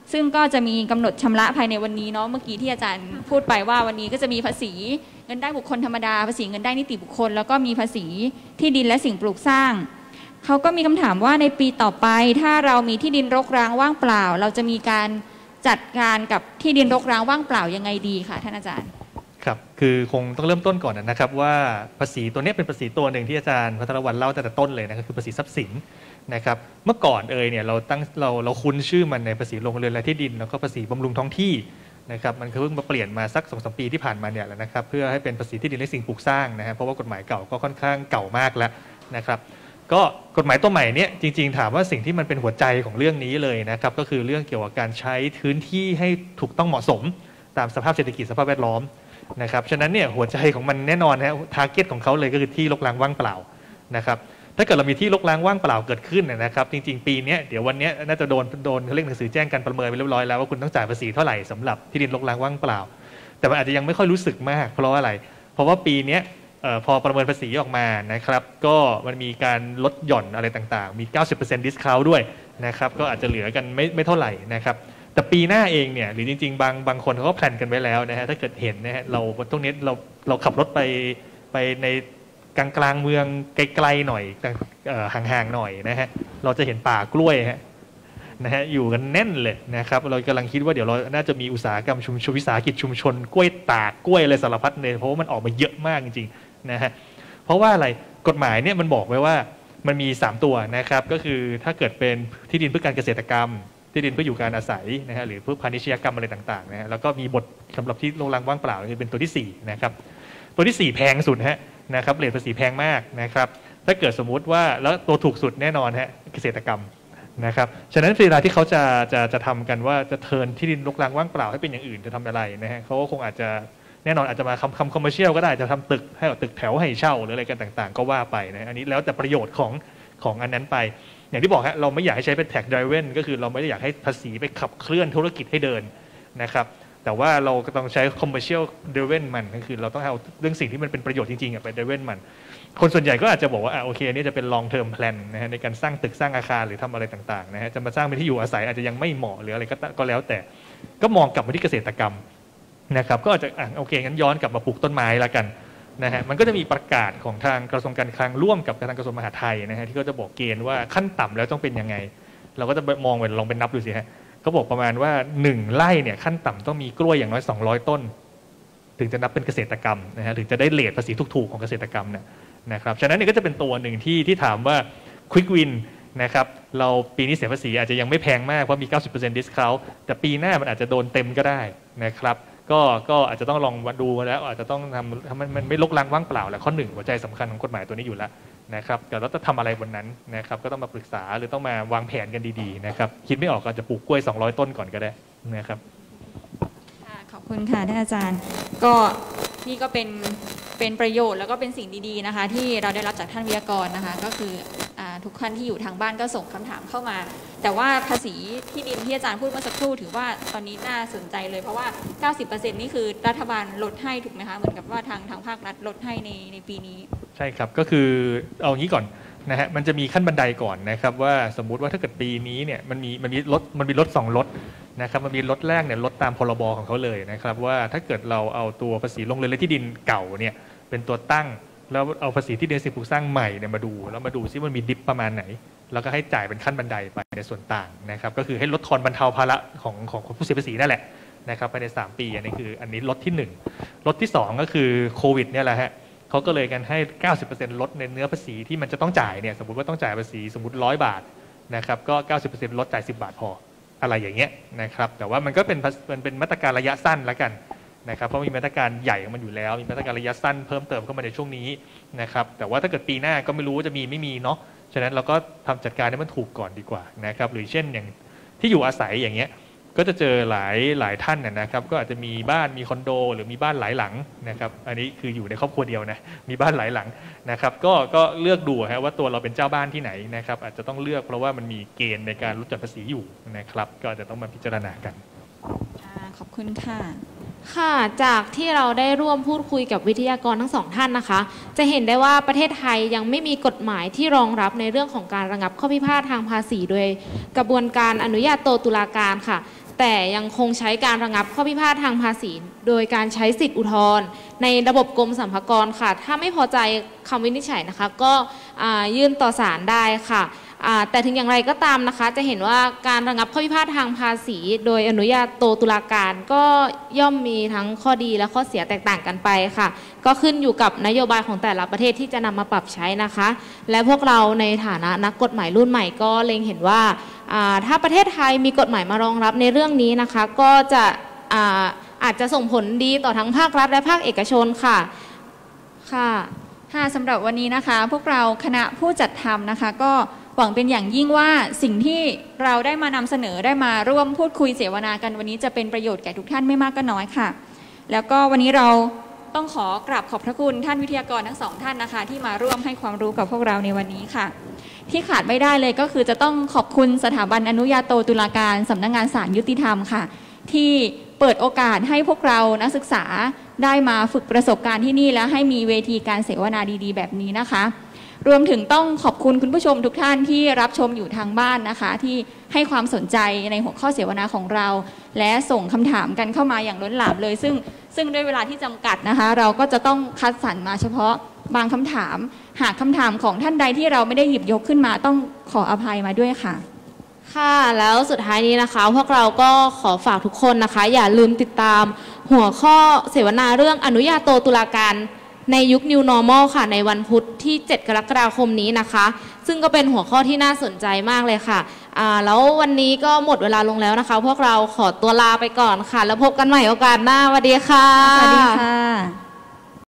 ซึ่งก็จะมีกำหนดชำระภายในวันนี้เนาะเมื่อกี้ที่อาจารย์พูดไปว่าวันนี้ก็จะมีภาษีเงินได้บุคคลธรรมดาภาษีเงินได้นิติบุคคลแล้วก็มีภาษีที่ดินและสิ่งปลูกสร้างเขาก็มีคำถามว่าในปีต่อไปถ้าเรามีที่ดินรกร้างว่างเปล่าเราจะมีการจัดการกับที่ดินรกร้างว่างเปล่ายังไงดีคะท่านอาจารย์ครับคือคงต้องเริ่มต้นก่อนนะครับว่าภาษีตัวนี้เป็นภาษีตัวหนึ่งที่อาจารย์พัทรวรรณเล่าตั้งแต่ต้นเลยนะครับคือภาษีทรัพย์สินนะครับเมื่อก่อนเอ่ยเนี่ยเราตั้งเราเราคุ้นชื่อมันในภาษีโรงเรือนและที่ดินแล้วก็ภาษีบำรุงท้องที่นะครับมันเพิ่งมาเปลี่ยนมาสักสองสามปีที่ผ่านมาเนี่ยแหละนะครับเพื่อให้เป็นภาษีที่ดินและสิ่งปลูกสร้างนะฮะเพราะว่ากฎหมายเก่าก็ค่อนข้างเก่ามากแล้วนะครับก็กฎหมายตัวใหม่เนี่ยจริงๆถามว่าสิ่งที่มันเป็นหัวใจของเรื่องนี้เลยนะครับก็คือเรื่องเกี่ยวกับการใช้พื้นที่ให้ถูกต้องเหมาะสมตามสภาพเศรษฐกิจสภาพแวดล้อมนะครับฉะนั้นเนี่ยหัวใจของมันแน่นอนฮะทาร์เก็ตของเขาเลยก็คือที่รกร้างว่างเปล่านะครับถ้าเกิดเรามีที่รกร้างว่างเปล่าเกิดขึ้นนะครับจริงๆปีนี้เดี๋ยววันนี้น่าจะโดนโดนเขาเรียกหนังสือแจ้งการประเมินไปเรียบร้อยแล้วว่าคุณต้องจ่ายภาษีเท่าไหร่สำหรับที่ดินรกร้างว่างเปล่าแต่มันอาจจะยังไม่ค่อยรู้สึกมากเพราะอะไรเพราะว่าปีนี้พอประเมินภาษีออกมานะครับก็มันมีการลดหย่อนอะไรต่างๆมี เก้าสิบเปอร์เซ็นต์ discount ด้วยนะครับก็อาจจะเหลือกันไม่ไม่เท่าไหร่นะครับแต่ปีหน้าเองเนี่ยหรือจริงๆบางบางคนเขาก็แพลนกันไว้แล้วนะฮะถ้าเกิดเห็นนะฮะเราตรงนี้เราเราขับรถไปไปในกลางกลางเมืองไกลๆหน่อยห่างๆหน่อยนะฮะเราจะเห็นป่ากล้วยฮะนะฮะอยู่กันแน่นเลยนะครับเรากำลังคิดว่าเดี๋ยวเราน่าจะมีอุตสาหกรรมชุมชนวิสาหกิจชุมชนกล้วยตากกล้วยอะไรสารพัดเลยเพราะว่ามันออกมาเยอะมากจริงๆนะฮะเพราะว่าอะไรกฎหมายเนี่ยมันบอกไว้ว่ามันมีสามตัวนะครับก็คือถ้าเกิดเป็นที่ดินเพื่อการเกษตรกรรมที่ดินเพื่ออยู่การอาศัยนะฮะหรือเพื่อพาณิชยกรรมอะไรต่างๆนะฮะแล้วก็มีบทสำหรับที่รกร้างว่างเปล่าคือเป็นตัวที่สี่นะครับตัวที่สี่แพงสุดฮะนะครับเรทภาษีแพงมากนะครับถ้าเกิดสมมุติว่าแล้วตัวถูกสุดแน่นอนฮะเกษตรกรรมนะครับฉะนั้นเวลาที่เขาจะจะจะทำกันว่าจะเทิร์นที่ดินรกร้างว่างเปล่าให้เป็นอย่างอื่นจะทำอะไรนะฮะเขาก็คงอาจจะแน่นอนอาจจะมาคำคำคอมเมอร์เชียลก็ได้จะทำตึกให้ตึกแถวให้เช่าหรืออะไรกันต่างๆก็ว่าไปนะอันนี้แล้วแต่ประโยชน์ของของอันนั้นไปอย่างที่บอกฮะเราไม่อยากให้ใช้เป็น tax driven ก็คือเราไม่ได้อยากให้ภาษีไปขับเคลื่อนธุรกิจให้เดินนะครับแต่ว่าเราก็ต้องใช้ commercial driven มันก็คือเราต้องเอาเรื่องสิ่งที่มันเป็นประโยชน์จริงๆไป driven มันคนส่วนใหญ่ก็อาจจะบอกว่าอ่ะโอเคนี่จะเป็น long term plan นะฮะในการสร้างตึกสร้างอาคารหรือทำอะไรต่างๆนะฮะจะมาสร้างเป็นที่อยู่อาศัยอาจจะยังไม่เหมาะหรืออะไรก็แล้วแต่ก็มองกลับมาที่เกษตรกรรมนะครับก็อาจจะอ่ะโอเคงั้นย้อนกลับมาปลูกต้นไม้ละกันนะฮะมันก็จะมีประกาศของทางกระทรวงการคลังร่วมกับทางกระทรวงมหาดไทยนะฮะที่ก็จะบอกเกณฑ์ว่าขั้นต่ำแล้วต้องเป็นยังไงเราก็จะมองไปลองไปนับดูสิฮะเขาบอกประมาณว่าหนึ่งไร่เนี่ยขั้นต่ำต้องมีกล้วยอย่างน้อยสองร้อยต้นถึงจะนับเป็นเกษตรกรรมนะฮะถึงจะได้เรทภาษีถูกๆของเกษตรกรรมเนี่ยนะครับฉะนั้นนี่ก็จะเป็นตัวหนึ่งที่ที่ถามว่า quick win นะครับเราปีนี้เสียภาษีอาจจะยังไม่แพงมากเพราะมี เก้าสิบเปอร์เซ็นต์ discount แต่ปีหน้ามันอาจจะโดนเต็มก็ได้นะครับก็ก็อาจจะต้องลองมาดูแล้วอาจจะต้องทำทำมันมันไม่รกร้างว่างเปล่าแหละข้อหนึ่งหัวใจสำคัญของกฎหมายตัวนี้อยู่แล้วนะครับแต่เราจะทำอะไรบนนั้นนะครับก็ต้องมาปรึกษาหรือต้องมาวางแผนกันดีๆนะครับคิดไม่ออกก็จะปลูกกล้วยสองร้อยต้นก่อนก็ได้นะครับขอบคุณค่ะท่านอาจารย์ก็นี่ก็เป็นเป็นประโยชน์แล้วก็เป็นสิ่งดีๆนะคะที่เราได้รับจากท่านวิทยากรนะคะก็คือทุกท่านที่อยู่ทางบ้านก็ส่งคำถามเข้ามาแต่ว่าภาษีที่ดินที่อาจารย์พูดเมื่อสักครู่ถือว่าตอนนี้น่าสนใจเลยเพราะว่า เก้าสิบเปอร์เซ็นต์ นี่คือรัฐบาลลดให้ถูกไหมคะเหมือนกับว่าทางทางภาครัฐลดให้ในในปีนี้ใช่ครับก็คือเอางี้ก่อนนะฮะมันจะมีขั้นบันไดก่อนนะครับว่าสมมุติว่าถ้าเกิดปีนี้เนี่ยมันมีมันมีลดมันมีลดสองลดนะครับมันมีลดแรกเนี่ยลดตามพรบของเขาเลยนะครับว่าถ้าเกิดเราเอาตัวภาษีโรงเรือนและที่ดินเก่าเนี่ยเป็นตัวตั้งแล้วเอาภาษีที่ดินสิ่งปลูกสร้างใหม่เนี่ยมาดูแล้วมาดูซิมันมีดิฟประมาณไหนแล้วก็ให้จ่ายเป็นขั้นบันไดไปในส่วนต่างนะครับก็คือให้ลดทอนบรรเทาภาระของของผู้เสียภาษีนั่นแหละนะครับภายในสามปีอันนี้คืออันนี้ลดที่หนึ่งลดที่สองก็คือโควิดเนี่ยแหละฮะเขาก็เลยกันให้ เก้าสิบเปอร์เซ็นต์ ลดในเนื้อภาษีที่มันจะต้องจ่ายเนี่ยสมมุติว่าต้องจ่ายภาษีสมมุติร้อยบาทนะครับก็ เก้าสิบเปอร์เซ็นต์ ลดจ่ายสิบบาทพออะไรอย่างเงี้ยนะครับแต่ว่ามันก็เป็นมันเป็นมาตรการระยะสั้นละกันนะครับเพราะมีมาตรการใหญ่ของมันอยู่แล้วมีมาตรการระยะสั้นเพิ่มเติมเข้ามาในช่วงนี้นะครับแต่ว่าถ้าเกิดปีหน้าก็ไม่รู้ว่าจะมีไม่มีเนาะฉะนั้นเราก็ทำจัดการให้มันถูกก่อนดีกว่านะครับหรือเช่นอย่างที่อยู่อาศัยอย่างเงี้ยก็จะเจอหลายหลายท่านนะครับก็อาจจะมีบ้านมีคอนโดหรือมีบ้านหลายหลังนะครับอันนี้คืออยู่ในครอบครัวเดียวนะมีบ้านหลายหลังนะครับก็ก็เลือกดูฮะว่าตัวเราเป็นเจ้าบ้านที่ไหนนะครับอาจจะต้องเลือกเพราะว่ามันมีเกณฑ์ในการลดหย่อนภาษีอยู่นะครับก็อาจจะต้องมาพิจารณากันขอบคุณค่ะค่ะจากที่เราได้ร่วมพูดคุยกับวิทยากรทั้งสองท่านนะคะจะเห็นได้ว่าประเทศไทยยังไม่มีกฎหมายที่รองรับในเรื่องของการระงับข้อพิพาททางภาษีโดยกระบวนการอนุญาโตตุลาการค่ะแต่ยังคงใช้การระงับข้อพิพาททางภาษี โดยการใช้สิทธิอุทธรณ์ในระบบกรมสรรพากรค่ะถ้าไม่พอใจคำวินิจฉัยนะคะก็ยื่นต่อศาลได้ค่ะแต่ถึงอย่างไรก็ตามนะคะจะเห็นว่าการระงับข้อพิพาททางภาษี โดยอนุญาโตตุลาการก็ย่อมมีทั้งข้อดีและข้อเสียแตกต่างกันไปค่ะก็ขึ้นอยู่กับนโยบายของแต่ละประเทศที่จะนำมาปรับใช้นะคะและพวกเราในฐานะนักกฎหมายรุ่นใหม่ก็เล็งเห็นว่าถ้าประเทศไทยมีกฎหมายมารองรับในเรื่องนี้นะคะก็จะอาอาจจะส่งผลดีต่อทั้งภาครัฐและภาคเอกชนค่ะค่ะค่ะสำหรับวันนี้นะคะพวกเราคณะผู้จัดทำนะคะก็หวังเป็นอย่างยิ่งว่าสิ่งที่เราได้มานำเสนอได้มาร่วมพูดคุยเสวนากันวันนี้จะเป็นประโยชน์แก่ทุกท่านไม่มากก็น้อยค่ะแล้วก็วันนี้เราต้องขอกราบขอบพระคุณท่านวิทยากรทั้งสองท่านนะคะที่มาร่วมให้ความรู้กับพวกเราในวันนี้ค่ะที่ขาดไม่ได้เลยก็คือจะต้องขอบคุณสถาบันอนุญาโตตุลาการสำนักงานศาลยุติธรรมค่ะที่เปิดโอกาสให้พวกเรานักศึกษาได้มาฝึกประสบการณ์ที่นี่และให้มีเวทีการเสวนาดีๆแบบนี้นะคะรวมถึงต้องขอบคุณคุณผู้ชมทุกท่านที่รับชมอยู่ทางบ้านนะคะที่ให้ความสนใจในหัวข้อเสวนาของเราและส่งคำถามกันเข้ามาอย่างล้นหลามเลยซึ่งซึ่งด้วยเวลาที่จำกัดนะคะเราก็จะต้องคัดสรรมาเฉพาะบางคำถามหากคำถามของท่านใดที่เราไม่ได้หยิบยกขึ้นมาต้องขออภัยมาด้วยค่ะค่ะแล้วสุดท้ายนี้นะคะพวกเราก็ขอฝากทุกคนนะคะอย่าลืมติดตามหัวข้อเสวนาเรื่องอนุญาโตตุลาการในยุค New Normal ค่ะในวันพุธที่เจ็ดกรกฎาคมนี้นะคะซึ่งก็เป็นหัวข้อที่น่าสนใจมากเลยค่ะอ่าแล้ววันนี้ก็หมดเวลาลงแล้วนะคะพวกเราขอตัวลาไปก่อนค่ะแล้วพบกันใหม่โอกาสหน้าสวัสดีค่ะสวัสดีค่ะ